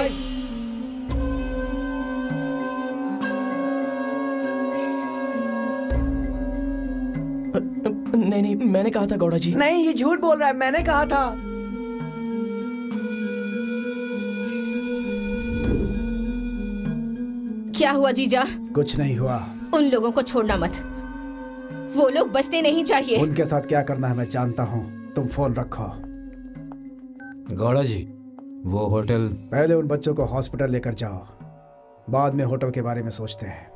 नहीं नहीं, मैंने कहा था गौड़ा जी। नहीं, ये झूठ बोल रहा है, मैंने कहा था। क्या हुआ जीजा? कुछ नहीं हुआ। उन लोगों को छोड़ना मत, वो लोग बचने नहीं चाहिए। उनके साथ क्या करना है मैं जानता हूँ, तुम फोन रखो। गौड़ा जी, वो होटल। पहले उन बच्चों को हॉस्पिटल लेकर जाओ, बाद में होटल के बारे में सोचते हैं।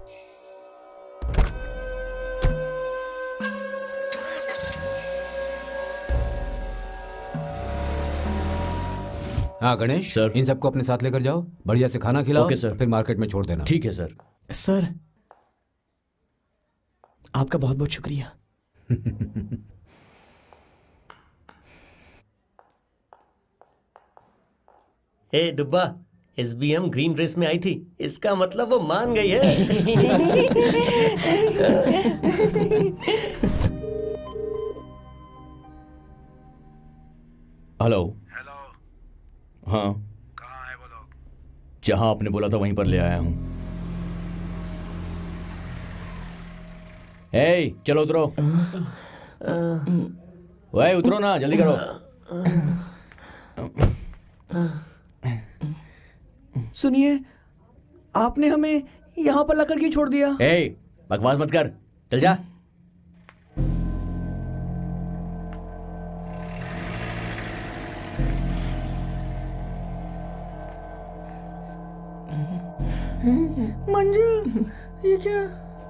हाँ गणेश सर, इन सबको अपने साथ लेकर जाओ, बढ़िया से खाना खिलाओ। Okay sir. फिर मार्केट में छोड़ देना। ठीक है सर। सर, आपका बहुत बहुत शुक्रिया। ए डुब्बा, एसबीएम ग्रीन ड्रेस में आई थी, इसका मतलब वो मान गई है। Hello hello. हाँ, कहाँ है वो लोग? जहां आपने बोला था वहीं पर ले आया हूं। ए, चलो उतरो। वही उतरो ना, जल्दी करो। सुनिए, आपने हमें यहाँ पर लाकर क्यों छोड़ दिया? ए, बकवास मत कर, चल जा। मंजू, ये क्या?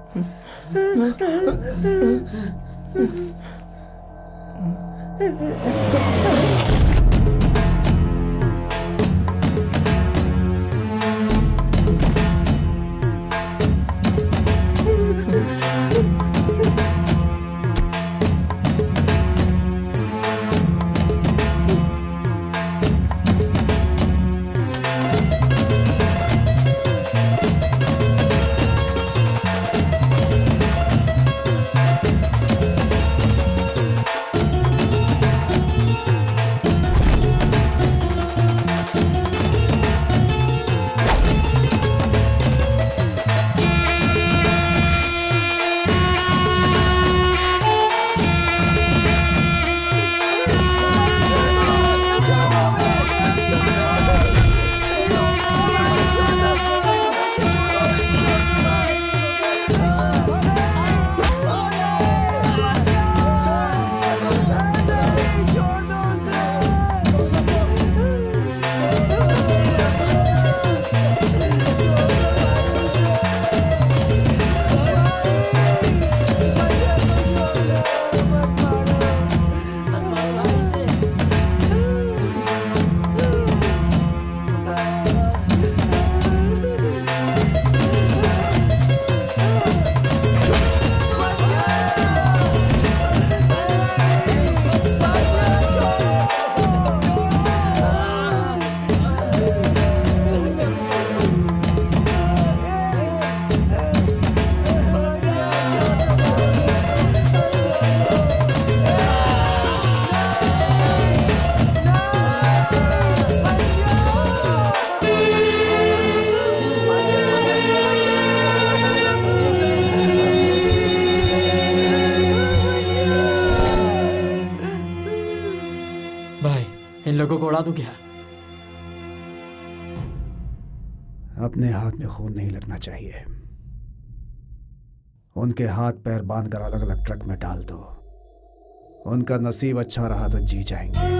लोगों को उड़ा दूं क्या? अपने हाथ में खून नहीं लगना चाहिए। उनके हाथ पैर बांधकर अलग अलग ट्रक में डाल दो। उनका नसीब अच्छा रहा तो जी जाएंगे।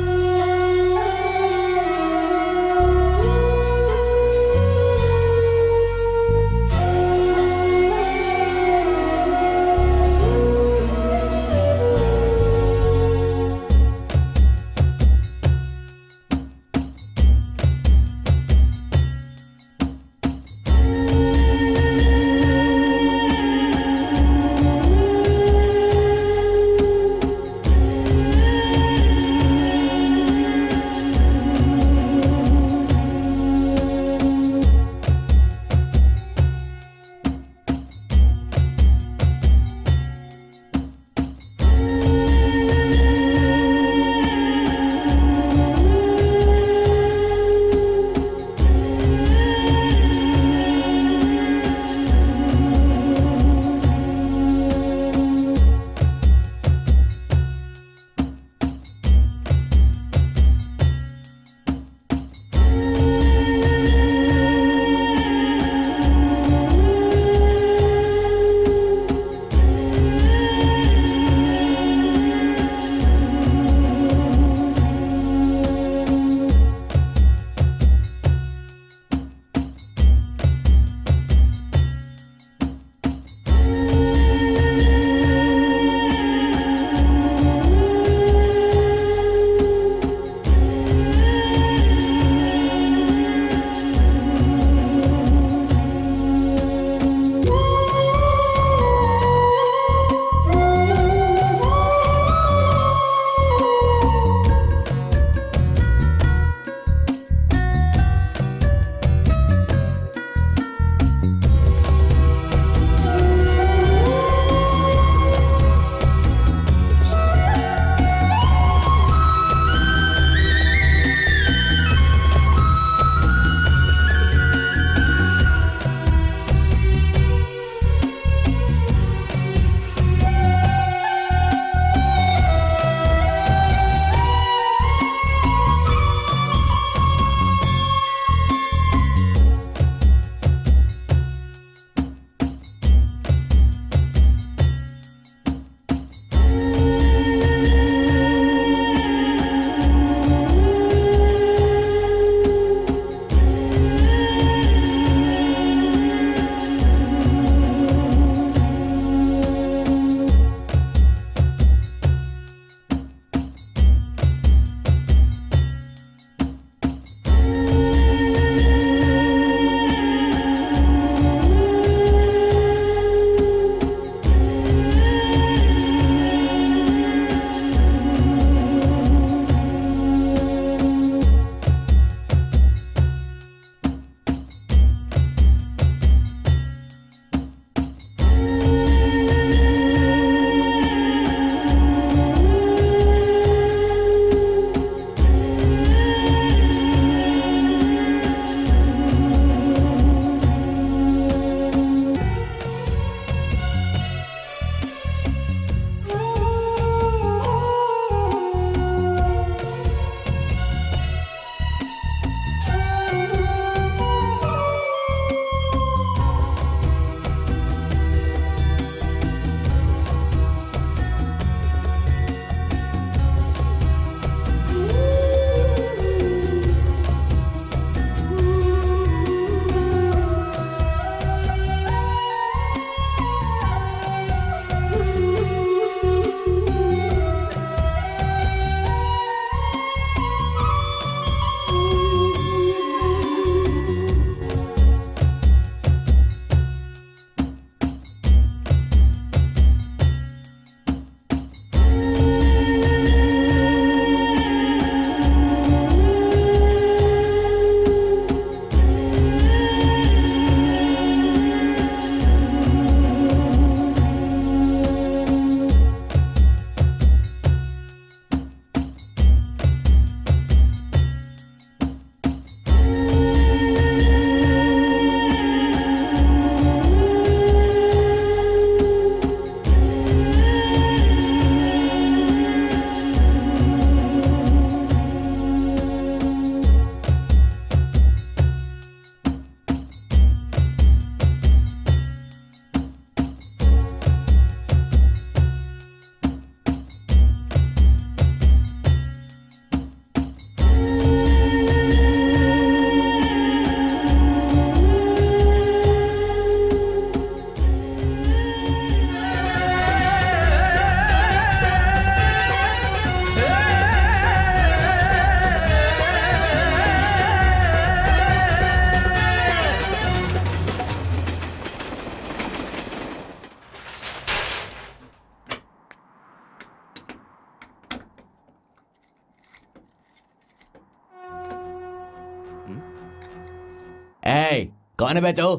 ए, कौन है बे तू?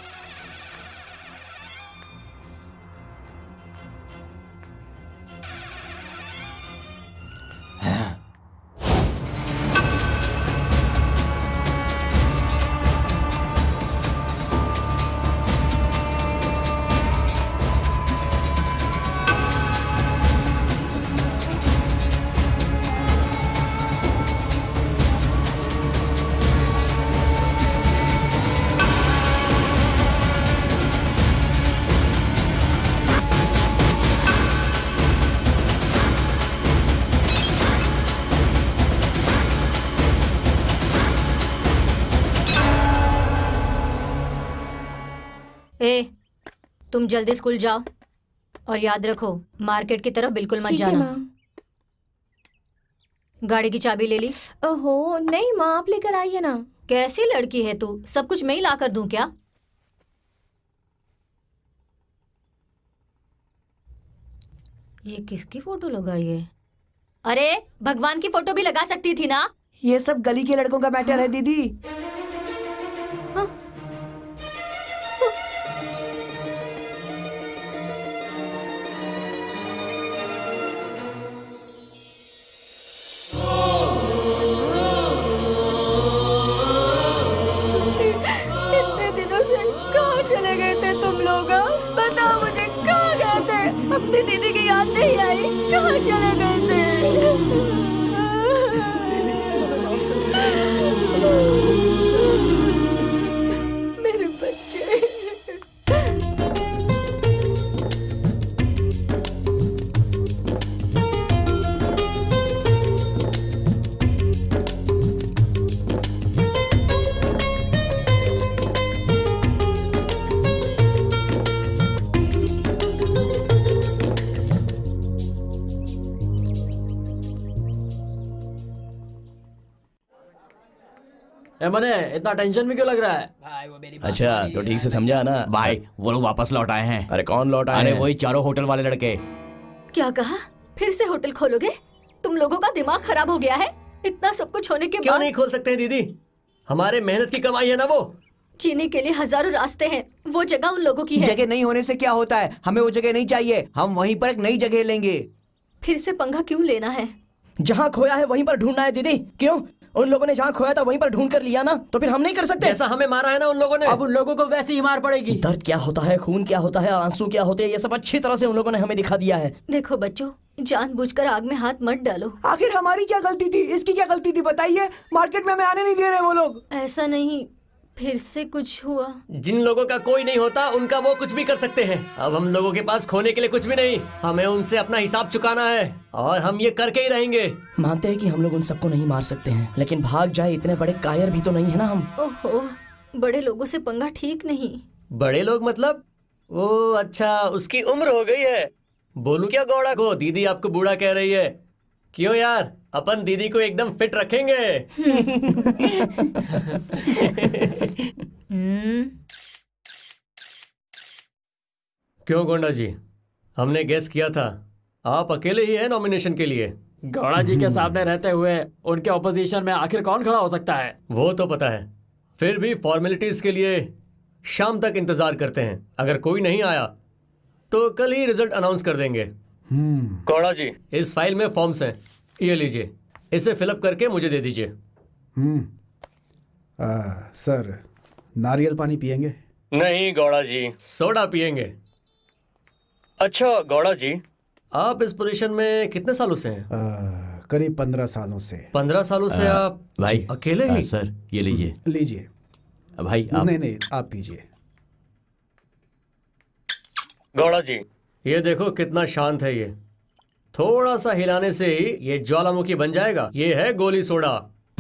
ए, तुम जल्दी स्कूल जाओ और याद रखो मार्केट की तरफ बिल्कुल मत जाना। गाड़ी की चाबी ले ली? ओहो नहीं माँ, आप लेकर आइए ना। कैसी लड़की है तू, सब कुछ मैं ही ला कर दूं क्या? ये किसकी फोटो लगाई है? अरे भगवान की फोटो भी लगा सकती थी ना। ये सब गली के लड़कों का मैटर है दीदी। हाँ। अपनी दीदी की याद नहीं आई, कहाँ चले गए थे? मेरे बच्चे। ए मने, इतना टेंशन में क्यों लग रहा है? भाई वो मेरी अच्छा तो ठीक से समझा ना भाई? वो लोग वापस लौट आए हैं। अरे कौन लौट आए? अरे वही चारों होटल वाले लड़के। क्या कहा? फिर से होटल खोलोगे? तुम लोगों का दिमाग खराब हो गया है? इतना सब कुछ होने के बाद क्यों नहीं खोल सकते हैं दीदी? हमारे मेहनत की कमाई है ना वो। जीने के लिए हजारों रास्ते हैं, वो जगह उन लोगों की है। जगह नहीं होने से क्या होता है? हमें वो जगह नहीं चाहिए, हम वहीं पर एक नई जगह लेंगे। फिर से पंगा क्यों लेना है? जहाँ खोया है वहीं पर ढूंढना है दीदी। क्यों? उन लोगों ने जहाँ खोया था वहीं पर ढूंढ कर लिया ना, तो फिर हम नहीं कर सकते? जैसा हमें मारा है ना उन लोगों ने, अब उन लोगों को वैसे ही मार पड़ेगी। दर्द क्या होता है, खून क्या होता है, आंसू क्या होते हैं, ये सब अच्छी तरह से उन लोगों ने हमें दिखा दिया है। देखो बच्चों, जानबूझकर आग में हाथ मत डालो। आखिर हमारी क्या गलती थी? इसकी क्या गलती थी बताइए? मार्केट में हमें आने नहीं दे रहे वो लोग। ऐसा नहीं, फिर से कुछ हुआ। जिन लोगों का कोई नहीं होता उनका वो कुछ भी कर सकते हैं। अब हम लोगों के पास खोने के लिए कुछ भी नहीं, हमें उनसे अपना हिसाब चुकाना है और हम ये करके ही रहेंगे। मानते हैं कि हम लोग उन सबको नहीं मार सकते हैं, लेकिन भाग जाए इतने बड़े कायर भी तो नहीं है ना हम। ओहो, बड़े लोगों से पंगा ठीक नहीं। बड़े लोग मतलब? ओ अच्छा, उसकी उम्र हो गई है। बोलू क्या गौड़ा को, दीदी आपको बूढ़ा कह रही है। क्यों यार, अपन दीदी को एकदम फिट रखेंगे। क्यों गोंडा जी, हमने गेस किया था आप अकेले ही हैं नॉमिनेशन के लिए। गौड़ा जी के सामने रहते हुए उनके ऑपोजिशन में आखिर कौन खड़ा हो सकता है? वो तो पता है, फिर भी फॉर्मेलिटीज के लिए शाम तक इंतजार करते हैं। अगर कोई नहीं आया तो कल ही रिजल्ट अनाउंस कर देंगे। गौड़ा जी, इस फाइल में फॉर्म्स हैं, ये लीजिए, इसे फिलअप करके मुझे दे दीजिए। हम्म सर, नारियल पानी पियेंगे? नहीं गौड़ा जी, सोडा पियेंगे। अच्छा गौड़ा जी, आप इस पोजीशन में कितने सालों से हैं? आ, करीब पंद्रह सालों से। पंद्रह सालों से आ, आप भाई अकेले ही? सर ये लीजिए। लीजिए भाई आप... नहीं नहीं आप पीजिए। गौड़ा जी, ये देखो कितना शांत है ये, थोड़ा सा हिलाने से ही ये ज्वालामुखी बन जाएगा। ये है गोली सोडा।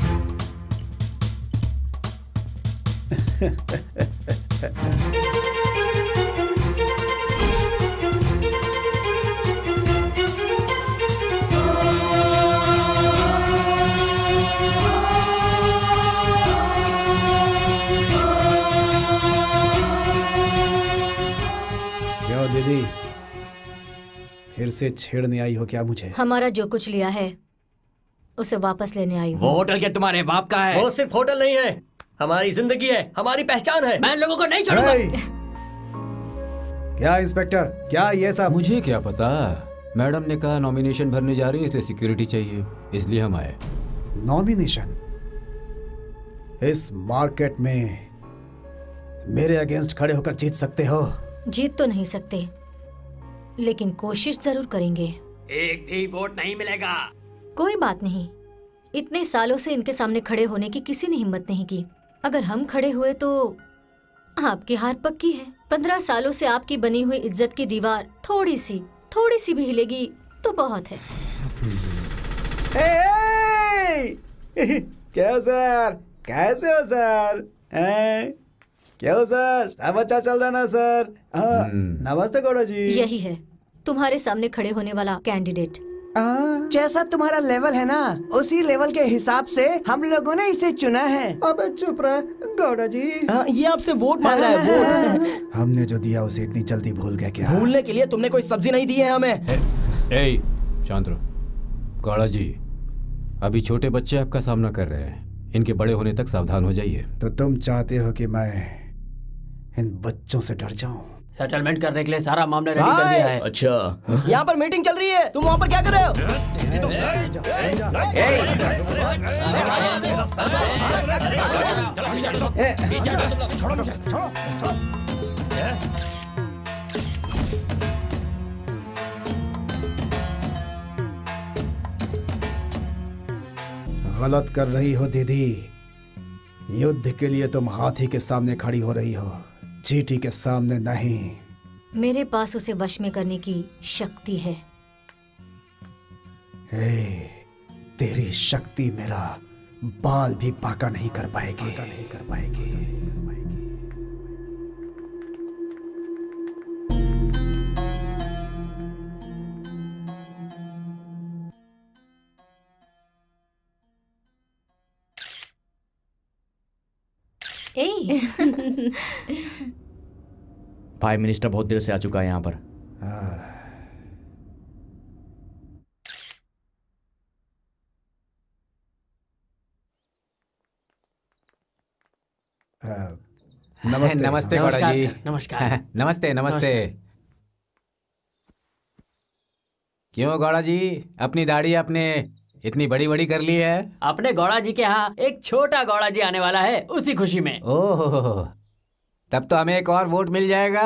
क्यों दीदी, फिर से छेड़ने आई हो क्या मुझे? हमारा जो कुछ लिया है उसे वापस लेने आई हूँ। वो होटल क्या तुम्हारे बाप का है? वो सिर्फ होटल नहीं है, हमारी जिंदगी है, हमारी पहचान है। मैं इन लोगों को नहीं छोड़ूंगा। क्या इंस्पेक्टर, क्या ये सब? मुझे क्या पता, मैडम ने कहा नॉमिनेशन भरने जा रही है इसलिए सिक्योरिटी चाहिए, इसलिए हम आए। नॉमिनेशन? इस मार्केट में मेरे अगेंस्ट खड़े होकर जीत सकते हो? जीत तो नहीं सकते, लेकिन कोशिश जरूर करेंगे। एक भी वोट नहीं मिलेगा। कोई बात नहीं, इतने सालों से इनके सामने खड़े होने की किसी ने हिम्मत नहीं की। अगर हम खड़े हुए तो आपकी हार पक्की है। पंद्रह सालों से आपकी बनी हुई इज्जत की दीवार थोड़ी सी थोड़ी सी भी हिलेगी तो बहुत है। क्या सर, कैसे हो सर? हैं? क्या हो सर, सब अच्छा चल रहा ना सर? हाँ, नमस्ते गौड़ा जी। यही है तुम्हारे सामने खड़े होने वाला कैंडिडेट। जैसा तुम्हारा लेवल है ना, उसी लेवल के हिसाब से हम लोगों ने इसे चुना है। अबे चुप रहे गौड़ा जी। हाँ, ये आपसे वोट मांग रहा है, वोट। हमने जो दिया उसे इतनी जल्दी भूल गए क्या? भूलने के लिए तुमने कोई सब्जी नहीं दी है हमें। ए, ए, शांत रहो। गौड़ा जी, अभी छोटे बच्चे आपका सामना कर रहे हैं, इनके बड़े होने तक सावधान हो जाइए। तो तुम चाहते हो कि मैं इन बच्चों से डर जाऊं? सेटलमेंट करने के लिए सारा मामला रेडी कर दिया है। अच्छा, यहाँ पर मीटिंग चल रही है, तुम वहाँ पर क्या कर रहे हो? गलत कर रही हो दीदी। युद्ध के लिए तुम हाथी के सामने खड़ी हो रही हो, चींटी के सामने नहीं। मेरे पास उसे वश में करने की शक्ति है। हे, तेरी शक्ति मेरा बाल भी बांका नहीं कर पाएगी, नहीं कर पाएगी। प्राइम मिनिस्टर बहुत देर से आ चुका है यहाँ पर। नमस्ते नमस्ते गौड़ा जी। नमस्कार। नमस्ते नमस्ते। क्यों गौड़ा जी, अपनी दाढ़ी आपने इतनी बड़ी बड़ी कर ली है? अपने गौड़ा जी के यहाँ एक छोटा गौड़ा जी आने वाला है, उसी खुशी में। ओह, तब तो हमें एक और वोट मिल जाएगा।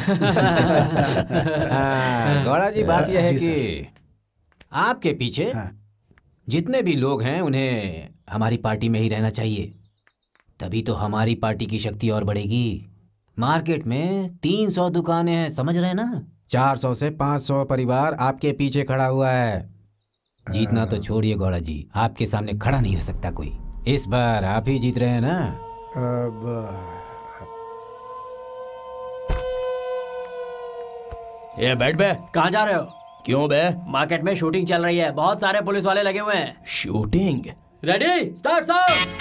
गौड़ा जी, बात यह है कि आपके पीछे जितने भी लोग हैं उन्हें हमारी पार्टी में ही रहना चाहिए, तभी तो हमारी पार्टी की शक्ति और बढ़ेगी। मार्केट में तीन सौ दुकानें हैं, समझ रहे हैं ना? चार सौ से पाँच सौ परिवार आपके पीछे खड़ा हुआ है। जीतना तो छोड़िए गौड़ा जी, आपके सामने खड़ा नहीं हो सकता कोई। इस बार आप ही जीत रहे हैं ना? अब ये बैठ बे। कहाँ जा रहे हो? क्यों बे? मार्केट में शूटिंग चल रही है, बहुत सारे पुलिस वाले लगे हुए हैं। शूटिंग? Ready, start sound.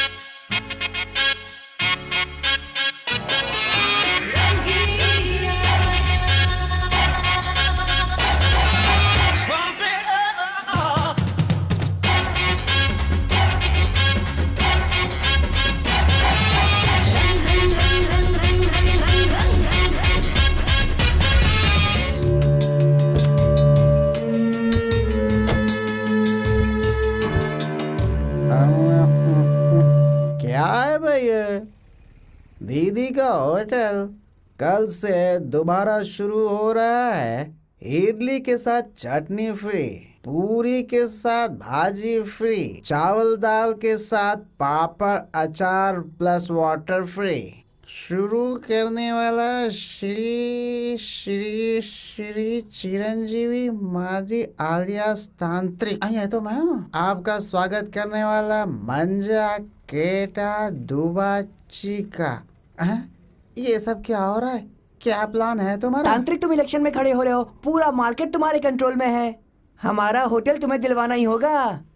दीदी का होटल कल से दोबारा शुरू हो रहा है। इडली के साथ चटनी फ्री, पूरी के साथ भाजी फ्री, चावल दाल के साथ पापड़ अचार प्लस वाटर फ्री। शुरू करने वाला श्री श्री श्री चिरंजीवी माजी आलियास तांत्रिक। ये तो मैं हूँ। आपका स्वागत करने वाला मंजा केटा दुबा चिका। ये सब क्या हो रहा है? क्या प्लान है तुम्हारा? तांत्रिक, तुम इलेक्शन में खड़े हो रहे हो, पूरा मार्केट तुम्हारे कंट्रोल में है। हमारा होटल तुम्हें दिलवाना ही होगा।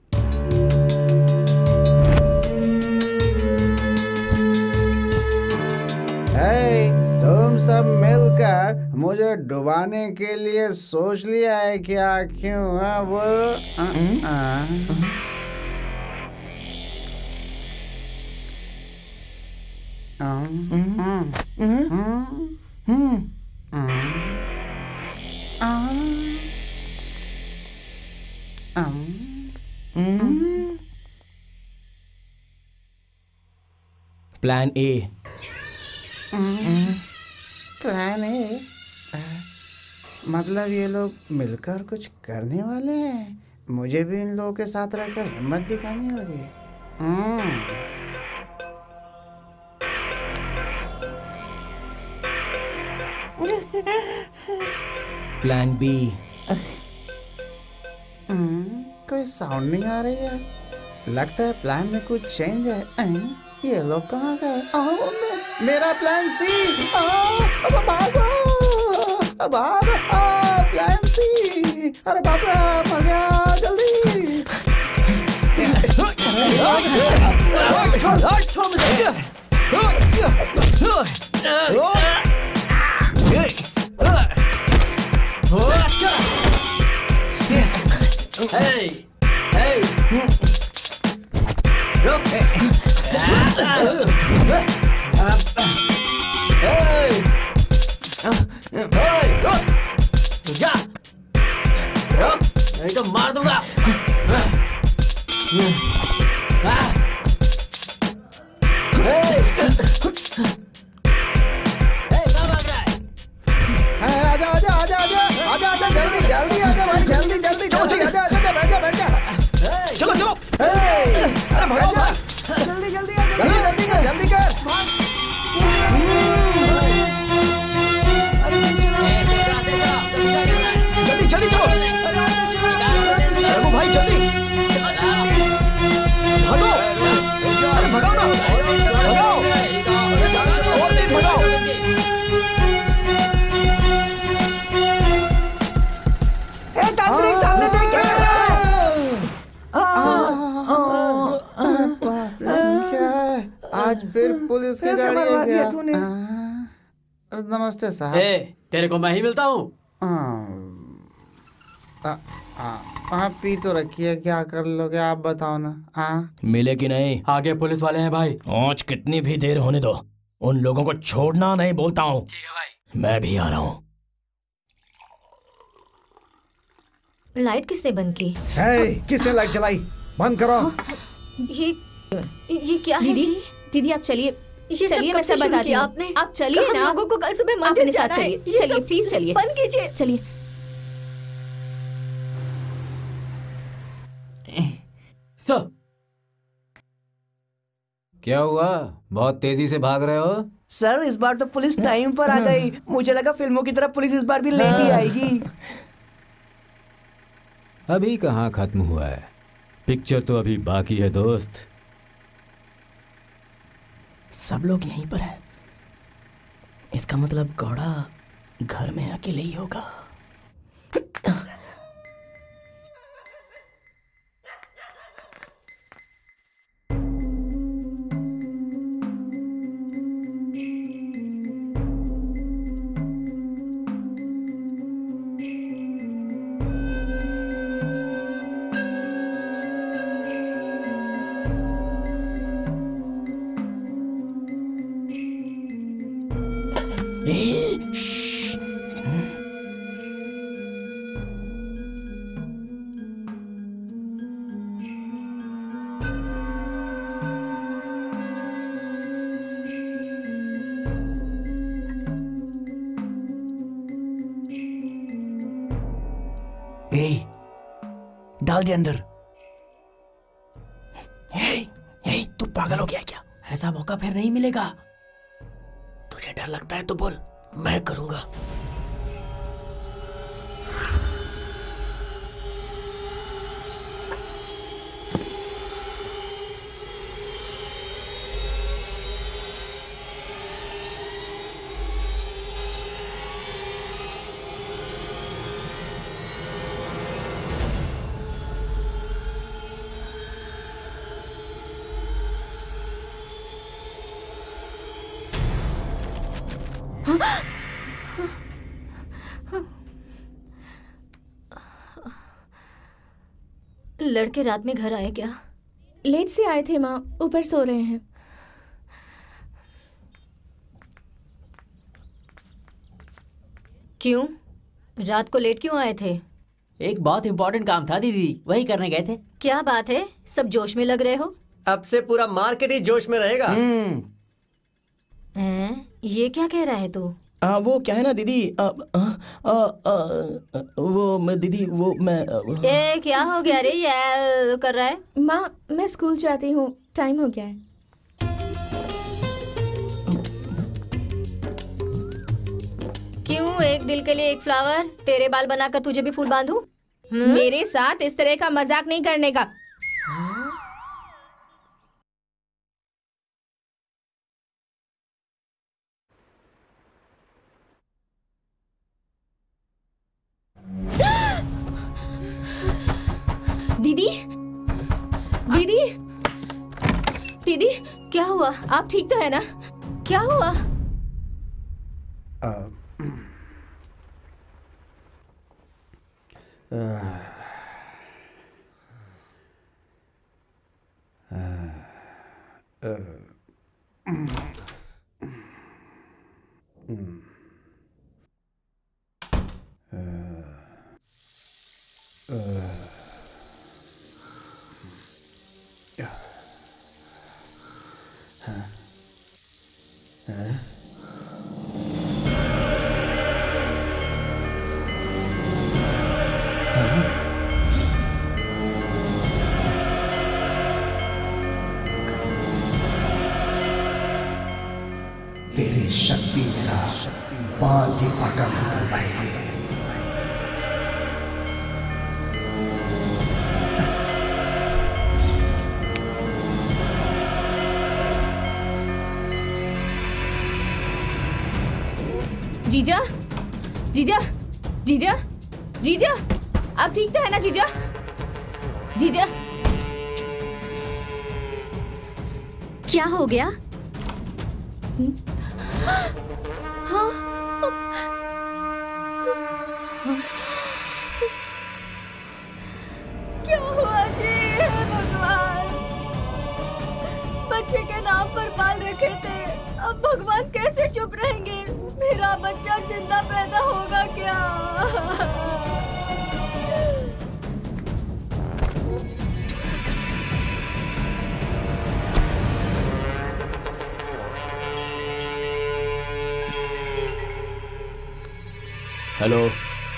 hey, तुम सब मिलकर मुझे डुबाने के लिए सोच लिया है क्या? क्यों? वो प्लान ए। प्लान ए मतलब ये लोग मिलकर कुछ करने वाले हैं। मुझे भी इन लोगों के साथ रहकर हिम्मत दिखानी होगी। Plan B. कोई साउंड नहीं आ रही है। लगता है प्लान में कुछ चेंज है। ये लोग कहाँ गए? मे, मेरा प्लान सी। अब भागो, भागो, प्लान सी। अरे बाप रे, मर गया, जल्दी। Hey! Hey! Look! Hey! Hey! जा! नहीं तो मार दूंगा। आजा आजा आजा आजा आजा आजा जल्दी जल्दी आजा भाई जल्दी जल्दी जल्दी आजा आजा बैठ जा बैठ जा। चलो चलो अरे भागो जल्दी जल्दी जल्दी जल्दी कर जल्दी कर। जल्दी जल्दी चलो भाई जल्दी भागो। अरे भगाओ ना भगाओ और तेज भगाओ। सामने देख क्या कर रहा है? आज फिर पुलिस की गाड़ी आ गया। नमस्ते साहब। ए, तेरे को मैं ही मिलता हूँ। आप पी तो रखिए, क्या कर लोगे आप बताओ ना। हाँ मिले कि नहीं? आगे पुलिस वाले हैं भाई। आज कितनी भी देर होने दो, उन लोगों को छोड़ना नहीं बोलता हूँ। ठीक है भाई। मैं भी आ रहा हूँ। लाइट किसने बंद की? hey, किसने लाइट जलाई? बंद करो। ये ये क्या है जी? दीदी आप चलिए, ये चलिए मैं सब बताती हूँ। आपने आप चलिए ना। लोगों को कल सुबह मंदिर जाना है। चलिए चलिए प्लीज चलिए, बंद कीजिए। चलिए। सर क्या हुआ? बहुत तेजी से भाग रहे हो? सर इस बार तो पुलिस टाइम पर आ गई। मुझे लगा फिल्मों की तरह पुलिस इस बार भी लेट ही आएगी। अभी कहाँ खत्म हुआ है, पिक्चर तो अभी बाकी है दोस्त। सब लोग यहीं पर हैं। इसका मतलब गौड़ा घर में अकेले ही होगा। डाल दे अंदर। हे, हे, तू पागल हो गया क्या? ऐसा मौका फिर नहीं मिलेगा। तुझे डर लगता है तो बोल, मैं करूंगा। लड़के रात में घर आए क्या? लेट से आए थे माँ, ऊपर सो रहे हैं। क्यों? रात को लेट क्यों आए थे? एक बहुत इम्पोर्टेंट काम था दीदी, वही करने गए थे। क्या बात है, सब जोश में लग रहे हो? अब से पूरा मार्केट ही जोश में रहेगा। हैं? ये क्या कह रहा है तू? आ, वो क्या है ना दीदी, आ, आ, आ, आ, वो मैं दीदी वो मैं आ, ए क्या हो गया रे, ये कर रहा है? माँ मैं स्कूल जाती हूँ, टाइम हो गया है। क्यों एक दिल के लिए एक फ्लावर? तेरे बाल बनाकर तुझे भी फूल बांधूं? मेरे साथ इस तरह का मजाक नहीं करने का। दीदी दीदी दीदी क्या हुआ? आप ठीक तो है ना? क्या हुआ? आ, आ, आ, तेरी शक्ति मेरा बाल भी पाका नहीं कर पाएगी। जीजा जीजा जीजा जीजा आप ठीक तो है ना जीजा? जीजा क्या हो गया? हाँ क्या हुआ जी? हे भगवान, बच्चे के नाम पर पाल रखे थे, अब भगवान कैसे चुप रहेंगे? मेरा बच्चा जिंदा पैदा होगा क्या? हेलो,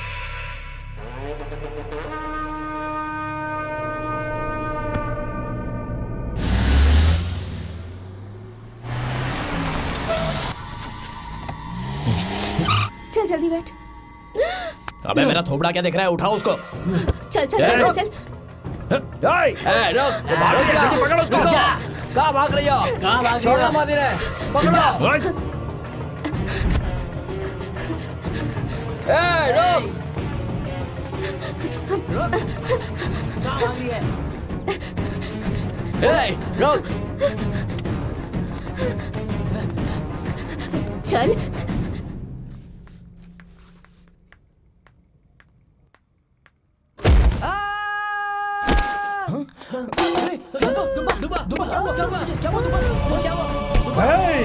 चल जल्दी बैठ। अबे मेरा थोबड़ा क्या देख रहा है? उठाओ उसको। चल चल चल चल चल। ए, ए, रुक, वो भाग रही है, जल्दी पकड़ उसको। कहाँ भाग रही हो? कहाँ भाग रही छोड़ो हो? मादी ने, पकड़ो। ए, रुक। रुक, कहाँ भाग रही है? ए, रुक। चल दुबा दुबा दुबा क्या हुआ? क्या हुआ? क्या हुआ दुबा? वो क्या हुआ?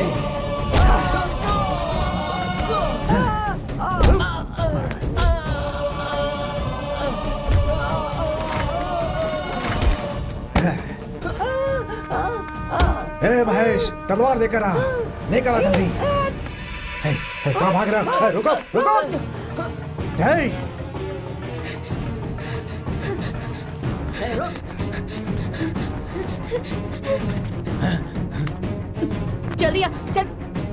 ए महेश, तलवार लेकर आ, लेकर आ जल्दी। हे, हे, कहाँ भाग रहा है? रुको, रुको। हे, ए, रुक। जल्दी आ, चल।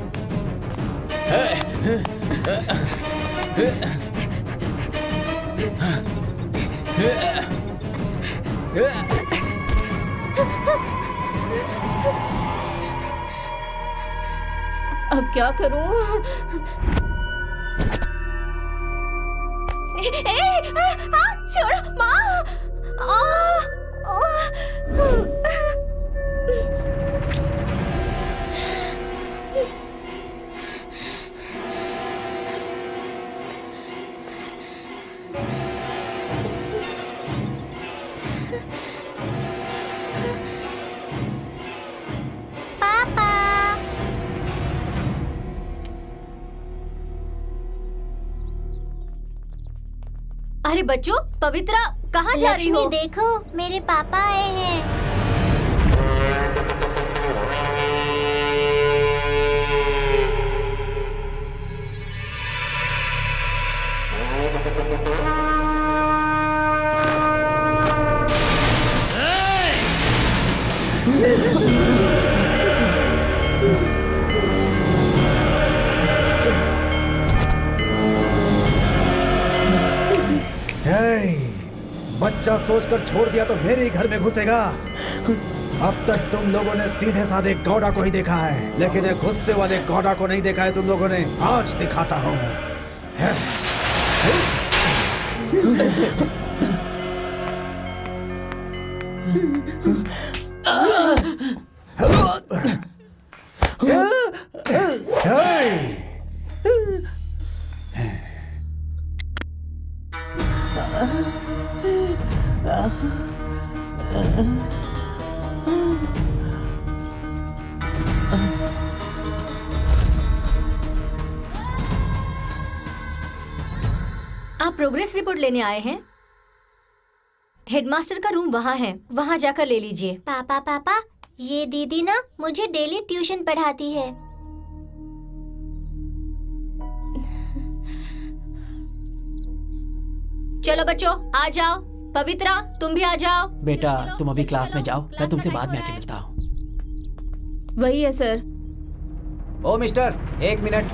अब क्या करूं? ए, ए, आ, आ, छोड़ माँ। आ, आ, अरे बच्चों, पवित्रा कहाँ जा रही हो? देखो, मेरे पापा आए हैं। बच्चा सोचकर छोड़ दिया तो मेरे ही घर में घुसेगा। अब तक तुम लोगों ने सीधे साधे गौड़ा को ही देखा है, लेकिन एक गुस्से वाले गौड़ा को नहीं देखा है तुम लोगों ने। आज दिखाता हूँ। आप प्रोग्रेस रिपोर्ट लेने आए हैं? हेडमास्टर का रूम वहाँ है, वहाँ जाकर ले लीजिए। पापा पापा, ये दीदी ना मुझे डेली ट्यूशन पढ़ाती है। चलो बच्चों, आ जाओ। पवित्रा, तुम भी आ जाओ। बेटा, तुम अभी क्लास में जाओ, मैं तुमसे बाद में आके मिलता हूँ। वही है सर। ओ मिस्टर, एक मिनट।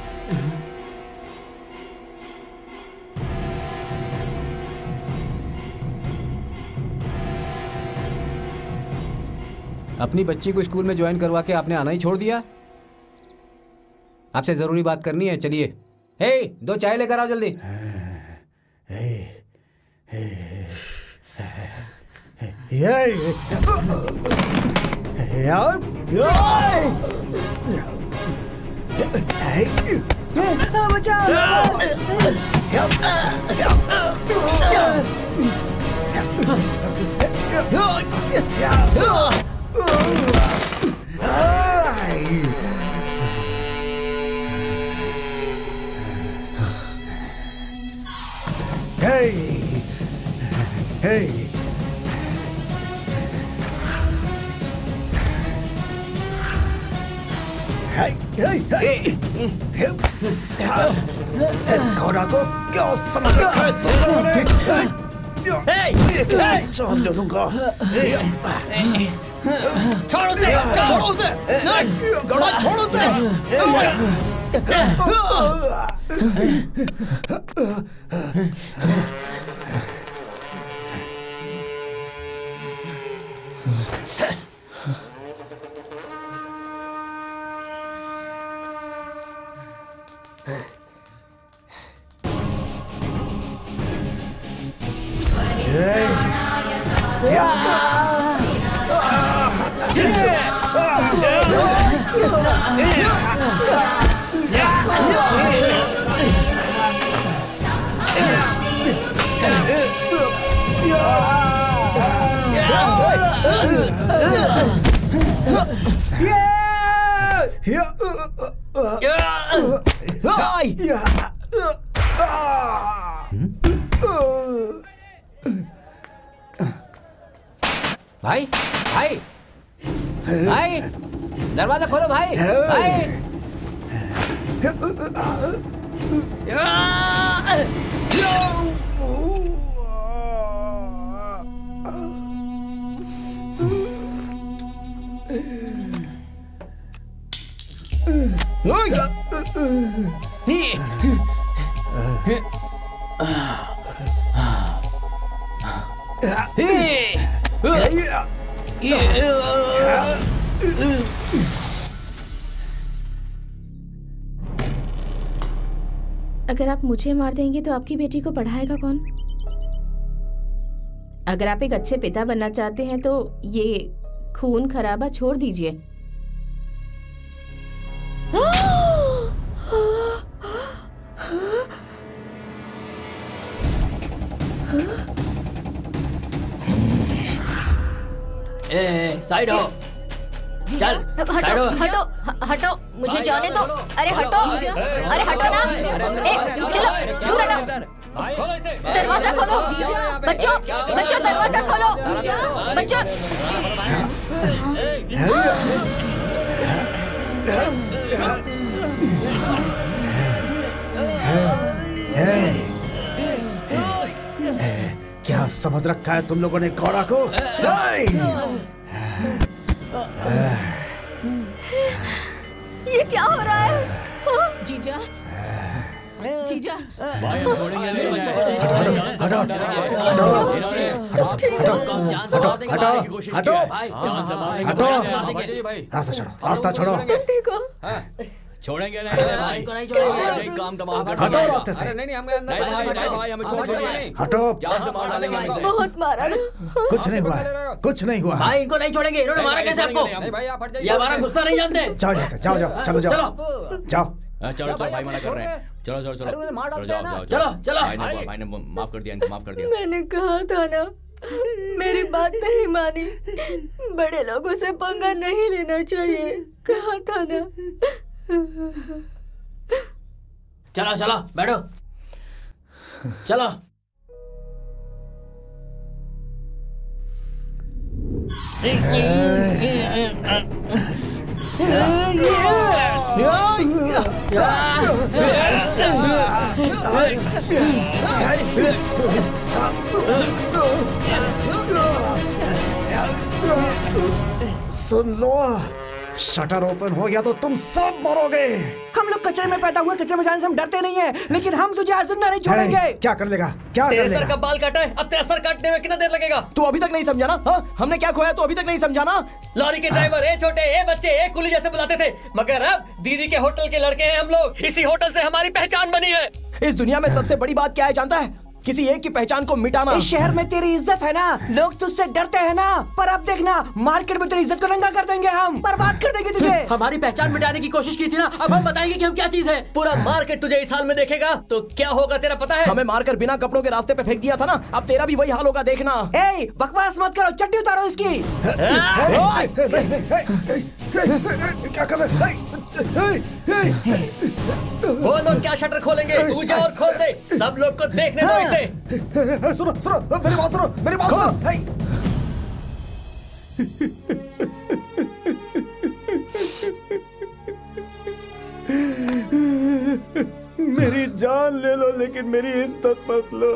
अपनी बच्ची को स्कूल में ज्वाइन करवा के आपने आना ही छोड़ दिया। आपसे जरूरी बात करनी है, चलिए। हे, दो चाय लेकर आओ जल्दी। Hey! Hey! Hey! Hey! Hey! इस घोड़ा को क्यों समझ रखा है तुम लोगों ने? जान ले दूंगा। छोड़ो उसे, छोड़ो उसे, घोड़ा छोड़ो उसे। भाई, भाई, भाई, दरवाजा खोलो भाई, भाई। अगर आप मुझे मार देंगे तो आपकी बेटी को पढ़ाएगा कौन? अगर आप एक अच्छे पिता बनना चाहते हैं तो ये खून खराबा छोड़ दीजिए। ए, साइड हो। चल, हटो, हटो, हटो, मुझे जाने दो। अरे हटो, अरे हटो ना। ए, चलो, दूर हटो। खोलो इसे। दरवाजा खोलो बच्चों, बच्चों दरवाजा खोलो बच्चों। क्या समझ रखा है तुम लोगों ने गौड़ा को? ये क्या हो रहा है? जीजा जीजा भाई हम छोड़ेंगे नहीं बच्चों को। हटो हटो हटो हटो हटो रास्ता छोड़ो, रास्ता छोड़ो। ठीक हो? छोड़ेंगे नहीं भाई, इनको नहीं छोड़ेंगे। काम तमाम कर हटो रास्ते से। नहीं नहीं हम अंदर नहीं भाई, नहीं भाई, हमें छोड़ छोड़िए। हटो। जान से मार डालेंगे हम इसे। बहुत मारा ना। कुछ नहीं हुआ है, कुछ नहीं हुआ है। भाई इनको नहीं छोड़ेंगे। इन्होंने मारा कैसे आपको? ये हमारा गुस्सा नहीं जानते। जाओ यहाँ से, जाओ जाओ, चलो जाओ जाओ। चलो चलो भाई, मना कर रहे हैं। चलो चलो चलो चलो जाओ जाओ। चलो चलो। भाई ने भाई ने माफ कर दिया, इनको माफ कर दिया। मैंने कहा था ना, मेरी बात नहीं मानी। बड़े लोगों से पंगा नहीं लेना चाहिए, कहा था ना। चलो चलो बैठो। चलो सुन लो, शटर ओपन हो गया तो तुम सब मरोगे। हम लोग कचरे में पैदा हुए, कचरे में जाने से हम डरते नहीं है, लेकिन हम तुझे आज जिंदा नहीं छोड़ेंगे। क्या कर लेगा? क्या कर तेरे लेगा? सर का बाल काटा है, अब तेरा सर काटने में कितना देर लगेगा? तू अभी तक नहीं समझा ना? हाँ? हमने क्या खोया तो अभी तक नहीं समझा ना? लॉरी के ड्राइवर, ए छोटे, ए बच्चे, ए कुली जैसे बुलाते थे, मगर अब दीदी के होटल के लड़के हैं हम लोग। इसी होटल से हमारी पहचान बनी है। इस दुनिया में सबसे बड़ी बात क्या है जानता है? किसी एक की पहचान को मिटाना। इस शहर में तेरी इज्जत है ना, लोग तुझसे डरते हैं ना, पर अब देखना मार्केट में तेरी इज्जत को नंगा कर देंगे हम, बर्बाद कर देंगे तुझे। हमारी पहचान मिटाने की कोशिश की थी ना, अब हम बताएंगे कि हम क्या चीज है। पूरा मार्केट तुझे इस हाल में देखेगा तो क्या होगा तेरा पता है? हमें मारकर बिना कपड़ों के रास्ते पे फेंक दिया था ना, अब तेरा भी वही हाल होगा, देखना। ए, बकवास मत करो, चड्डी उतारो इसकी। क्या कर रहे? वो लोग क्या शटर खोलेंगे? तू जा और खोल दे, सब लोग को देखने दो इसे। सुनो सुनो, मेरी बात सुनो, मेरी बात सुनो। मेरी जान ले लो, लेकिन मेरी इज्जत मत लो।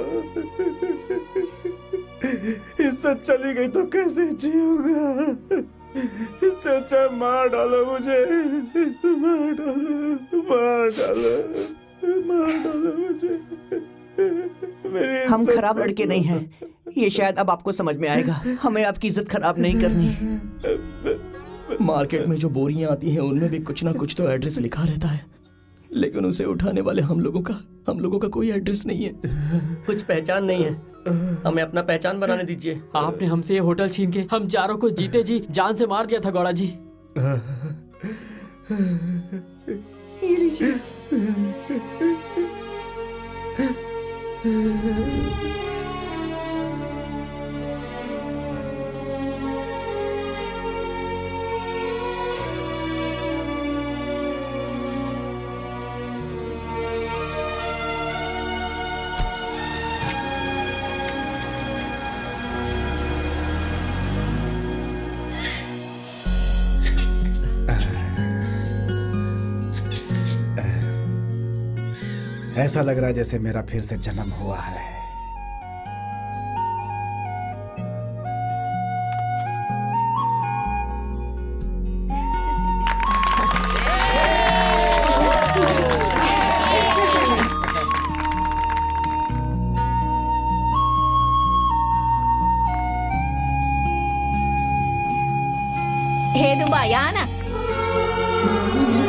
इज्जत चली गई तो कैसे जीऊंगा? इससे अच्छा मार डालो मुझे, मार डालो, मार डालो, मार डालो मुझे। मेरी हम खराब लड़के नहीं हैं, ये शायद अब आपको समझ में आएगा। हमें आपकी इज्जत खराब नहीं करनी। मार्केट में जो बोरियां आती हैं उनमें भी कुछ ना कुछ तो एड्रेस लिखा रहता है, लेकिन उसे उठाने वाले हम लोगों का हम लोगों का कोई एड्रेस नहीं है। कुछ पहचान नहीं है, हमें अपना पहचान बनाने दीजिए। आपने हमसे ये होटल छीन के हम चारों को जीते जी जान से मार दिया था गौड़ा जी। ऐसा लग रहा है जैसे मेरा फिर से जन्म हुआ है। हे दुबा, यहाँ ना।